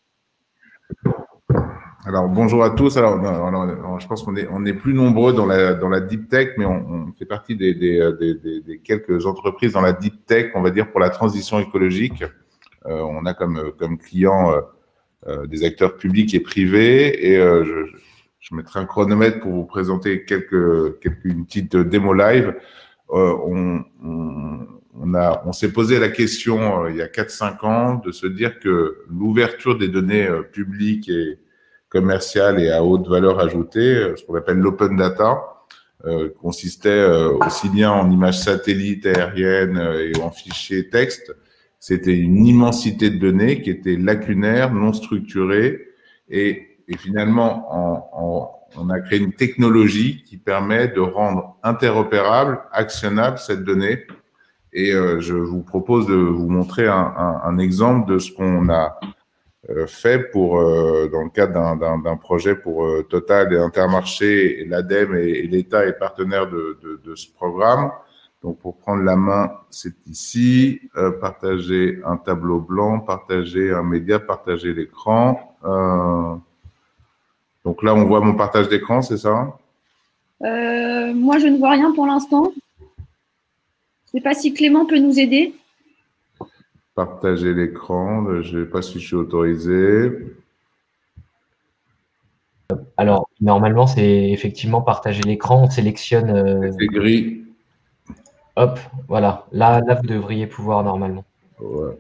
Alors, bonjour à tous. Alors, je pense qu'on est plus nombreux dans la deep tech, mais on fait partie des quelques entreprises dans la deep tech, on va dire, pour la transition écologique. On a comme clients des acteurs publics et privés, et je mettrai un chronomètre pour vous présenter une petite démo live. On s'est posé la question il y a 4-5 ans de se dire que l'ouverture des données publiques et commerciales et à haute valeur ajoutée, ce qu'on appelle l'open data, consistait aussi bien en images satellites aériennes et en fichiers texte. C'était une immensité de données qui étaient lacunaires, non structurées, et finalement, on a créé une technologie qui permet de rendre interopérable, actionnable cette donnée. Et je vous propose de vous montrer un exemple de ce qu'on a fait dans le cadre d'un projet pour Total et Intermarché, et l'ADEME et l'État est partenaire de ce programme. Donc, pour prendre la main, c'est ici, partager un tableau blanc, partager un média, partager l'écran. Donc là, on voit mon partage d'écran, c'est ça? Moi, je ne vois rien pour l'instant. Je ne sais pas si Clément peut nous aider. Partager l'écran, je ne sais pas si je suis autorisé. Alors, normalement, c'est effectivement partager l'écran. On sélectionne… C'est gris. Hop, voilà. Là, vous devriez pouvoir normalement. Ouais.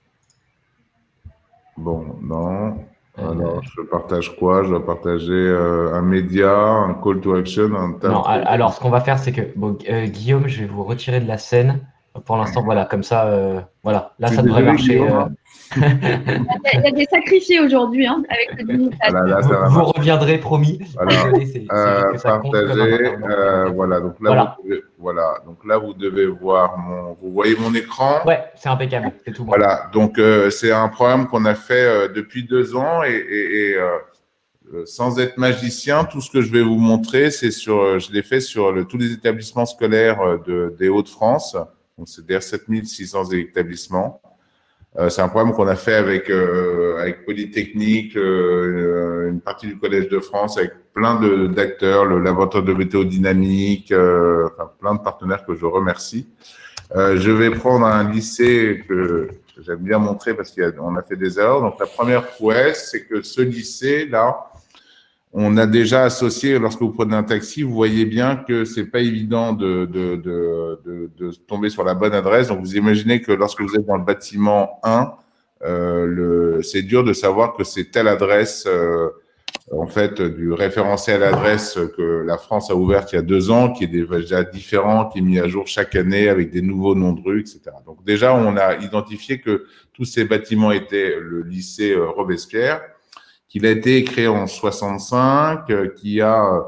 Bon, non. Alors, je partage quoi? Je dois partager un média, un call to action, un tab. Non, alors ce qu'on va faire, c'est que Guillaume, je vais vous retirer de la scène. Pour l'instant, voilà, comme ça, voilà. Là, ça devrait marcher. Il y a des sacrifiés aujourd'hui, hein, avec le digital. Voilà, vous reviendrez, promis. Voilà, partager. Voilà, donc là, donc là, vous devez voir vous voyez mon écran? Ouais, c'est impeccable. C'est tout bon. Voilà, donc c'est un programme qu'on a fait depuis 2 ans et sans être magicien, tout ce que je vais vous montrer, je l'ai fait sur tous les établissements scolaires des Hauts-de-France. Donc, c'est d'ailleurs 7600 établissements. C'est un programme qu'on a fait avec Polytechnique, une partie du Collège de France, avec plein d'acteurs, le laboratoire de météodynamique, enfin, plein de partenaires que je remercie. Je vais prendre un lycée que j'aime bien montrer parce qu'on a fait des erreurs. Donc, la première prouesse, c'est que ce lycée-là, on a déjà associé, lorsque vous prenez un taxi, vous voyez bien que c'est pas évident de tomber sur la bonne adresse. Donc, vous imaginez que lorsque vous êtes dans le bâtiment 1, c'est dur de savoir que c'est telle adresse, en fait, du référencé à l'adresse que la France a ouverte il y a 2 ans, qui est déjà différent, qui est mis à jour chaque année avec des nouveaux noms de rues, etc. Donc, déjà, on a identifié que tous ces bâtiments étaient le lycée Robespierre, qu'il a été créé en 65, qui a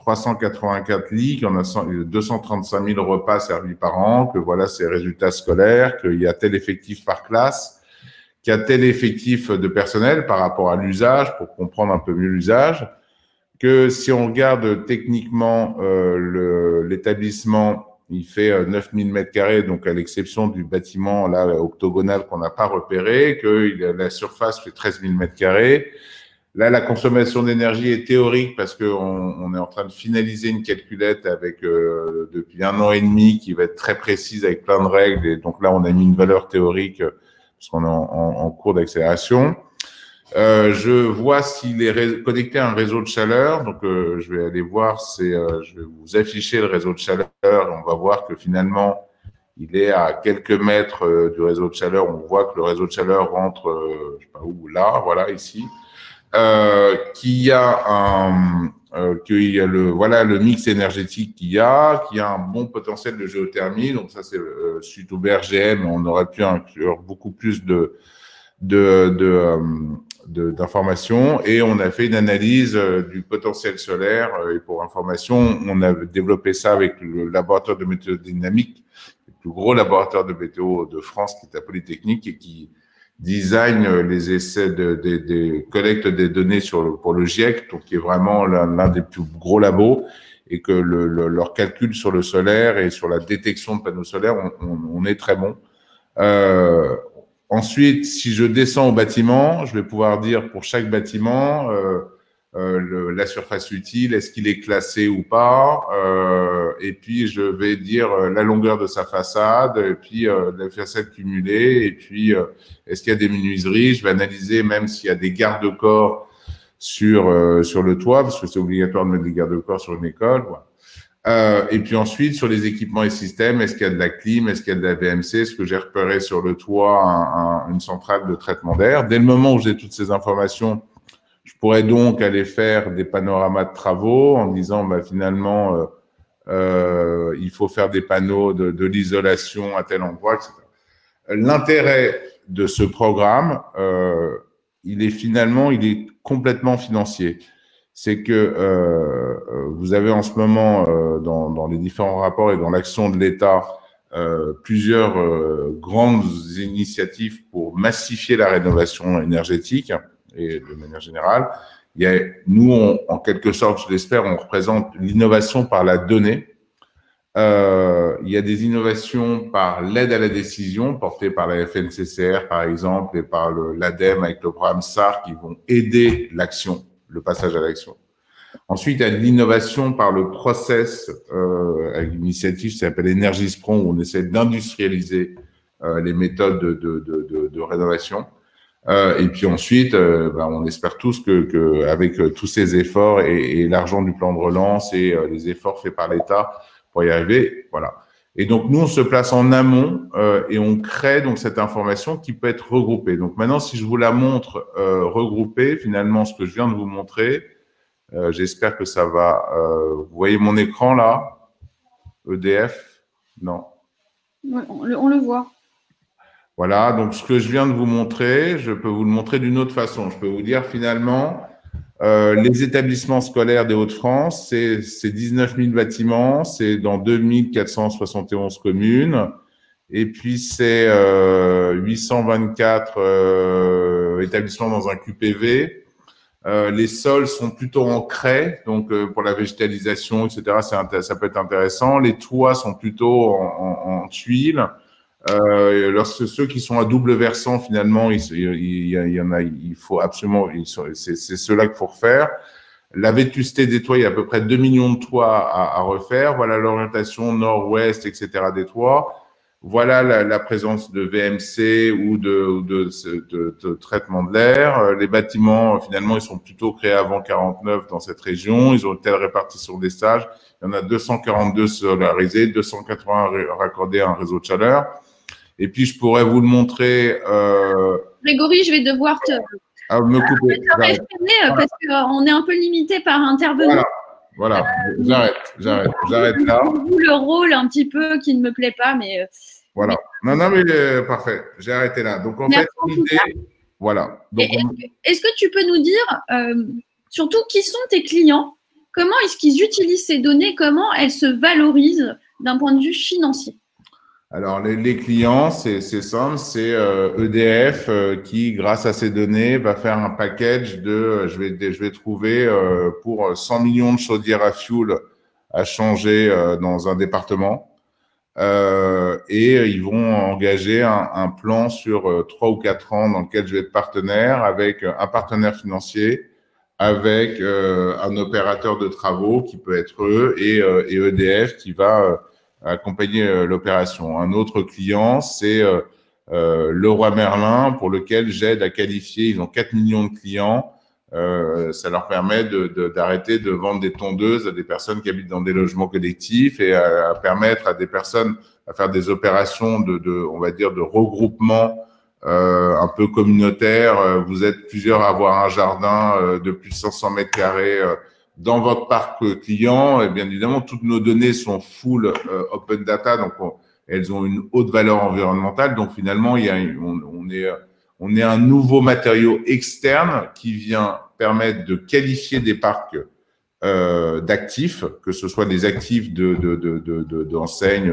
384 lits, qu'on a 235 000 repas servis par an, que voilà ses résultats scolaires, qu'il y a tel effectif par classe, qu'il y a tel effectif de personnel par rapport à l'usage, pour comprendre un peu mieux l'usage, que si on regarde techniquement l'établissement, il fait 9000 m², donc à l'exception du bâtiment là octogonal qu'on n'a pas repéré, que la surface fait 13 000 m². Là, la consommation d'énergie est théorique parce qu'on est en train de finaliser une calculette avec depuis 1 an et demi qui va être très précise avec plein de règles. Et donc là, on a mis une valeur théorique parce qu'on est en cours d'accélération. Je vois s'il est connecté à un réseau de chaleur. Donc, je vais aller voir, je vais vous afficher le réseau de chaleur. On va voir que finalement, il est à quelques mètres du réseau de chaleur. On voit que le réseau de chaleur rentre, je sais pas où, là, voilà, ici. Qu'il y a le mix énergétique qu'il y a un bon potentiel de géothermie. Donc ça, c'est suite au BRGM, on aurait pu inclure beaucoup plus d'informations, et on a fait une analyse du potentiel solaire. Et pour information, on a développé ça avec le laboratoire de météodynamique, le plus gros laboratoire de météo de France, qui est à Polytechnique, et qui design les essais des collectes des données pour le GIEC, donc qui est vraiment l'un des plus gros labos, et que leur calcul sur le solaire et sur la détection de panneaux solaires, on est très bon. Ensuite, si je descends au bâtiment, je vais pouvoir dire pour chaque bâtiment la surface utile, est-ce qu'il est classé ou pas, et puis je vais dire la longueur de sa façade, et puis la façade cumulée, et puis est-ce qu'il y a des menuiseries. Je vais analyser même s'il y a des garde-corps sur le toit, parce que c'est obligatoire de mettre des garde-corps sur une école. Voilà. Et puis ensuite, sur les équipements et systèmes, est-ce qu'il y a de la clim, est-ce qu'il y a de la VMC, est-ce que j'ai repéré sur le toit une centrale de traitement d'air. Dès le moment où j'ai toutes ces informations, je pourrais donc aller faire des panoramas de travaux en disant finalement, il faut faire des panneaux de l'isolation à tel endroit, etc. L'intérêt de ce programme, il est complètement financier. C'est que vous avez en ce moment, dans les différents rapports et dans l'action de l'État, plusieurs grandes initiatives pour massifier la rénovation énergétique et de manière générale. Nous, en quelque sorte, je l'espère, on représente l'innovation par la donnée. Il y a des innovations par l'aide à la décision portée par la FNCCR, par exemple, et par l'ADEME avec le programme SAR qui vont aider l'action, le passage à l'action. Ensuite, il y a de l'innovation par le process, avec une initiative qui s'appelle Energispron, où on essaie d'industrialiser les méthodes de rénovation. Et puis ensuite, on espère tous que avec tous ces efforts et l'argent du plan de relance et les efforts faits par l'État pour y arriver, voilà. Et donc nous, on se place en amont et on crée donc cette information qui peut être regroupée. Donc maintenant, si je vous la montre regroupée, finalement, ce que je viens de vous montrer, j'espère que ça va. Vous voyez mon écran là, EDF, non? Ouais, on le voit. Voilà, donc ce que je viens de vous montrer, je peux vous le montrer d'une autre façon. Je peux vous dire finalement, les établissements scolaires des Hauts-de-France, c'est 19 000 bâtiments, c'est dans 2471 communes, et puis c'est 824 établissements dans un QPV. Les sols sont plutôt en craie, donc pour la végétalisation, etc., ça peut être intéressant. Les toits sont plutôt en tuiles. Lorsque ceux qui sont à double versant, finalement, il y en a, il faut absolument, c'est ceux-là qu'il faut refaire. La vétusté des toits, il y a à peu près 2 millions de toits à refaire. Voilà l'orientation nord-ouest, etc. des toits. Voilà la présence de VMC ou de traitement de l'air. Les bâtiments, finalement, ils sont plutôt créés avant 49 dans cette région. Ils ont une telle répartition des stages. Il y en a 242 solarisés, 280 raccordés à un réseau de chaleur. Et puis, je pourrais vous le montrer. Grégory, je vais devoir me couper. Parce qu'on est un peu limité par intervenant. Voilà, j'arrête là. Le rôle un petit peu qui ne me plaît pas, mais. Voilà. Non, mais parfait. J'ai arrêté là. Donc, en fait, l'idée. Voilà. Est-ce que tu peux nous dire, surtout, qui sont tes clients? Comment est-ce qu'ils utilisent ces données? Comment elles se valorisent d'un point de vue financier? Alors, les clients, c'est simple, c'est EDF qui, grâce à ces données, va faire un package de, je vais trouver pour 100 millions de chaudières à fioul à changer dans un département. Et ils vont engager un plan sur 3 ou 4 ans dans lequel je vais être partenaire avec un partenaire financier, avec un opérateur de travaux qui peut être eux et EDF qui va accompagner l'opération. Un autre client, c'est Leroy Merlin pour lequel j'aide à qualifier. Ils ont 4 millions de clients. Ça leur permet d'arrêter de vendre des tondeuses à des personnes qui habitent dans des logements collectifs et à permettre à des personnes à faire des opérations on va dire, de regroupement un peu communautaire. Vous êtes plusieurs à avoir un jardin de plus de 500 mètres carrés dans votre parc client. Et bien évidemment, toutes nos données sont full open data, donc elles ont une haute valeur environnementale. Donc finalement, on est un nouveau matériau externe qui vient permettre de qualifier des parcs d'actifs, que ce soit des actifs d'enseignes,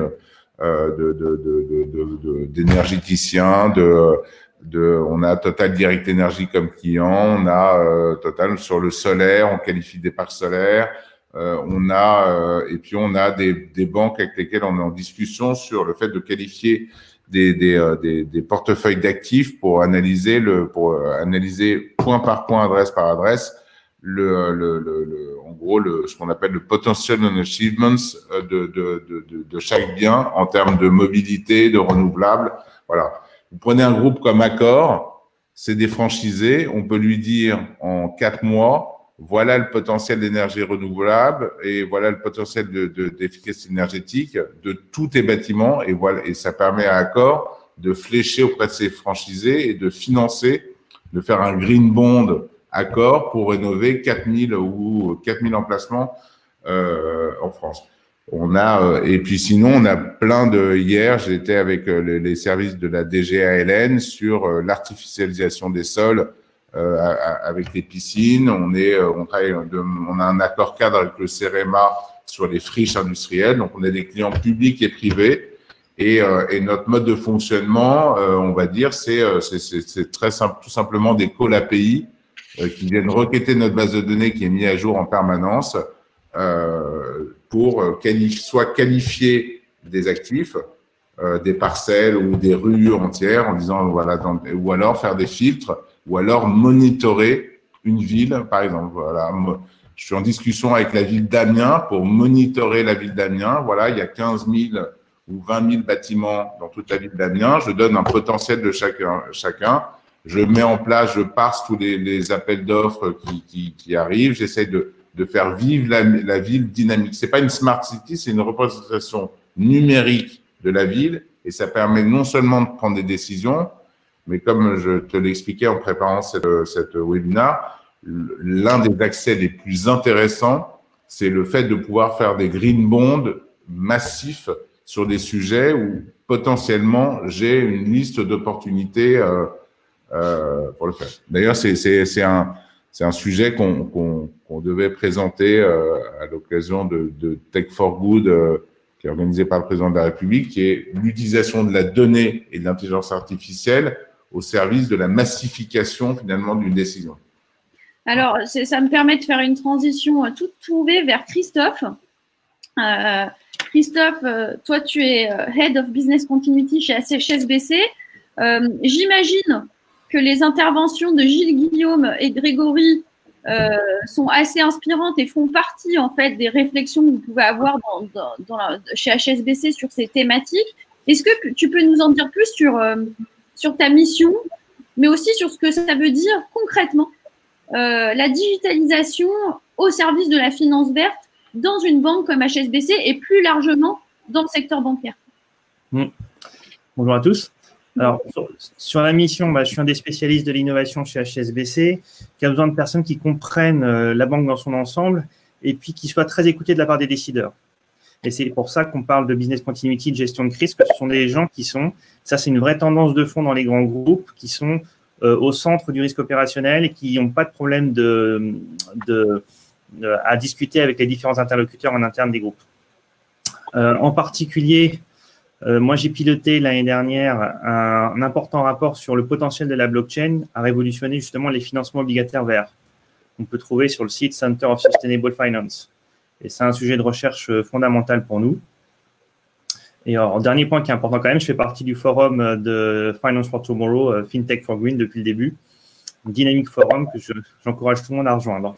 d'énergéticiens, on a Total Direct Energy comme client, on a Total sur le solaire, on qualifie des parcs solaires, et puis on a des banques avec lesquelles on est en discussion sur le fait de qualifier des portefeuilles d'actifs pour analyser point par point, adresse par adresse, en gros, ce qu'on appelle le potential and achievements de chaque bien en termes de mobilité, de renouvelables. Voilà. Vous prenez un groupe comme Accor, c'est des franchisés. On peut lui dire en 4 mois, voilà le potentiel d'énergie renouvelable et voilà le potentiel d'efficacité énergétique de tous tes bâtiments. Et voilà, et ça permet à Accor de flécher auprès de ses franchisés et de financer, de faire un green bond Accor pour rénover 4000 emplacements en France. Et puis sinon, on a plein de. Hier, j'étais avec les services de la DGALN sur l'artificialisation des sols avec les piscines. On a un accord cadre avec le CEREMA sur les friches industrielles. Donc, on a des clients publics et privés. Et notre mode de fonctionnement, on va dire, c'est très simple, tout simplement des calls API qui viennent requêter notre base de données qui est mise à jour en permanence pour soit qualifier des actifs, des parcelles ou des rues entières en disant voilà, ou alors faire des filtres, ou alors monitorer une ville, par exemple. Voilà, je suis en discussion avec la ville d'Amiens pour monitorer la ville d'Amiens. Voilà, il y a 15 000 ou 20 000 bâtiments dans toute la ville d'Amiens. Je donne un potentiel de chacun. Je mets en place, je parse tous les appels d'offres qui arrivent. J'essaie de faire vivre la ville dynamique. C'est pas une smart city, c'est une représentation numérique de la ville et ça permet non seulement de prendre des décisions, mais comme je te l'expliquais en préparant cette webinaire, l'un des accès les plus intéressants, c'est le fait de pouvoir faire des green bonds massifs sur des sujets où potentiellement j'ai une liste d'opportunités pour le faire. D'ailleurs, c'est un sujet qu'on devait présenter à l'occasion de Tech for Good, qui est organisé par le président de la République, qui est l'utilisation de la donnée et de l'intelligence artificielle au service de la massification finalement d'une décision. Alors, ça me permet de faire une transition toute trouvée vers Christophe. Christophe, toi, tu es Head of Business Continuity chez HSBC. J'imagine que les interventions de Gilles Guillaume et Grégory sont assez inspirantes et font partie en fait des réflexions que vous pouvez avoir chez HSBC sur ces thématiques. Est-ce que tu peux nous en dire plus sur ta mission, mais aussi sur ce que ça veut dire concrètement la digitalisation au service de la finance verte dans une banque comme HSBC et plus largement dans le secteur bancaire? Bonjour à tous. Alors, sur la mission, je suis un des spécialistes de l'innovation chez HSBC qui a besoin de personnes qui comprennent la banque dans son ensemble et puis qui soient très écoutées de la part des décideurs. Et c'est pour ça qu'on parle de business continuity, de gestion de crise, que ce sont des gens qui sont, ça c'est une vraie tendance de fond dans les grands groupes, qui sont au centre du risque opérationnel et qui n'ont pas de problème à discuter avec les différents interlocuteurs en interne des groupes. En particulier, moi, j'ai piloté l'année dernière un important rapport sur le potentiel de la blockchain à révolutionner justement les financements obligataires verts. On peut trouver sur le site Center of Sustainable Finance. Et c'est un sujet de recherche fondamental pour nous. Et alors, dernier point qui est important quand même, je fais partie du forum de Finance for Tomorrow, FinTech for Green depuis le début. Un dynamique forum que j'encourage tout le monde à rejoindre.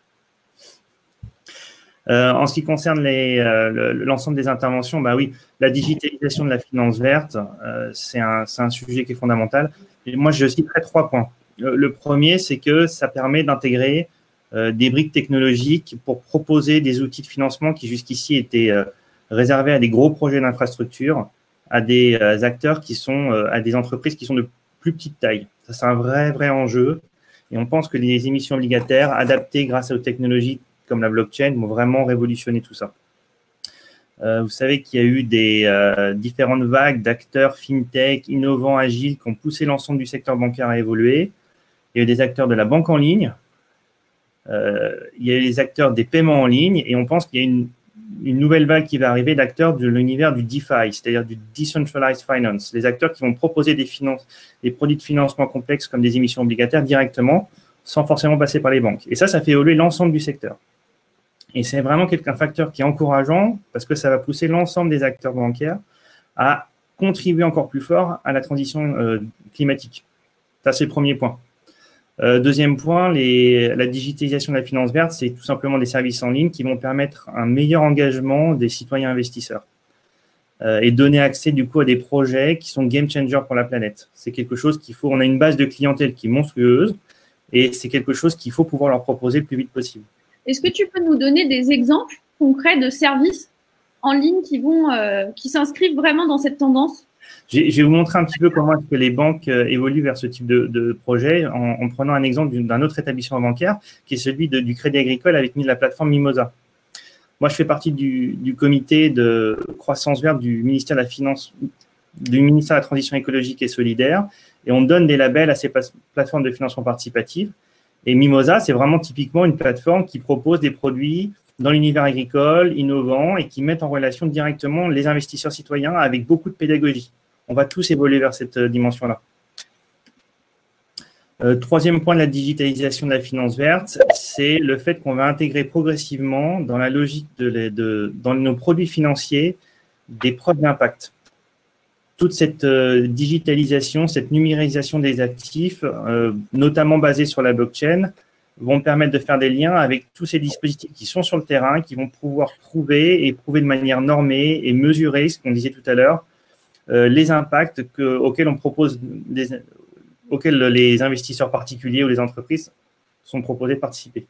En ce qui concerne l'ensemble des interventions, oui, la digitalisation de la finance verte, c'est un sujet qui est fondamental. Et moi, je citerai 3 points. Le premier, c'est que ça permet d'intégrer des briques technologiques pour proposer des outils de financement qui jusqu'ici étaient réservés à des gros projets d'infrastructure, à des acteurs qui sont, à des entreprises qui sont de plus petite taille. Ça, c'est un vrai enjeu. Et on pense que les émissions obligataires adaptées grâce aux technologies comme la blockchain vont vraiment révolutionner tout ça. Vous savez qu'il y a eu des différentes vagues d'acteurs fintech, innovants, agiles, qui ont poussé l'ensemble du secteur bancaire à évoluer. Il y a eu des acteurs de la banque en ligne, il y a les acteurs des paiements en ligne, et on pense qu'il y a une nouvelle vague qui va arriver d'acteurs de l'univers du DeFi, c'est-à-dire du Decentralized Finance, les acteurs qui vont proposer des produits de financement complexes comme des émissions obligataires directement, sans forcément passer par les banques. Et ça fait évoluer l'ensemble du secteur. Et c'est vraiment un facteur qui est encourageant parce que ça va pousser l'ensemble des acteurs bancaires à contribuer encore plus fort à la transition climatique. Ça, c'est le premier point. Deuxième point, la digitalisation de la finance verte, c'est tout simplement des services en ligne qui vont permettre un meilleur engagement des citoyens investisseurs. et donner accès du coup à des projets qui sont game changers pour la planète. C'est quelque chose qu'il faut. On a une base de clientèle qui est monstrueuse et c'est quelque chose qu'il faut pouvoir leur proposer le plus vite possible. Est-ce que tu peux nous donner des exemples concrets de services en ligne qui s'inscrivent vraiment dans cette tendance? Je vais vous montrer un petit peu comment est-ce que les banques évoluent vers ce type de projet en prenant un exemple d'un autre établissement bancaire qui est celui du Crédit Agricole avec la plateforme Mimosa. Moi, je fais partie du comité de croissance verte du ministère de la Finance, du ministère de la Transition écologique et solidaire, et on donne des labels à ces plateformes de financement participatif. Et Mimosa, c'est vraiment typiquement une plateforme qui propose des produits dans l'univers agricole, innovants, et qui mettent en relation directement les investisseurs citoyens avec beaucoup de pédagogie. On va tous évoluer vers cette dimension-là. Troisième point de la digitalisation de la finance verte, c'est le fait qu'on va intégrer progressivement dans la logique dans nos produits financiers des preuves d'impact. Toute cette digitalisation, cette numérisation des actifs, notamment basée sur la blockchain, vont permettre de faire des liens avec tous ces dispositifs qui sont sur le terrain, qui vont pouvoir prouver de manière normée et mesurer, ce qu'on disait tout à l'heure, les impacts auxquels on propose auxquels les investisseurs particuliers ou les entreprises sont proposés de participer.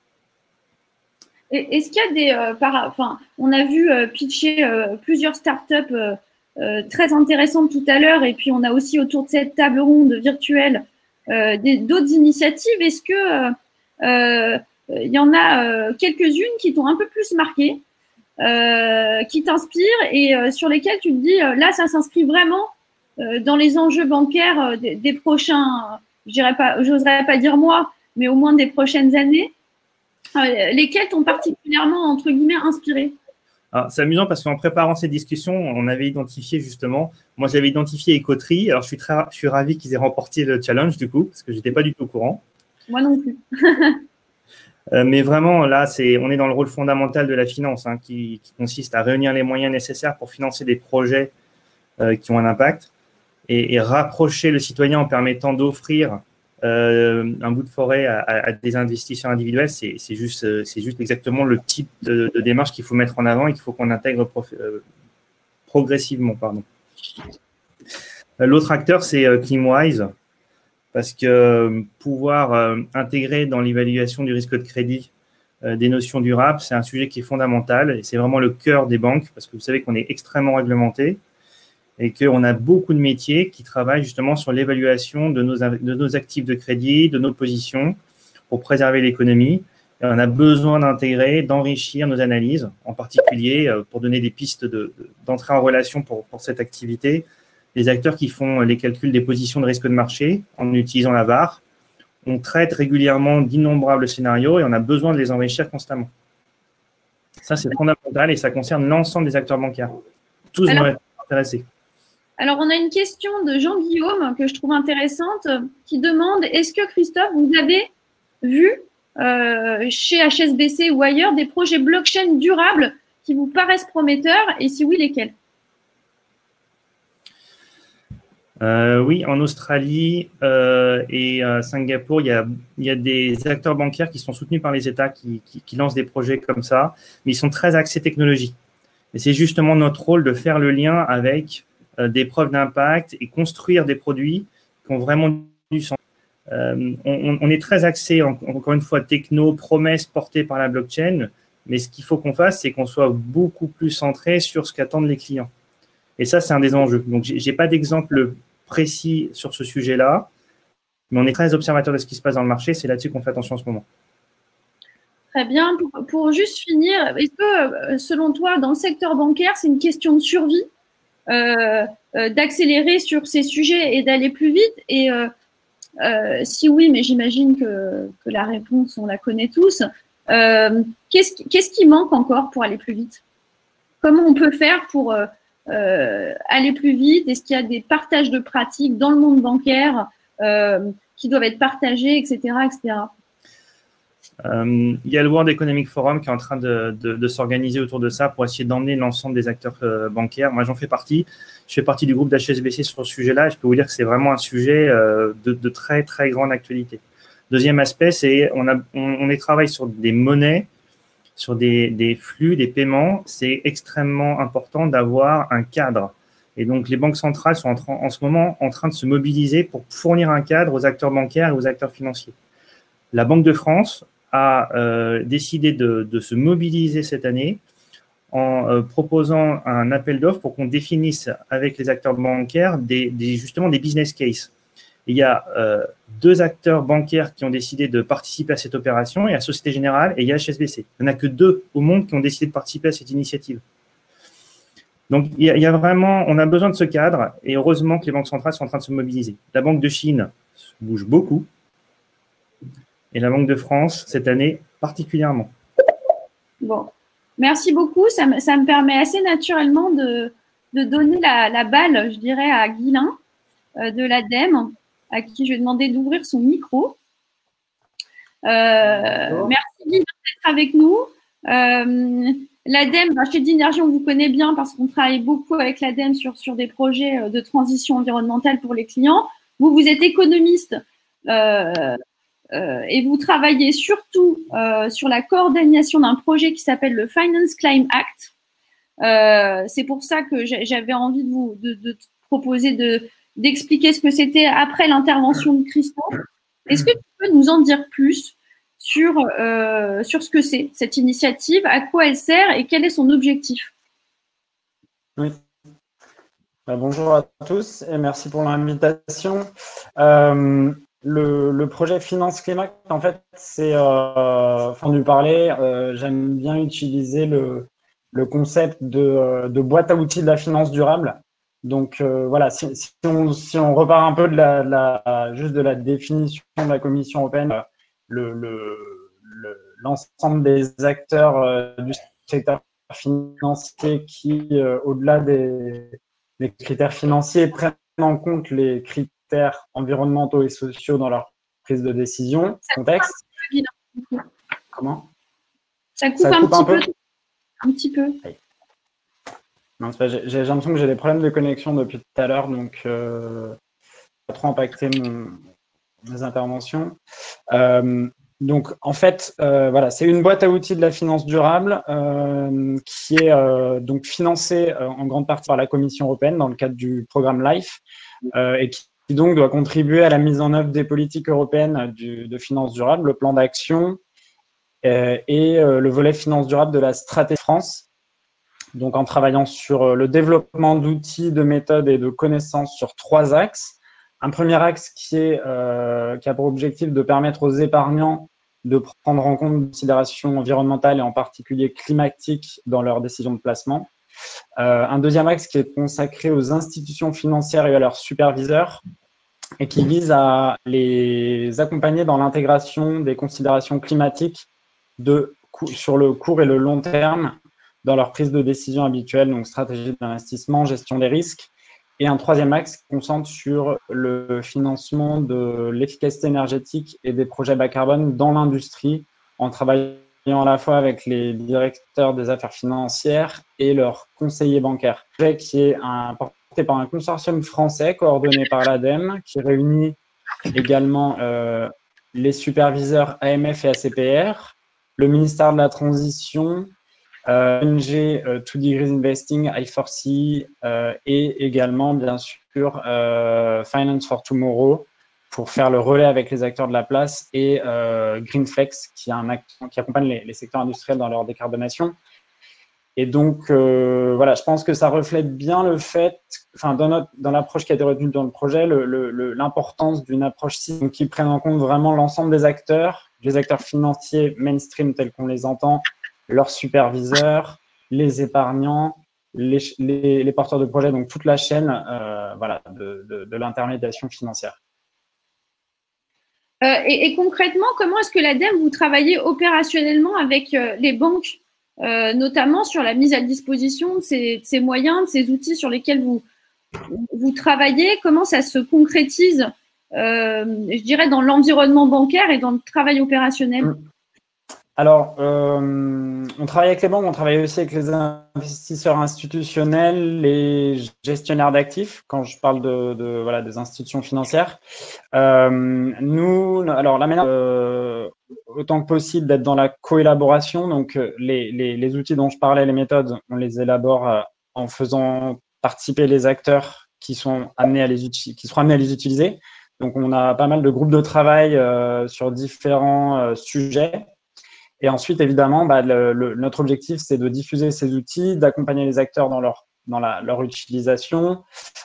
Est-ce qu'il y a on a vu pitcher plusieurs startups très intéressantes tout à l'heure, et puis on a aussi autour de cette table ronde virtuelle d'autres initiatives. Est-ce que il y en a quelques-unes qui t'ont un peu plus marqué, qui t'inspirent et sur lesquelles tu te dis là, ça s'inscrit vraiment dans les enjeux bancaires des prochains, j'oserais pas dire mois, mais au moins des prochaines années, lesquelles t'ont particulièrement, entre guillemets, inspiré? C'est amusant parce qu'en préparant ces discussions, on avait identifié justement, moi j'avais identifié Écoterie, alors je suis ravi qu'ils aient remporté le challenge du coup, parce que je n'étais pas du tout au courant. Moi non plus. Mais vraiment, là, on est dans le rôle fondamental de la finance, qui consiste à réunir les moyens nécessaires pour financer des projets qui ont un impact et rapprocher le citoyen en permettant d'offrir un bout de forêt à des investisseurs individuels. C'est juste exactement le type de démarche qu'il faut mettre en avant et qu'il faut qu'on intègre progressivement. L'autre acteur, c'est Climwise, parce que pouvoir intégrer dans l'évaluation du risque de crédit des notions durables, c'est un sujet qui est fondamental et c'est vraiment le cœur des banques, parce que vous savez qu'on est extrêmement réglementé et qu'on a beaucoup de métiers qui travaillent justement sur l'évaluation de nos actifs de crédit, de nos positions pour préserver l'économie. Et on a besoin d'intégrer, d'enrichir nos analyses, en particulier pour donner des pistes d'entrée en relation pour cette activité. Les acteurs qui font les calculs des positions de risque de marché en utilisant la VaR, on traite régulièrement d'innombrables scénarios et on a besoin de les enrichir constamment. Ça, c'est fondamental et ça concerne l'ensemble des acteurs bancaires. Tous vont être intéressés. Alors, on a une question de Jean-Guillaume que je trouve intéressante qui demande, est-ce que Christophe, vous avez vu chez HSBC ou ailleurs des projets blockchain durables qui vous paraissent prometteurs et si oui, lesquels? Oui, en Australie et à Singapour, il y a des acteurs bancaires qui sont soutenus par les États qui lancent des projets comme ça, mais ils sont très axés technologie. Et c'est justement notre rôle de faire le lien avec des preuves d'impact et construire des produits qui ont vraiment du sens. On est très axé, encore une fois, techno, promesses portées par la blockchain, mais ce qu'il faut qu'on fasse, c'est qu'on soit beaucoup plus centré sur ce qu'attendent les clients. Et ça, c'est un des enjeux. Donc, je n'ai pas d'exemple précis sur ce sujet-là, mais on est très observateur de ce qui se passe dans le marché. C'est là-dessus qu'on fait attention en ce moment. Très bien. Pour juste finir, est-ce que, selon toi, dans le secteur bancaire, c'est une question de survie d'accélérer sur ces sujets et d'aller plus vite? Et si oui, mais j'imagine que la réponse, on la connaît tous, qu'est-ce qui manque encore pour aller plus vite? Comment on peut faire pour aller plus vite? Est-ce qu'il y a des partages de pratiques dans le monde bancaire qui doivent être partagés, etc., etc. Il y a le World Economic Forum qui est en train de s'organiser autour de ça pour essayer d'emmener l'ensemble des acteurs bancaires. Moi, j'en fais partie. Je fais partie du groupe d'HSBC sur ce sujet-là et je peux vous dire que c'est vraiment un sujet de très, très grande actualité. Deuxième aspect, c'est on travaille sur des monnaies sur des flux, des paiements, c'est extrêmement important d'avoir un cadre. Et donc, les banques centrales sont en ce moment en train de se mobiliser pour fournir un cadre aux acteurs bancaires et aux acteurs financiers. La Banque de France a décidé de se mobiliser cette année en proposant un appel d'offres pour qu'on définisse avec les acteurs bancaires justement des business cases. Il y a 2 acteurs bancaires qui ont décidé de participer à cette opération, il y a Société Générale et il y a HSBC. Il n'y en a que 2 au monde qui ont décidé de participer à cette initiative. Donc, il y a vraiment, on a besoin de ce cadre et heureusement que les banques centrales sont en train de se mobiliser. La Banque de Chine bouge beaucoup et la Banque de France, cette année, particulièrement. Bon, merci beaucoup. Ça me permet assez naturellement de donner la balle, je dirais, à Guilain de l'ADEME, à qui je vais demander d'ouvrir son micro. Merci Guilain d'être avec nous. L'ADEME, chez Dinergy, on vous connaît bien parce qu'on travaille beaucoup avec l'ADEME sur des projets de transition environnementale pour les clients. Vous êtes économiste et vous travaillez surtout sur la coordination d'un projet qui s'appelle le Finance Climate Act. C'est pour ça que j'avais envie de te proposer d'expliquer ce que c'était après l'intervention de Christophe. Est-ce que tu peux nous en dire plus sur ce que c'est, cette initiative, à quoi elle sert et quel est son objectif? Oui. Bonjour à tous et merci pour l'invitation. Le projet Finance Climat, en fait, c'est, entendu parler, j'aime bien utiliser le concept de boîte à outils de la finance durable. Donc voilà, si on repart un peu juste de la définition de la Commission européenne, l'ensemble des acteurs du secteur financier qui, au-delà des critères financiers, prennent en compte les critères environnementaux et sociaux dans leur prise de décision. Contexte. Comment? Ça coupe un petit peu. Non, j'ai l'impression que j'ai des problèmes de connexion depuis tout à l'heure, donc pas trop impacté mes interventions. Donc, en fait, voilà, c'est une boîte à outils de la finance durable qui est donc financée en grande partie par la Commission européenne dans le cadre du programme LIFE et qui donc doit contribuer à la mise en œuvre des politiques européennes de finance durable, le plan d'action et le volet finance durable de la stratégie France. Donc, en travaillant sur le développement d'outils, de méthodes et de connaissances sur 3 axes. Un premier axe qui a pour objectif de permettre aux épargnants de prendre en compte des considérations environnementales et en particulier climatiques dans leurs décisions de placement. Un deuxième axe qui est consacré aux institutions financières et à leurs superviseurs et qui vise à les accompagner dans l'intégration des considérations climatiques sur le court et le long terme dans leur prise de décision habituelle, donc stratégie d'investissement, gestion des risques. Et un troisième axe qui se concentre sur le financement de l'efficacité énergétique et des projets bas carbone dans l'industrie, en travaillant à la fois avec les directeurs des affaires financières et leurs conseillers bancaires. Un projet qui est porté par un consortium français coordonné par l'ADEME, qui réunit également les superviseurs AMF et ACPR, le ministère de la Transition, ONG 2Degrees Investing, I4C et également, bien sûr, Finance for Tomorrow pour faire le relais avec les acteurs de la place et Greenflex qui accompagne les secteurs industriels dans leur décarbonation. Et donc, voilà, je pense que ça reflète bien le fait, enfin, dans l'approche qui a été retenue dans le projet, l'importance d'une approche qui prenne en compte vraiment l'ensemble des acteurs, les acteurs financiers mainstream tels qu'on les entend, leurs superviseurs, les épargnants, les porteurs de projets, donc toute la chaîne voilà, de l'intermédiation financière. Et concrètement, comment est-ce que l'ADEME, vous travaillez opérationnellement avec les banques, notamment sur la mise à disposition de ces moyens, de ces outils sur lesquels vous travaillez? Comment ça se concrétise, je dirais, dans l'environnement bancaire et dans le travail opérationnel? Alors, on travaille avec les banques, on travaille aussi avec les investisseurs institutionnels, les gestionnaires d'actifs, quand je parle voilà, des institutions financières. Alors, la manière autant que possible d'être dans la co-élaboration. Donc, les outils dont je parlais, les méthodes, on les élabore en faisant participer les acteurs qui seront amenés à les utiliser. Donc, on a pas mal de groupes de travail sur différents sujets. Et ensuite, évidemment, notre objectif, c'est de diffuser ces outils, d'accompagner les acteurs dans leur utilisation.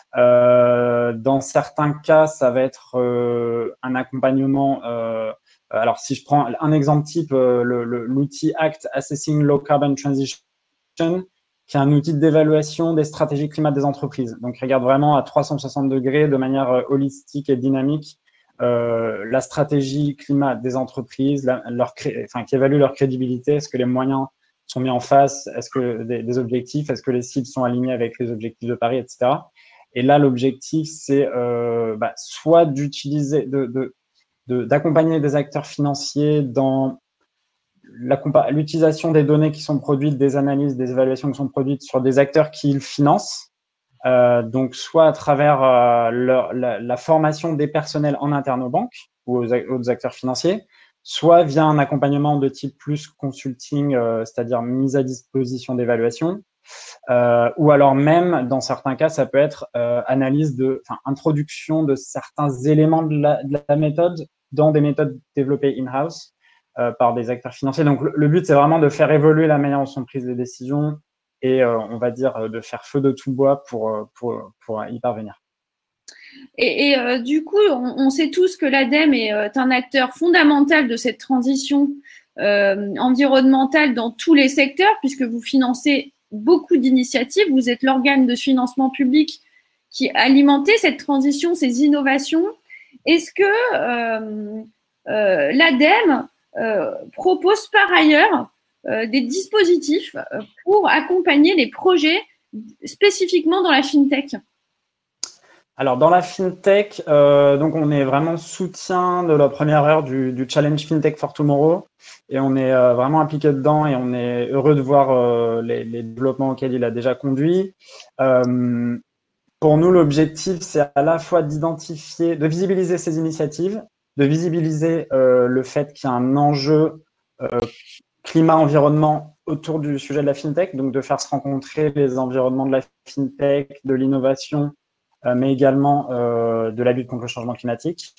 Dans certains cas, ça va être un accompagnement. Alors, si je prends un exemple type, l'outil ACT, Assessing Low Carbon Transition, qui est un outil d'évaluation des stratégies climat des entreprises. Donc, il regarde vraiment à 360 degrés de manière holistique et dynamique la stratégie climat des entreprises, qui évalue leur crédibilité, est-ce que les moyens sont mis en face, est-ce que des objectifs, est-ce que les cibles sont alignées avec les objectifs de Paris, etc. Et là, l'objectif, c'est soit d'utiliser, d'accompagner des acteurs financiers dans l'utilisation des données qui sont produites, des analyses, des évaluations qui sont produites sur des acteurs qu'ils financent, donc soit à travers la formation des personnels en interne aux banques ou aux acteurs financiers, soit via un accompagnement de type plus consulting, c'est-à-dire mise à disposition d'évaluation, ou alors même, dans certains cas, ça peut être introduction de certains éléments de la méthode dans des méthodes développées in-house par des acteurs financiers. Donc, le but, c'est vraiment de faire évoluer la manière dont sont prises les décisions et, on va dire, de faire feu de tout bois pour y parvenir. Et du coup, on sait tous que l'ADEME est un acteur fondamental de cette transition environnementale dans tous les secteurs, puisque vous financez beaucoup d'initiatives. Vous êtes l'organe de financement public qui alimentait cette transition, ces innovations. Est-ce que l'ADEME propose par ailleurs des dispositifs pour accompagner les projets spécifiquement dans la FinTech? Alors, dans la FinTech, donc on est vraiment soutien de la première heure du Challenge FinTech for Tomorrow et on est vraiment impliqué dedans et on est heureux de voir les développements auxquels il a déjà conduit. Pour nous, l'objectif, c'est à la fois d'identifier, de visibiliser ces initiatives, de visibiliser le fait qu'il y a un enjeu climat-environnement autour du sujet de la FinTech, donc de faire se rencontrer les environnements de la FinTech, de l'innovation, mais également de la lutte contre le changement climatique.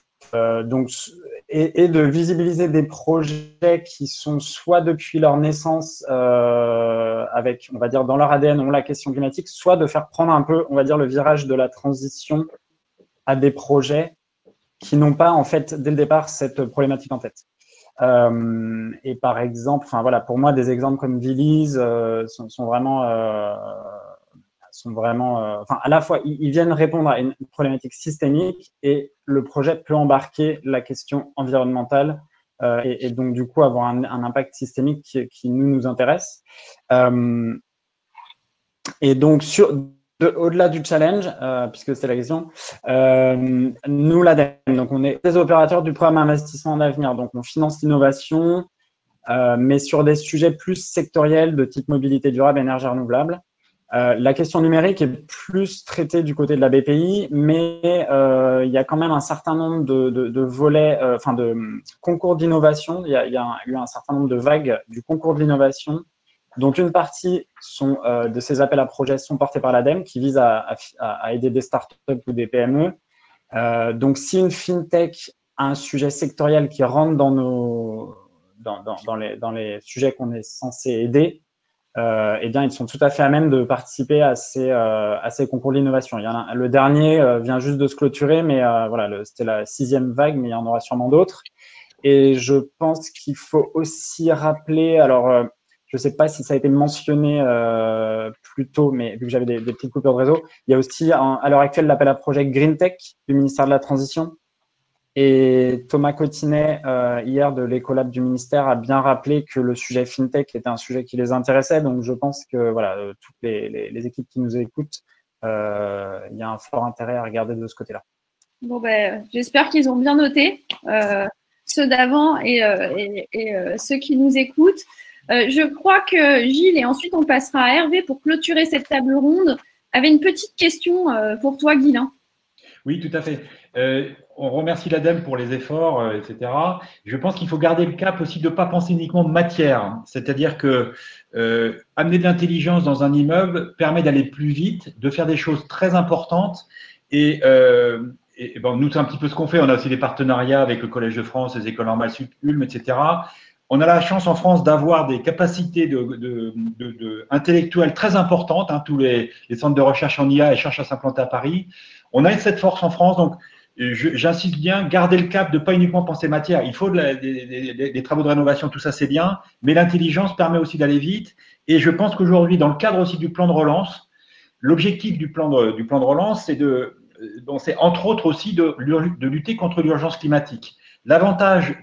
Et de visibiliser des projets qui sont soit depuis leur naissance, avec, on va dire, dans leur ADN, ont la question climatique, soit de faire prendre un peu, on va dire, le virage de la transition à des projets qui n'ont pas, en fait, dès le départ, cette problématique en tête. Et par exemple, pour moi, des exemples comme Viliz sont vraiment, à la fois, ils viennent répondre à une problématique systémique et le projet peut embarquer la question environnementale et donc, du coup, avoir un impact systémique qui nous intéresse. Et donc, au-delà du challenge, puisque c'est la question, nous, l'ADEME, donc on est des opérateurs du programme investissement d'avenir. Donc, on finance l'innovation, mais sur des sujets plus sectoriels de type mobilité durable, énergie renouvelable. La question numérique est plus traitée du côté de la BPI, mais il y a quand même un certain nombre de volets, de concours d'innovation. Il y a eu un certain nombre de vagues du concours de l'innovation, dont une partie de ces appels à projets sont portés par l'ADEME, qui vise à aider des startups ou des PME. Donc, si une FinTech a un sujet sectoriel qui rentre dans les sujets qu'on est censé aider, eh bien, ils sont tout à fait à même de participer à ces concours d'innovation. Le dernier vient juste de se clôturer, mais c'était la 6e vague, mais il y en aura sûrement d'autres. Et je pense qu'il faut aussi rappeler, alors je ne sais pas si ça a été mentionné plus tôt, mais vu que j'avais des petites coupures de réseau, il y a aussi à l'heure actuelle l'appel à projet Green Tech du ministère de la Transition. Et Thomas Cotinet, hier de l'Ecolab du ministère, a bien rappelé que le sujet FinTech était un sujet qui les intéressait. Donc, je pense que toutes les équipes qui nous écoutent, il y a un fort intérêt à regarder de ce côté-là. Bon, j'espère qu'ils ont bien noté, ceux d'avant et ceux qui nous écoutent. Je crois que Gilles, et ensuite on passera à Hervé pour clôturer cette table ronde, avait une petite question pour toi, Guylain. Oui, tout à fait. On remercie l'ADEME pour les efforts, etc. Je pense qu'il faut garder le cap aussi de ne pas penser uniquement matière. C'est-à-dire que amener de l'intelligence dans un immeuble permet d'aller plus vite, de faire des choses très importantes. Et bon, nous, c'est un petit peu ce qu'on fait. On a aussi des partenariats avec le Collège de France, les écoles normales Sud, Ulm, etc. On a la chance en France d'avoir des capacités intellectuelles très importantes. Hein, tous les centres de recherche en IA cherchent à s'implanter à Paris. On a cette force en France, donc j'insiste bien, garder le cap de ne pas uniquement penser matière. Il faut des travaux de rénovation, tout ça c'est bien, mais l'intelligence permet aussi d'aller vite. Et je pense qu'aujourd'hui, dans le cadre aussi du plan de relance, l'objectif du plan de relance, c'est entre autres aussi de lutter contre l'urgence climatique. L'avantage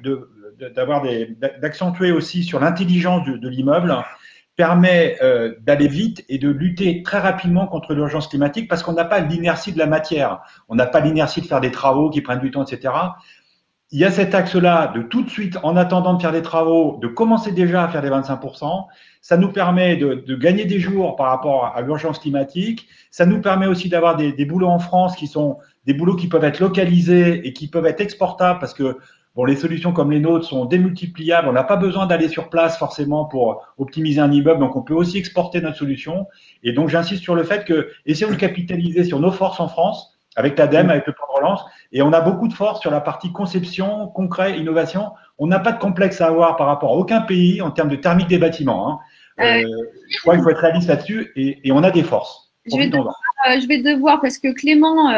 d'accentuer aussi sur l'intelligence de l'immeuble permet d'aller vite et de lutter très rapidement contre l'urgence climatique parce qu'on n'a pas l'inertie de la matière. On n'a pas l'inertie de faire des travaux qui prennent du temps, etc. Il y a cet axe-là de tout de suite, en attendant de faire des travaux, de commencer déjà à faire des 25%. Ça nous permet de gagner des jours par rapport à l'urgence climatique. Ça nous permet aussi d'avoir des boulots en France qui sont des boulots qui peuvent être localisés et qui peuvent être exportables parce que bon, les solutions comme les nôtres sont démultipliables. On n'a pas besoin d'aller sur place forcément pour optimiser un immeuble. Donc, on peut aussi exporter notre solution. Et donc, j'insiste sur le fait que essayons de capitaliser sur nos forces en France avec l'ADEME, avec le plan de relance. Et on a beaucoup de force sur la partie conception, concret, innovation. On n'a pas de complexe à avoir par rapport à aucun pays en termes de thermique des bâtiments. Hein. Je crois qu'il faut être réaliste là-dessus et on a des forces. Je vais devoir, parce que Clément,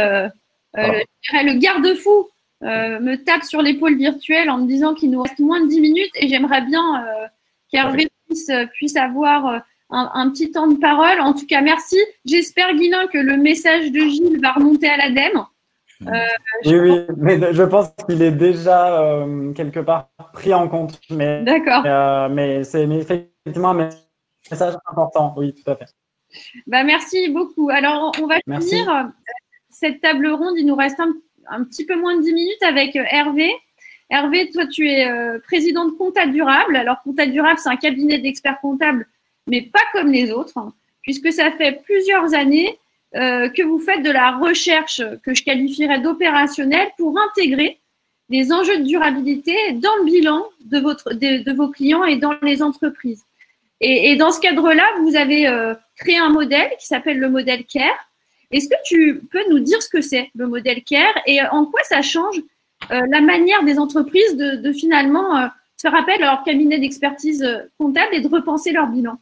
le garde-fou, me tape sur l'épaule virtuelle en me disant qu'il nous reste moins de 10 minutes et j'aimerais bien qu'Hervé puisse avoir un petit temps de parole. En tout cas, merci. J'espère, Guilain, que le message de Gilles va remonter à l'ADEME. Oui, mais je pense qu'il est déjà quelque part pris en compte. D'accord. Mais c'est effectivement un message important. Oui, tout à fait. Bah, merci beaucoup. Alors, on va finir cette table ronde. Il nous reste un petit peu moins de 10 minutes avec Hervé. Hervé, toi, tu es président de Compta Durable. Alors, Compta Durable, c'est un cabinet d'experts comptables, mais pas comme les autres, hein, puisque ça fait plusieurs années que vous faites de la recherche que je qualifierais d'opérationnelle pour intégrer les enjeux de durabilité dans le bilan de vos clients et dans les entreprises. Et dans ce cadre-là, vous avez créé un modèle qui s'appelle le modèle CARE. Est-ce que tu peux nous dire ce que c'est, le modèle CARE, et en quoi ça change la manière des entreprises de finalement faire appel à leur cabinet d'expertise comptable et de repenser leur bilan?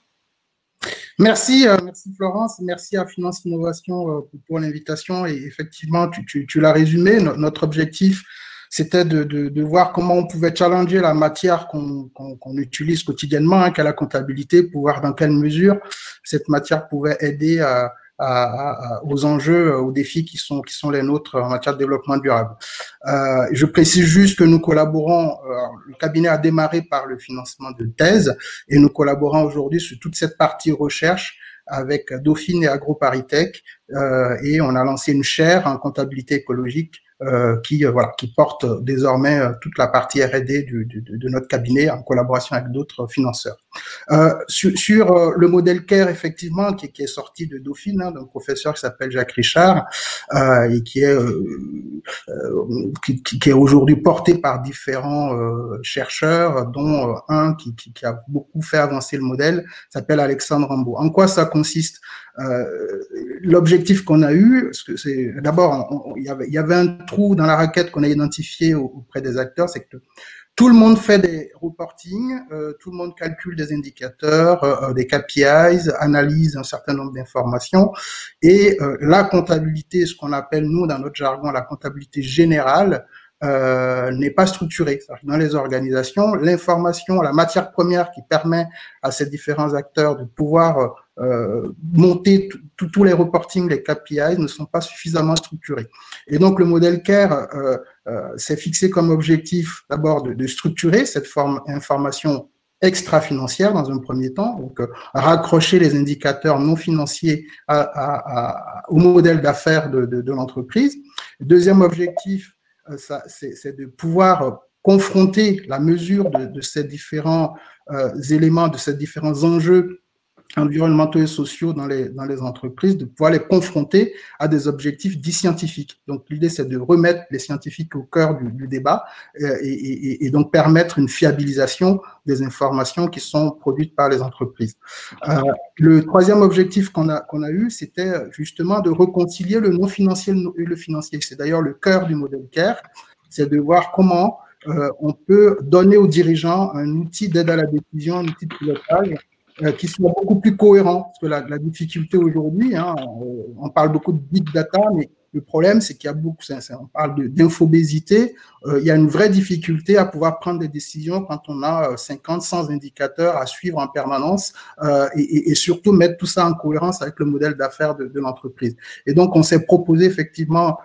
Merci Florence, merci à Finance Innovation pour l'invitation. Et effectivement, tu l'as résumé, notre objectif, c'était de voir comment on pouvait challenger la matière qu'on utilise quotidiennement, qu'est la comptabilité, pour voir dans quelle mesure cette matière pouvait aider aux enjeux, aux défis qui sont les nôtres en matière de développement durable. Je précise juste que nous collaborons, le cabinet a démarré par le financement de thèses et nous collaborons aujourd'hui sur toute cette partie recherche avec Dauphine et AgroParisTech et on a lancé une chaire en comptabilité écologique qui porte désormais toute la partie R&D de notre cabinet en collaboration avec d'autres financeurs. Sur le modèle CARE, effectivement, qui est sorti de Dauphine, d'un professeur qui s'appelle Jacques Richard, et qui est aujourd'hui porté par différents chercheurs, dont un qui a beaucoup fait avancer le modèle, s'appelle Alexandre Rambaud. En quoi ça consiste? L'objectif qu'on a eu, c'est d'abord, il y avait un trou dans la raquette qu'on a identifié auprès des acteurs, c'est que tout le monde fait des reporting, tout le monde calcule des indicateurs, des KPIs, analyse un certain nombre d'informations, et la comptabilité, ce qu'on appelle nous dans notre jargon la comptabilité générale, n'est pas structurée. Dans les organisations, l'information, la matière première qui permet à ces différents acteurs de pouvoir monter tous les reportings, les KPIs ne sont pas suffisamment structurés. Et donc le modèle CARE s'est fixé comme objectif d'abord de structurer cette information extra-financière dans un premier temps, donc raccrocher les indicateurs non financiers au modèle d'affaires de l'entreprise. Deuxième objectif, c'est de pouvoir confronter la mesure de ces différents éléments, de ces différents enjeux environnementaux et sociaux dans les entreprises, de pouvoir les confronter à des objectifs dits scientifiques. Donc, l'idée, c'est de remettre les scientifiques au cœur du débat et donc permettre une fiabilisation des informations qui sont produites par les entreprises. Le troisième objectif qu'on a eu, c'était justement de réconcilier le non-financier et le financier. C'est d'ailleurs le cœur du modèle CARE, c'est de voir comment on peut donner aux dirigeants un outil d'aide à la décision, un outil de pilotage qui soit beaucoup plus cohérent. Parce que la difficulté aujourd'hui, hein, on parle beaucoup de big data, mais le problème, c'est qu'il y a beaucoup, on parle d'infobésité, il y a une vraie difficulté à pouvoir prendre des décisions quand on a 50, 100 indicateurs à suivre en permanence et surtout mettre tout ça en cohérence avec le modèle d'affaires de l'entreprise. Et donc, on s'est proposé effectivement,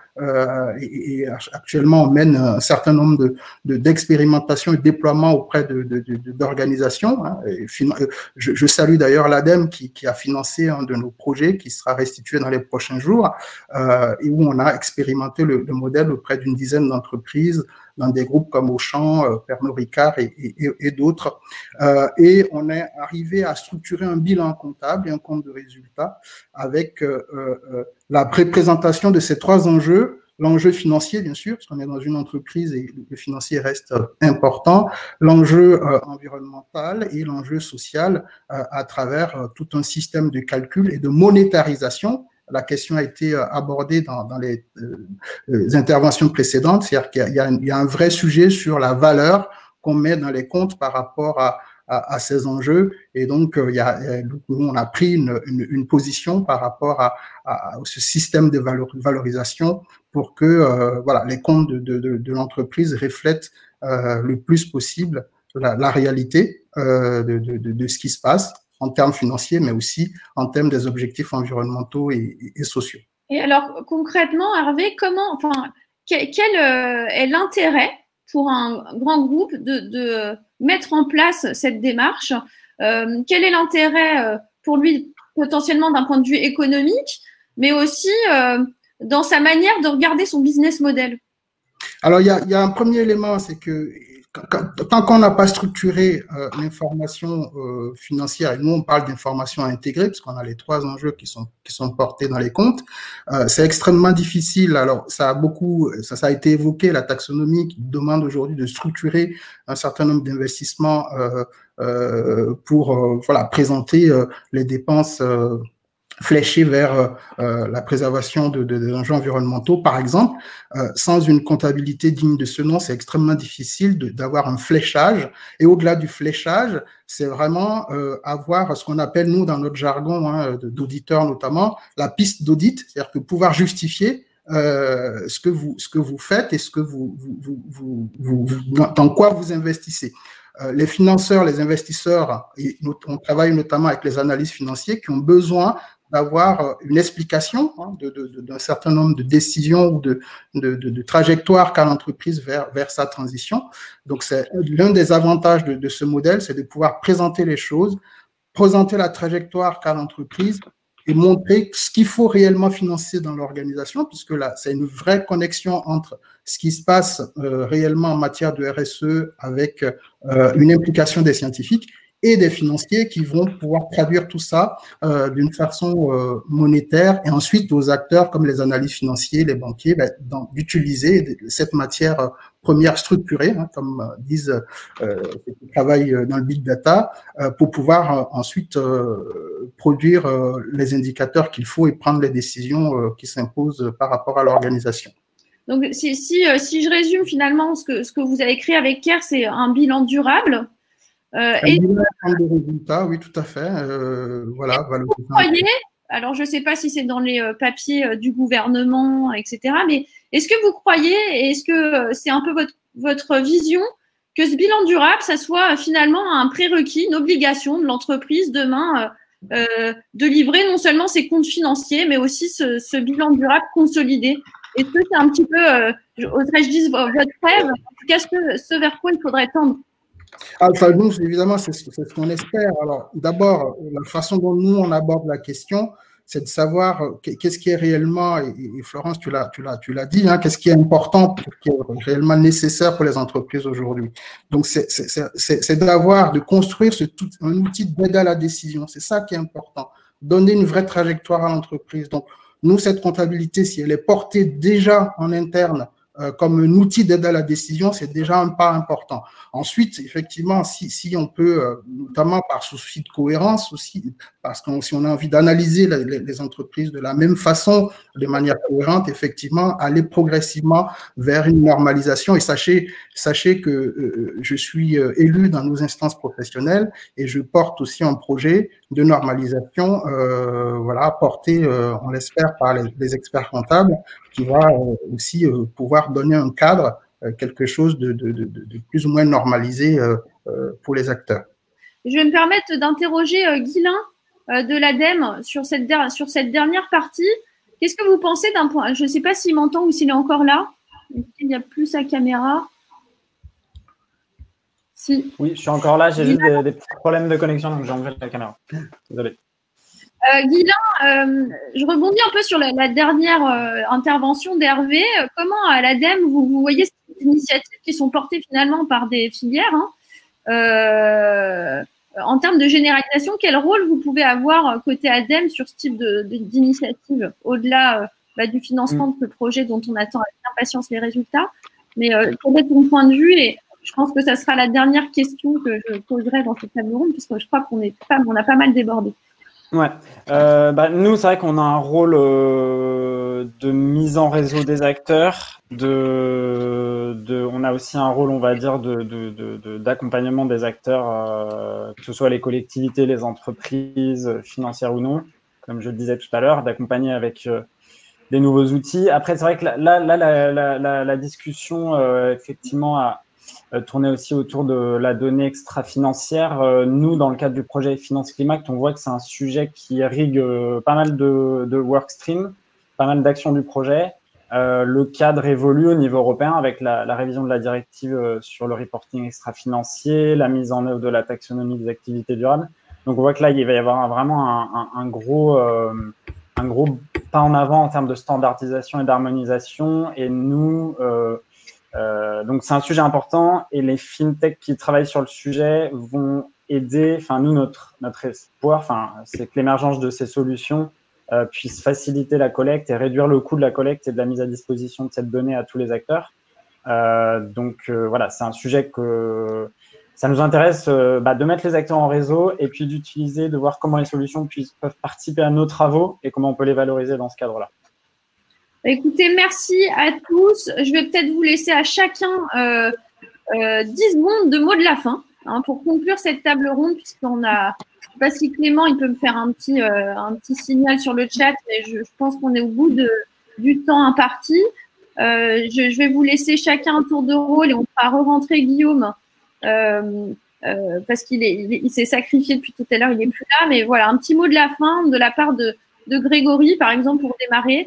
et actuellement, on mène un certain nombre d'expérimentations et de déploiements auprès d'organisations. Hein. Je salue d'ailleurs l'ADEME qui a financé un de nos projets qui sera restitué dans les prochains jours et où on a expérimenté le modèle auprès d'une dizaine d'entreprises dans des groupes comme Auchan, Pernod Ricard et d'autres. Et on est arrivé à structurer un bilan comptable et un compte de résultats avec la présentation de ces trois enjeux. L'enjeu financier, bien sûr, parce qu'on est dans une entreprise et le financier reste important, l'enjeu environnemental et l'enjeu social à travers tout un système de calcul et de monétarisation. La question a été abordée dans les interventions précédentes, c'est-à-dire qu'il y a un vrai sujet sur la valeur qu'on met dans les comptes par rapport à ces enjeux. Et donc, nous, on a pris une position par rapport à ce système de valorisation pour que voilà, les comptes de l'entreprise reflètent le plus possible la réalité de ce qui se passe en termes financiers, mais aussi en termes des objectifs environnementaux et sociaux. Et alors, concrètement, Hervé, quel est l'intérêt pour un grand groupe de mettre en place cette démarche? Quel est l'intérêt pour lui, potentiellement d'un point de vue économique, mais aussi dans sa manière de regarder son business model? Alors, il y a un premier élément, c'est que tant qu'on n'a pas structuré l'information financière, et nous on parle d'information intégrée, parce qu'on a les trois enjeux qui sont portés dans les comptes, c'est extrêmement difficile. Alors ça a été évoqué, la taxonomie qui demande aujourd'hui de structurer un certain nombre d'investissements pour voilà, présenter les dépenses fléchés vers la préservation des enjeux environnementaux, par exemple. Sans une comptabilité digne de ce nom, c'est extrêmement difficile d'avoir un fléchage. Et au-delà du fléchage, c'est vraiment avoir ce qu'on appelle, nous, dans notre jargon hein, d'auditeurs notamment, la piste d'audit, c'est-à-dire que pouvoir justifier ce que vous faites et dans quoi vous investissez. Les financeurs, les investisseurs, et on travaille notamment avec les analystes financiers qui ont besoin d'avoir une explication hein, d'un certain nombre de décisions ou de trajectoires qu'a l'entreprise vers sa transition. Donc, c'est l'un des avantages de ce modèle, c'est de pouvoir présenter les choses, présenter la trajectoire qu'a l'entreprise et montrer ce qu'il faut réellement financer dans l'organisation, puisque là, c'est une vraie connexion entre ce qui se passe réellement en matière de RSE avec une implication des scientifiques et des financiers qui vont pouvoir traduire tout ça d'une façon monétaire et ensuite aux acteurs comme les analystes financiers, les banquiers, d'utiliser cette matière première structurée, hein, comme disent ceux qui travaillent dans le big data, pour pouvoir ensuite produire les indicateurs qu'il faut et prendre les décisions qui s'imposent par rapport à l'organisation. Donc, si je résume finalement ce que vous avez écrit avec CARE, c'est un bilan durable. Et de résultats, oui, tout à fait. Voilà, vous croyez, alors je ne sais pas si c'est dans les papiers du gouvernement, etc., mais est-ce que vous croyez, et est-ce que c'est un peu votre vision, que ce bilan durable, ça soit finalement un prérequis, une obligation de l'entreprise demain de livrer non seulement ses comptes financiers, mais aussi ce bilan durable consolidé? Est-ce que c'est un petit peu, oserais-je dire, votre rêve? En tout cas, ce vers quoi il faudrait tendre? Enfin, nous, évidemment, c'est ce qu'on espère. Alors, d'abord, la façon dont nous, on aborde la question, c'est de savoir qu'est-ce qui est réellement, et Florence, tu l'as dit, hein, qu'est-ce qui est important, qui est réellement nécessaire pour les entreprises aujourd'hui. Donc, c'est de construire un outil d'aide à la décision. C'est ça qui est important. Donner une vraie trajectoire à l'entreprise. Donc, nous, cette comptabilité, si elle est portée déjà en interne comme un outil d'aide à la décision, c'est déjà un pas important. Ensuite, effectivement, si on peut, notamment par souci de cohérence aussi, parce que si on a envie d'analyser les entreprises de la même façon, de manière cohérente, effectivement, aller progressivement vers une normalisation. Et sachez que je suis élu dans nos instances professionnelles et je porte aussi un projet de normalisation, voilà, porté, on l'espère, par les experts comptables, qui va aussi pouvoir donner un cadre, quelque chose de plus ou moins normalisé pour les acteurs. Je vais me permettre d'interroger Guilain de l'ADEME sur cette dernière partie. Qu'est-ce que vous pensez d'un point? Je ne sais pas s'il m'entend ou s'il est encore là. Il n'y a plus sa caméra. Si. Oui, je suis encore là. J'ai juste des petits problèmes de connexion, donc j'ai enlevé la caméra. Désolé. Guilain, je rebondis un peu sur la dernière intervention d'Hervé. Comment à l'ADEME vous voyez ces initiatives qui sont portées finalement par des filières, hein, en termes de généralisation, quel rôle vous pouvez avoir côté ADEME sur ce type d'initiative, au-delà du financement de ce projet dont on attend avec impatience les résultats? Mais quel est ton point de vue? Et je pense que ça sera la dernière question que je poserai dans cette table ronde, puisque je crois qu'on a pas mal débordé. Ouais. Nous, c'est vrai qu'on a un rôle de mise en réseau des acteurs. On a aussi un rôle, on va dire, d'accompagnement des acteurs, que ce soit les collectivités, les entreprises, financières ou non, comme je le disais tout à l'heure, d'accompagner avec des nouveaux outils. Après, c'est vrai que la discussion, effectivement, a tourné aussi autour de la donnée extra-financière. Nous, dans le cadre du projet Finance Climat, on voit que c'est un sujet qui irrigue pas mal de workstreams, pas mal d'actions du projet. Le cadre évolue au niveau européen avec la révision de la directive sur le reporting extra-financier, la mise en œuvre de la taxonomie des activités durables. Donc, on voit que là, il va y avoir vraiment un gros pas en avant en termes de standardisation et d'harmonisation. Et nous, donc c'est un sujet important et les fintechs qui travaillent sur le sujet vont aider. Enfin, nous, notre espoir, c'est que l'émergence de ces solutions puisse faciliter la collecte et réduire le coût de la collecte et de la mise à disposition de cette donnée à tous les acteurs. Voilà, c'est un sujet que ça nous intéresse de mettre les acteurs en réseau et puis d'utiliser, de voir comment les solutions peuvent participer à nos travaux et comment on peut les valoriser dans ce cadre-là. Écoutez, merci à tous. Je vais peut-être vous laisser à chacun 10 secondes de mots de la fin, hein, pour conclure cette table ronde, puisqu'on a, je ne sais pas si Clément, il peut me faire un petit signal sur le chat, mais je pense qu'on est au bout du temps imparti. Je vais vous laisser chacun un tour de rôle et on fera re-rentrer Guillaume, parce qu'il s'est sacrifié depuis tout à l'heure, il n'est plus là, mais voilà, un petit mot de la fin de la part de Grégory, par exemple, pour démarrer.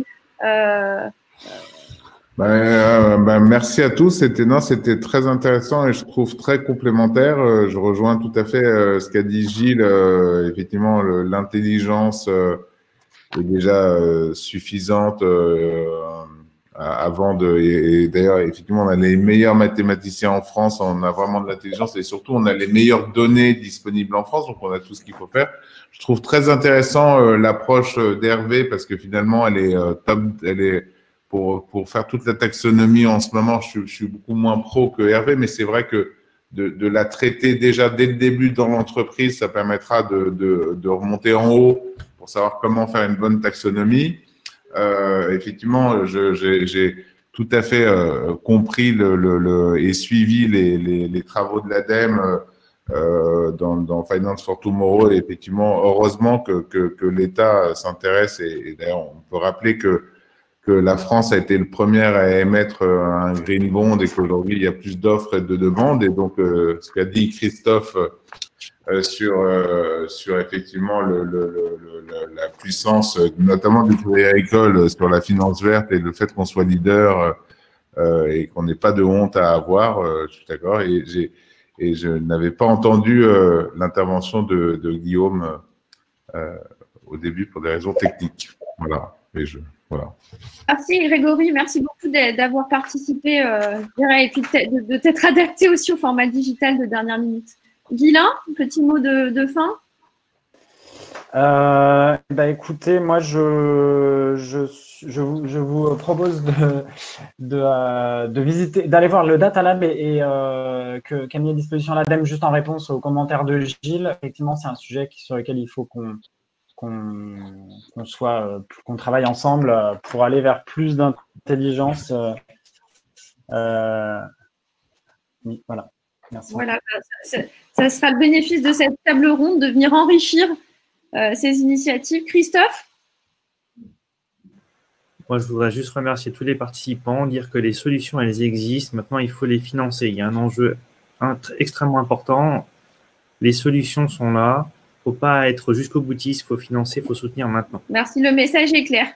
Merci à tous. C'était très intéressant et je trouve très complémentaire. Je rejoins tout à fait ce qu'a dit Gilles. Effectivement, l'intelligence est déjà suffisante avant de. Et d'ailleurs, effectivement, on a les meilleurs mathématiciens en France. On a vraiment de l'intelligence et surtout, on a les meilleures données disponibles en France. Donc, on a tout ce qu'il faut faire. Je trouve très intéressant l'approche d'Hervé parce que finalement, elle est top. Elle est pour faire toute la taxonomie en ce moment. Je suis beaucoup moins pro que Hervé, mais c'est vrai que de la traiter déjà dès le début dans l'entreprise, ça permettra de remonter en haut pour savoir comment faire une bonne taxonomie. Effectivement, j'ai tout à fait compris et suivi les travaux de l'ADEME dans Finance for Tomorrow. Et effectivement, heureusement que l'État s'intéresse. Et d'ailleurs, on peut rappeler que la France a été le premier à émettre un green bond et qu'aujourd'hui, il y a plus d'offres et de demandes. Et donc, ce qu'a dit Christophe sur effectivement la puissance, notamment du Crédit Agricole sur la finance verte et le fait qu'on soit leader et qu'on n'ait pas de honte à avoir, je suis d'accord. Et je n'avais pas entendu l'intervention de Guillaume au début pour des raisons techniques. Voilà. Voilà. Merci Grégory, merci beaucoup d'avoir participé et puis de t'être adapté aussi au format digital de dernière minute. Guylain, petit mot de fin. Écoutez, moi je vous propose de visiter, d'aller voir le Data Lab qu'a mis à disposition l'ADEME juste en réponse aux commentaires de Gilles. Effectivement, c'est un sujet sur lequel il faut qu'on travaille ensemble pour aller vers plus d'intelligence. Oui, voilà. Merci. Voilà, ça sera le bénéfice de cette table ronde, de venir enrichir ces initiatives. Christophe? Moi, je voudrais juste remercier tous les participants, dire que les solutions, elles existent. Maintenant, il faut les financer. Il y a un enjeu extrêmement important. Les solutions sont là. Il ne faut pas être jusqu'au boutiste. Il faut financer, il faut soutenir maintenant. Merci, le message est clair.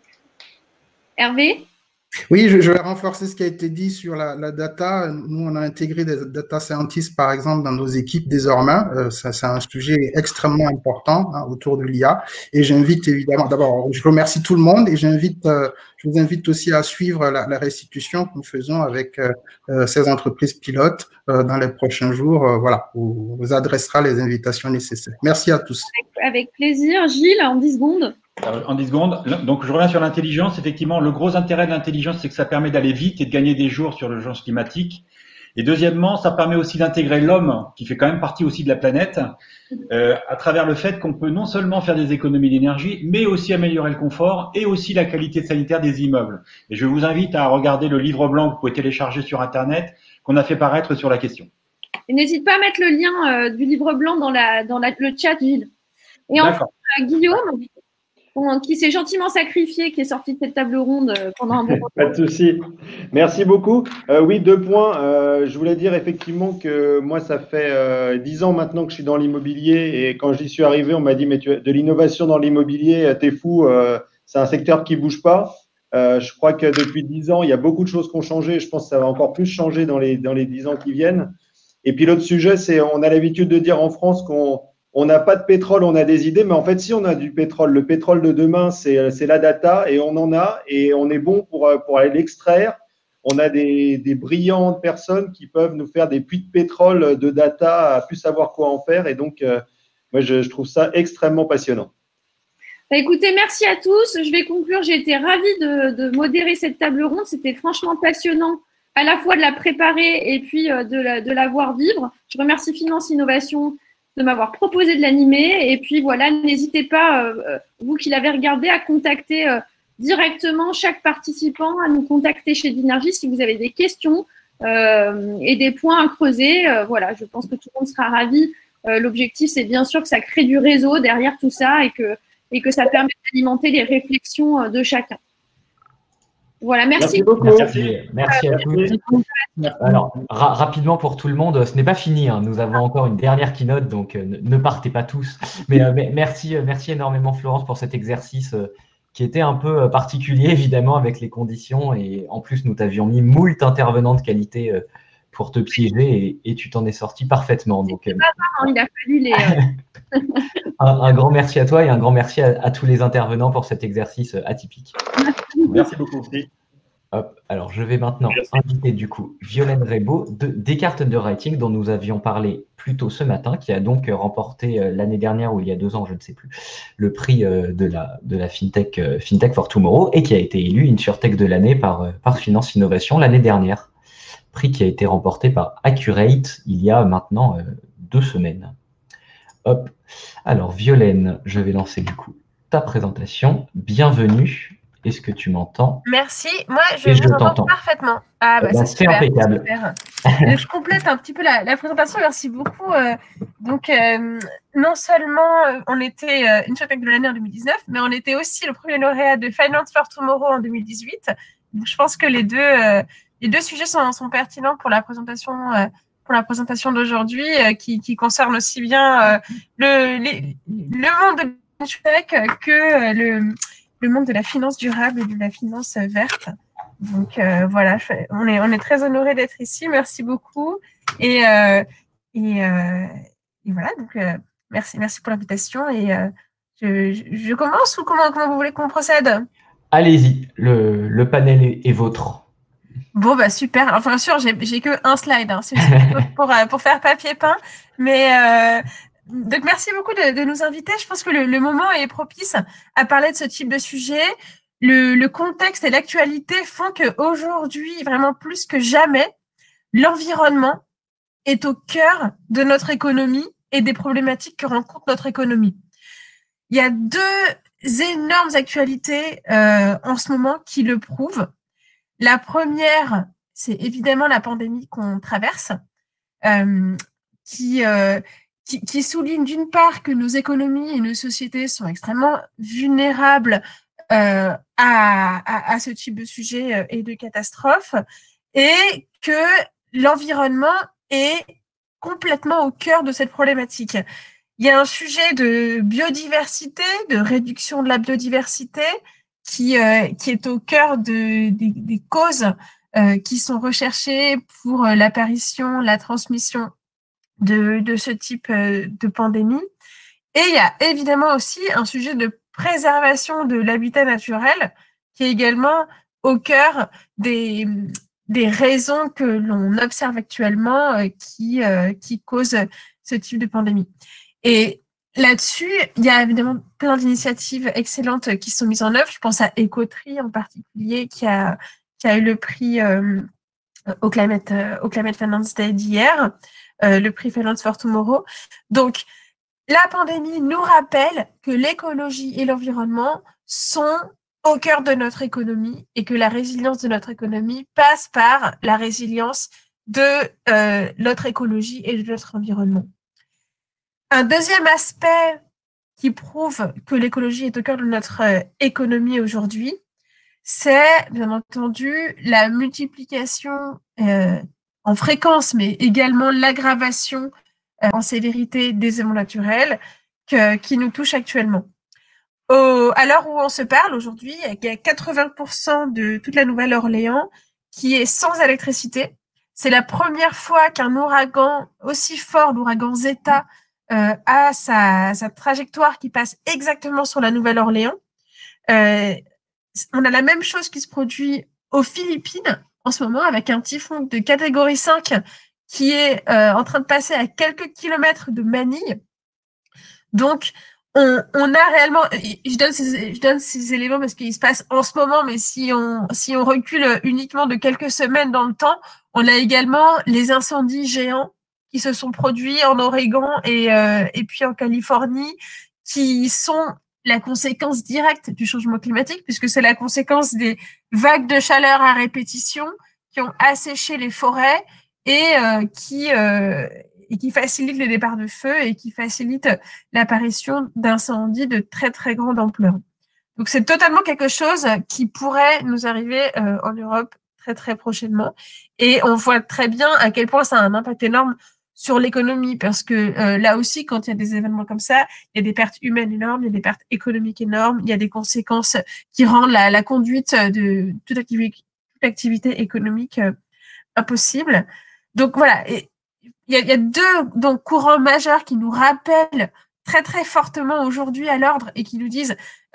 Hervé? Oui, je vais renforcer ce qui a été dit sur la data. Nous, on a intégré des data scientists, par exemple, dans nos équipes désormais. C'est un sujet extrêmement important autour de l'IA. Et j'invite évidemment, d'abord, je remercie tout le monde et je vous invite aussi à suivre la restitution que nous faisons avec ces entreprises pilotes dans les prochains jours. Voilà, on vous adressera les invitations nécessaires. Merci à tous. Avec plaisir. Gilles, en 10 secondes. En 10 secondes. Donc, je reviens sur l'intelligence. Effectivement, le gros intérêt de l'intelligence, c'est que ça permet d'aller vite et de gagner des jours sur l'urgence climatique. Et deuxièmement, ça permet aussi d'intégrer l'homme, qui fait quand même partie aussi de la planète, à travers le fait qu'on peut non seulement faire des économies d'énergie, mais aussi améliorer le confort et aussi la qualité sanitaire des immeubles. Et je vous invite à regarder le livre blanc que vous pouvez télécharger sur Internet, qu'on a fait paraître sur la question. Et n'hésite pas à mettre le lien du livre blanc dans le chat, Gilles. Et enfin, Guillaume, qui s'est gentiment sacrifié, qui est sorti de cette table ronde pendant un bon moment. Pas de souci. Merci beaucoup. Oui, 2 points. Je voulais dire effectivement que moi, ça fait 10 ans maintenant que je suis dans l'immobilier et quand j'y suis arrivé, on m'a dit mais tu as de l'innovation dans l'immobilier, t'es fou, c'est un secteur qui bouge pas. Je crois que depuis 10 ans, il y a beaucoup de choses qui ont changé. Je pense que ça va encore plus changer dans les 10 ans qui viennent. Et puis l'autre sujet, c'est on a l'habitude de dire en France qu'on n'a pas de pétrole, on a des idées, mais en fait, si on a du pétrole, le pétrole de demain, c'est la data et on en a et on est bon pour aller l'extraire. On a des brillantes personnes qui peuvent nous faire des puits de pétrole de data à plus savoir quoi en faire. Et donc, moi, je trouve ça extrêmement passionnant. Écoutez, merci à tous. Je vais conclure. J'ai été ravie de modérer cette table ronde. C'était franchement passionnant, à la fois de la préparer et puis de la voir vivre. Je remercie Finance Innovation de m'avoir proposé de l'animer. Et puis voilà, n'hésitez pas, vous qui l'avez regardé, à contacter directement chaque participant, à nous contacter chez Dynergy si vous avez des questions et des points à creuser. Voilà, je pense que tout le monde sera ravi. L'objectif, c'est bien sûr que ça crée du réseau derrière tout ça et que ça permet d'alimenter les réflexions de chacun. Voilà, merci beaucoup. Merci à tous. Alors, rapidement pour tout le monde, ce n'est pas fini. Hein. Nous avons encore une dernière keynote, donc ne partez pas tous. Mais merci énormément, Florence, pour cet exercice qui était un peu particulier, évidemment, avec les conditions. Et en plus, nous t'avions mis moult intervenants de qualité pour te piéger et tu t'en es sorti parfaitement. Donc, il a fallu les… un grand merci à toi et un grand merci à tous les intervenants pour cet exercice atypique. Merci beaucoup. Hop, alors je vais maintenant inviter du coup Violaine Rebaud de Descartes Underwriting dont nous avions parlé plus tôt ce matin, qui a donc remporté l'année dernière ou il y a 2 ans, je ne sais plus, le prix de la FinTech for Tomorrow et qui a été élu InsurTech de l'année par Finance Innovation l'année dernière. Prix qui a été remporté par Accurate il y a maintenant 2 semaines. Hop. Alors Violaine, je vais lancer du coup ta présentation. Bienvenue. Est-ce que tu m'entends? Merci. Moi, je vous entends parfaitement. Ah, bah, c'est super. Impeccable. Super. Je complète un petit peu la présentation. Merci beaucoup. Donc, non seulement on était InsurTech de l'année en 2019, mais on était aussi le premier lauréat de Finance for Tomorrow en 2018. Donc, je pense que les deux sujets sont pertinents pour la présentation. D'aujourd'hui, qui concerne aussi bien le monde de l'InsurTech que le monde de la finance durable et de la finance verte. Donc voilà, on est très honorés d'être ici. Merci beaucoup. Et voilà, donc merci pour l'invitation et Je commence ou comment vous voulez qu'on procède? Allez-y, le panel est vôtre. Bon, bah super. Enfin, sûr, j'ai que un slide. Hein. C'est pour faire papier peint. Mais donc, merci beaucoup de nous inviter. Je pense que le moment est propice à parler de ce type de sujet. Le contexte et l'actualité font qu'aujourd'hui, vraiment plus que jamais, l'environnement est au cœur de notre économie et des problématiques que rencontre notre économie. Il y a deux énormes actualités en ce moment qui le prouvent. La première, c'est évidemment la pandémie qu'on traverse, qui souligne d'une part que nos économies et nos sociétés sont extrêmement vulnérables à ce type de sujet et de catastrophe, et que l'environnement est complètement au cœur de cette problématique. Il y a un sujet de biodiversité, de réduction de la biodiversité, qui est au cœur des causes qui sont recherchées pour l'apparition, la transmission de ce type de pandémie. Et il y a évidemment aussi un sujet de préservation de l'habitat naturel qui est également au cœur des raisons que l'on observe actuellement qui causent ce type de pandémie. Et là-dessus, il y a évidemment plein d'initiatives excellentes qui sont mises en œuvre. Je pense à Ecotree en particulier, qui a eu le prix au Climate Finance Day d'hier, le prix Finance for Tomorrow. Donc, la pandémie nous rappelle que l'écologie et l'environnement sont au cœur de notre économie et que la résilience de notre économie passe par la résilience de notre écologie et de notre environnement. Un deuxième aspect qui prouve que l'écologie est au cœur de notre économie aujourd'hui, c'est bien entendu la multiplication en fréquence, mais également l'aggravation en sévérité des événements naturels qui nous touchent actuellement. À l'heure où on se parle aujourd'hui, il y a 80% de toute la Nouvelle-Orléans qui est sans électricité. C'est la première fois qu'un ouragan aussi fort, l'ouragan Zeta, a sa trajectoire qui passe exactement sur la Nouvelle-Orléans. On a la même chose qui se produit aux Philippines en ce moment avec un typhon de catégorie 5 qui est en train de passer à quelques kilomètres de Manille. Donc, on a réellement, je donne ces éléments parce qu'ils se passent en ce moment, mais si on recule uniquement de quelques semaines dans le temps, on a également les incendies géants qui se sont produits en Oregon et puis en Californie, qui sont la conséquence directe du changement climatique, puisque c'est la conséquence des vagues de chaleur à répétition qui ont asséché les forêts et qui facilitent les départs de feu et qui facilitent l'apparition d'incendies de très, très grande ampleur. Donc, c'est totalement quelque chose qui pourrait nous arriver en Europe très, très prochainement. Et on voit très bien à quel point ça a un impact énorme sur l'économie, parce que là aussi, quand il y a des événements comme ça, il y a des pertes humaines énormes, il y a des pertes économiques énormes, il y a des conséquences qui rendent la conduite de toute activité économique impossible. Donc voilà, il y a deux courants majeurs qui nous rappellent très très fortement aujourd'hui à l'ordre et qui nous disent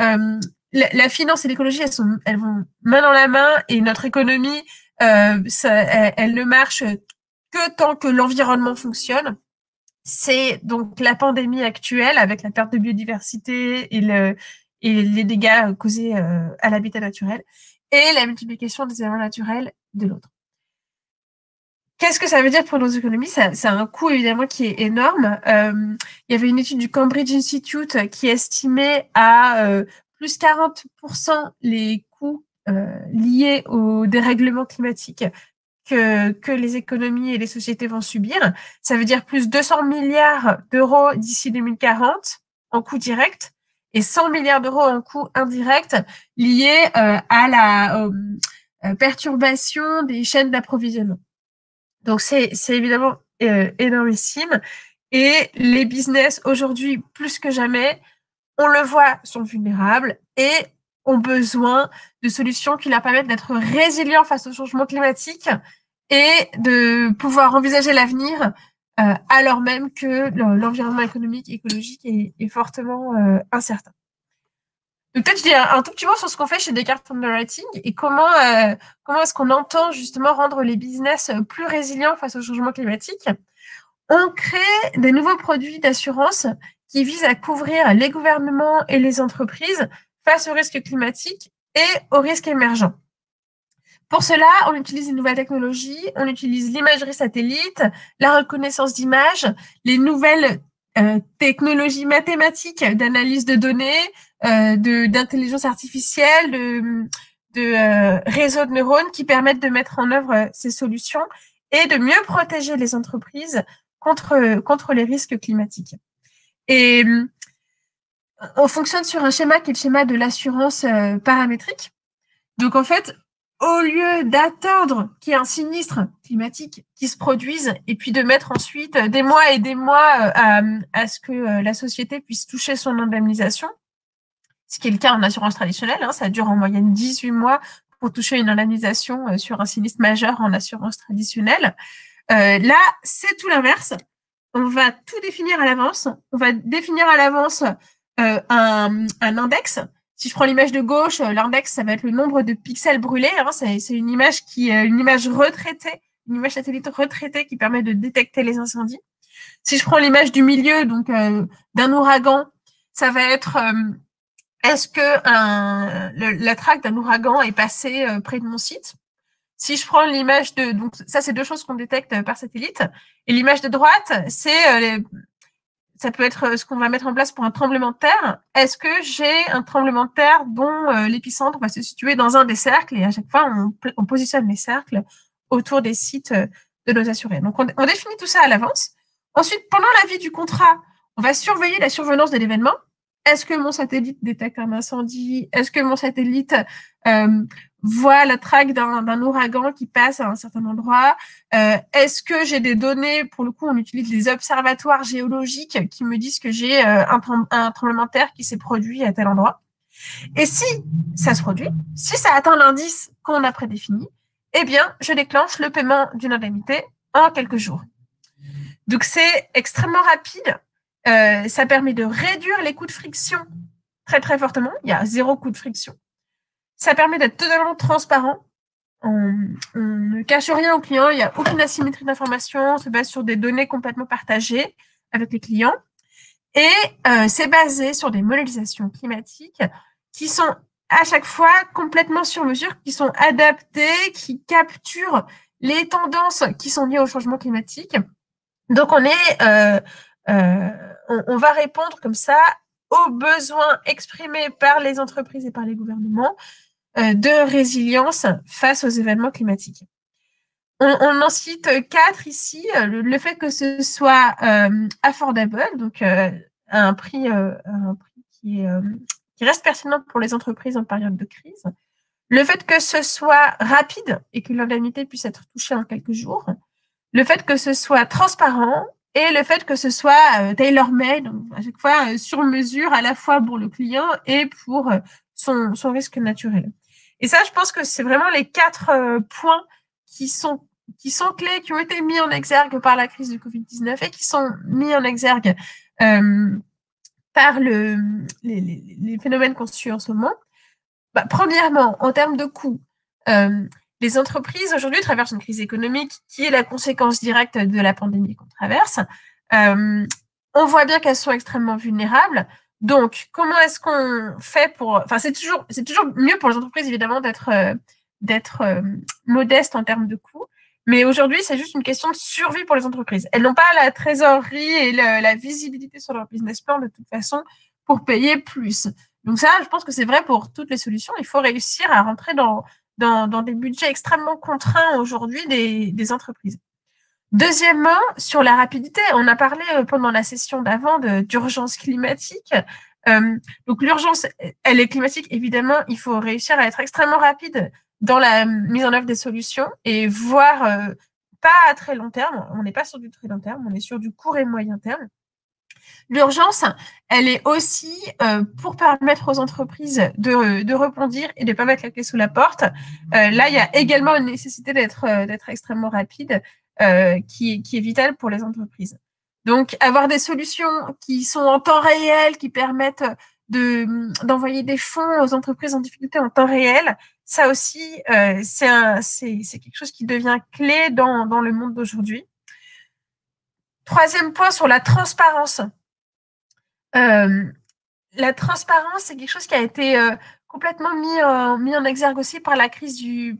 la finance et l'écologie, elles vont main dans la main, et notre économie, elle ne marche que tant que l'environnement fonctionne. C'est donc la pandémie actuelle avec la perte de biodiversité et les dégâts causés à l'habitat naturel, et la multiplication des événements naturels de l'autre. Qu'est-ce que ça veut dire pour nos économies? Ça a un coût évidemment qui est énorme. Il y avait une étude du Cambridge Institute qui estimait à plus 40% les coûts liés au dérèglement climatique que les économies et les sociétés vont subir. Ça veut dire plus 200 milliards d'euros d'ici 2040 en coûts directs et 100 milliards d'euros en coûts indirects liés à la perturbation des chaînes d'approvisionnement. Donc, c'est évidemment énormissime. Et les business, aujourd'hui, plus que jamais, on le voit, sont vulnérables et ont besoin de solutions qui leur permettent d'être résilients face au changement climatique et de pouvoir envisager l'avenir alors même que l'environnement économique et écologique est fortement incertain. Donc peut-être je dis un tout petit mot sur ce qu'on fait chez Descartes Underwriting et comment est-ce qu'on entend justement rendre les business plus résilients face au changement climatique. On crée des nouveaux produits d'assurance qui visent à couvrir les gouvernements et les entreprises face aux risques climatiques et aux risques émergents. Pour cela, on utilise les nouvelles technologies, on utilise l'imagerie satellite, la reconnaissance d'images, les nouvelles technologies mathématiques d'analyse de données, d'intelligence artificielle, de réseaux de neurones qui permettent de mettre en œuvre ces solutions et de mieux protéger les entreprises contre les risques climatiques. Et on fonctionne sur un schéma qui est le schéma de l'assurance paramétrique. Donc en fait, au lieu d'attendre qu'il y ait un sinistre climatique qui se produise et puis de mettre ensuite des mois et des mois à ce que la société puisse toucher son indemnisation, ce qui est le cas en assurance traditionnelle, hein, ça dure en moyenne 18 mois pour toucher une indemnisation sur un sinistre majeur en assurance traditionnelle. Là, c'est tout l'inverse. On va tout définir à l'avance. On va définir à l'avance un index. Si je prends l'image de gauche, l'index, ça va être le nombre de pixels brûlés. Hein, c'est une image une image retraitée, une image satellite retraitée qui permet de détecter les incendies. Si je prends l'image du milieu, donc d'un ouragan, ça va être est-ce que la traque d'un ouragan est passée près de mon site? Si je prends l'image donc ça c'est deux choses qu'on détecte par satellite. Et l'image de droite, c'est ça peut être ce qu'on va mettre en place pour un tremblement de terre. Est-ce que j'ai un tremblement de terre dont l'épicentre va se situer dans un des cercles et à chaque fois, on positionne les cercles autour des sites de nos assurés. Donc, on définit tout ça à l'avance. Ensuite, pendant la vie du contrat, on va surveiller la survenance de l'événement. Est-ce que mon satellite détecte un incendie? Est-ce que mon satellite voit la traque d'un ouragan qui passe à un certain endroit? Est-ce que j'ai des données? Pour le coup, on utilise les observatoires géologiques qui me disent que j'ai un tremblement de terre qui s'est produit à tel endroit. Et si ça se produit, si ça atteint l'indice qu'on a prédéfini, eh bien, je déclenche le paiement d'une indemnité en quelques jours. Donc, c'est extrêmement rapide. Ça permet de réduire les coûts de friction très, très fortement. Il y a 0 coût de friction. Ça permet d'être totalement transparent. On ne cache rien aux clients. Il n'y a aucune asymétrie d'information. On se base sur des données complètement partagées avec les clients. Et c'est basé sur des modélisations climatiques qui sont à chaque fois complètement sur mesure, qui sont adaptées, qui capturent les tendances qui sont liées au changement climatique. Donc, on va répondre comme ça aux besoins exprimés par les entreprises et par les gouvernements de résilience face aux événements climatiques. On en cite 4 ici. Le fait que ce soit affordable, donc un prix qui reste pertinent pour les entreprises en période de crise. Le fait que ce soit rapide et que l'indemnité puisse être touchée en quelques jours. Le fait que ce soit transparent et le fait que ce soit tailor-made, donc à chaque fois sur mesure, à la fois pour le client et pour son risque naturel. Et ça, je pense que c'est vraiment les 4 points qui sont clés, qui ont été mis en exergue par la crise du Covid-19 et qui sont mis en exergue par les phénomènes qu'on suit en ce moment. Premièrement, en termes de coûts, les entreprises aujourd'hui traversent une crise économique qui est la conséquence directe de la pandémie qu'on traverse. On voit bien qu'elles sont extrêmement vulnérables. Donc, comment est-ce qu'on fait pour... Enfin, c'est toujours mieux pour les entreprises, évidemment, d'être modestes en termes de coûts. Mais aujourd'hui, c'est juste une question de survie pour les entreprises. Elles n'ont pas la trésorerie et la visibilité sur leur business plan, de toute façon, pour payer plus. Donc ça, je pense que c'est vrai pour toutes les solutions. Il faut réussir à rentrer dans des budgets extrêmement contraints aujourd'hui des entreprises. Deuxièmement, sur la rapidité, on a parlé pendant la session d'avant d'urgence climatique. Donc l'urgence, elle est climatique, évidemment, il faut réussir à être extrêmement rapide dans la mise en œuvre des solutions et voir pas à très long terme, on n'est pas sur du très long terme, on est sur du court et moyen terme. L'urgence, elle est aussi pour permettre aux entreprises de rebondir et de ne pas mettre la clé sous la porte. Là, il y a également une nécessité d'être extrêmement rapide. qui est vital pour les entreprises. Donc, avoir des solutions qui sont en temps réel, qui permettent d'envoyer des fonds aux entreprises en difficulté en temps réel, ça aussi, c'est quelque chose qui devient clé dans le monde d'aujourd'hui. Troisième point sur la transparence. La transparence, c'est quelque chose qui a été complètement mis en exergue aussi par la crise du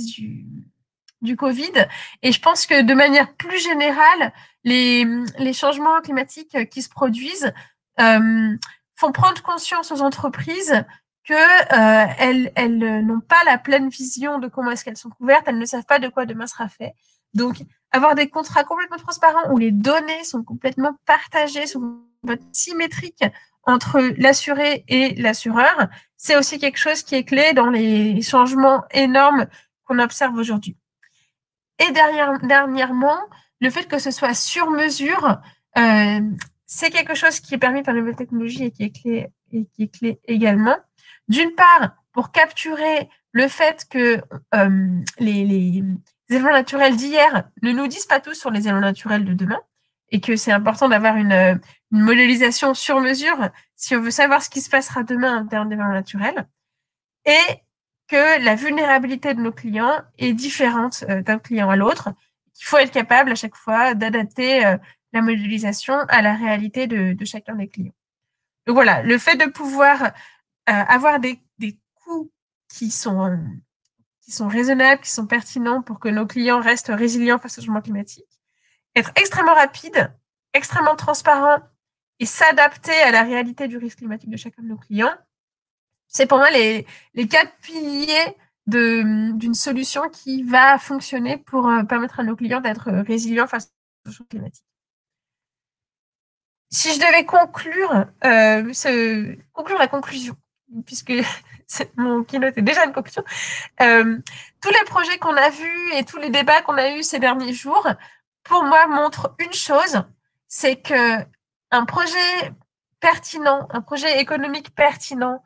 Covid. Et je pense que de manière plus générale, les changements climatiques qui se produisent font prendre conscience aux entreprises qu'elles n'ont pas la pleine vision de comment est-ce qu'elles sont couvertes, elles ne savent pas de quoi demain sera fait. Donc, avoir des contrats complètement transparents où les données sont complètement partagées, sont symétriques entre l'assuré et l'assureur, c'est aussi quelque chose qui est clé dans les changements énormes qu'on observe aujourd'hui. Et dernièrement, le fait que ce soit sur mesure, c'est quelque chose qui est permis par les nouvelles technologies et qui est clé également. D'une part, pour capturer le fait que les éléments naturels d'hier ne nous disent pas tous sur les éléments naturels de demain, et que c'est important d'avoir une modélisation sur mesure si on veut savoir ce qui se passera demain en termes d'événements naturels, et que la vulnérabilité de nos clients est différente d'un client à l'autre. Il faut être capable à chaque fois d'adapter la modélisation à la réalité de chacun des clients. Donc voilà, le fait de pouvoir avoir des coûts qui sont raisonnables, qui sont pertinents pour que nos clients restent résilients face au changement climatique, être extrêmement rapide, extrêmement transparent et s'adapter à la réalité du risque climatique de chacun de nos clients, c'est pour moi les 4 piliers d'une solution qui va fonctionner pour permettre à nos clients d'être résilients face au changement climatique. Si je devais conclure la conclusion, puisque mon keynote est déjà une conclusion, tous les projets qu'on a vus et tous les débats qu'on a eus ces derniers jours, pour moi, montrent une chose, c'est que un projet pertinent, un projet économique pertinent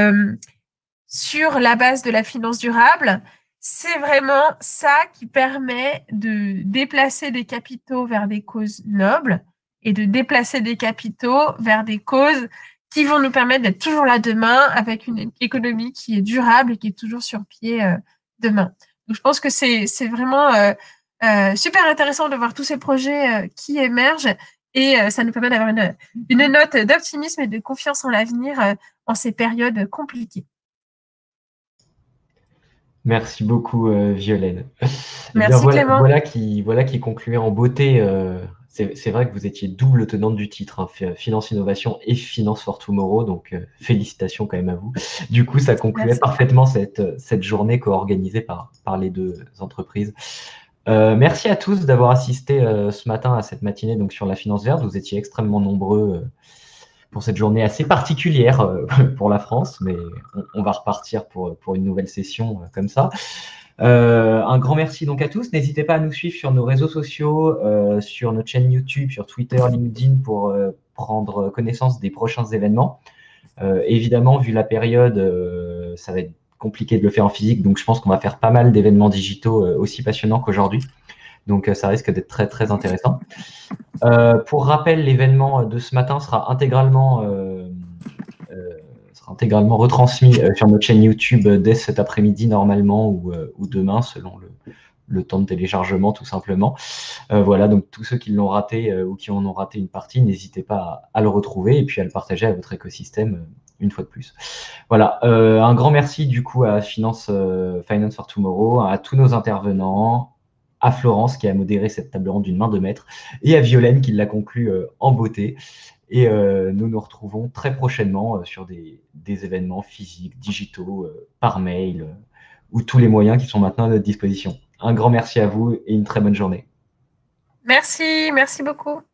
sur la base de la finance durable, c'est vraiment ça qui permet de déplacer des capitaux vers des causes nobles et de déplacer des capitaux vers des causes qui vont nous permettre d'être toujours là demain avec une économie qui est durable et qui est toujours sur pied demain. Donc, je pense que c'est vraiment super intéressant de voir tous ces projets qui émergent et ça nous permet d'avoir une note d'optimisme et de confiance en l'avenir en ces périodes compliquées. Merci beaucoup, Violaine. Merci, Clément. Voilà qui concluait en beauté. C'est vrai que vous étiez double tenante du titre, hein, Finance Innovation et Finance for Tomorrow, donc félicitations quand même à vous. Du coup, ça concluait parfaitement cette journée co-organisée par les deux entreprises. Merci à tous d'avoir assisté ce matin à cette matinée donc, sur la finance verte. Vous étiez extrêmement nombreux pour cette journée assez particulière pour la France, mais on va repartir pour une nouvelle session comme ça. Un grand merci donc à tous. N'hésitez pas à nous suivre sur nos réseaux sociaux, sur notre chaîne YouTube, sur Twitter, LinkedIn pour prendre connaissance des prochains événements. Évidemment, vu la période, ça va être compliqué de le faire en physique, donc je pense qu'on va faire pas mal d'événements digitaux aussi passionnants qu'aujourd'hui. Donc ça risque d'être très très intéressant. Pour rappel, l'événement de ce matin sera intégralement retransmis sur notre chaîne YouTube dès cet après-midi normalement ou demain selon le temps de téléchargement tout simplement. Voilà, donc tous ceux qui l'ont raté ou qui en ont raté une partie, n'hésitez pas à le retrouver et puis à le partager à votre écosystème une fois de plus. Voilà, un grand merci du coup à Finance for Tomorrow, à tous nos intervenants, à Florence qui a modéré cette table ronde d'une main de maître et à Violaine qui l'a conclue en beauté. Et nous nous retrouvons très prochainement sur des événements physiques, digitaux, par mail ou tous les moyens qui sont maintenant à notre disposition. Un grand merci à vous et une très bonne journée. Merci beaucoup.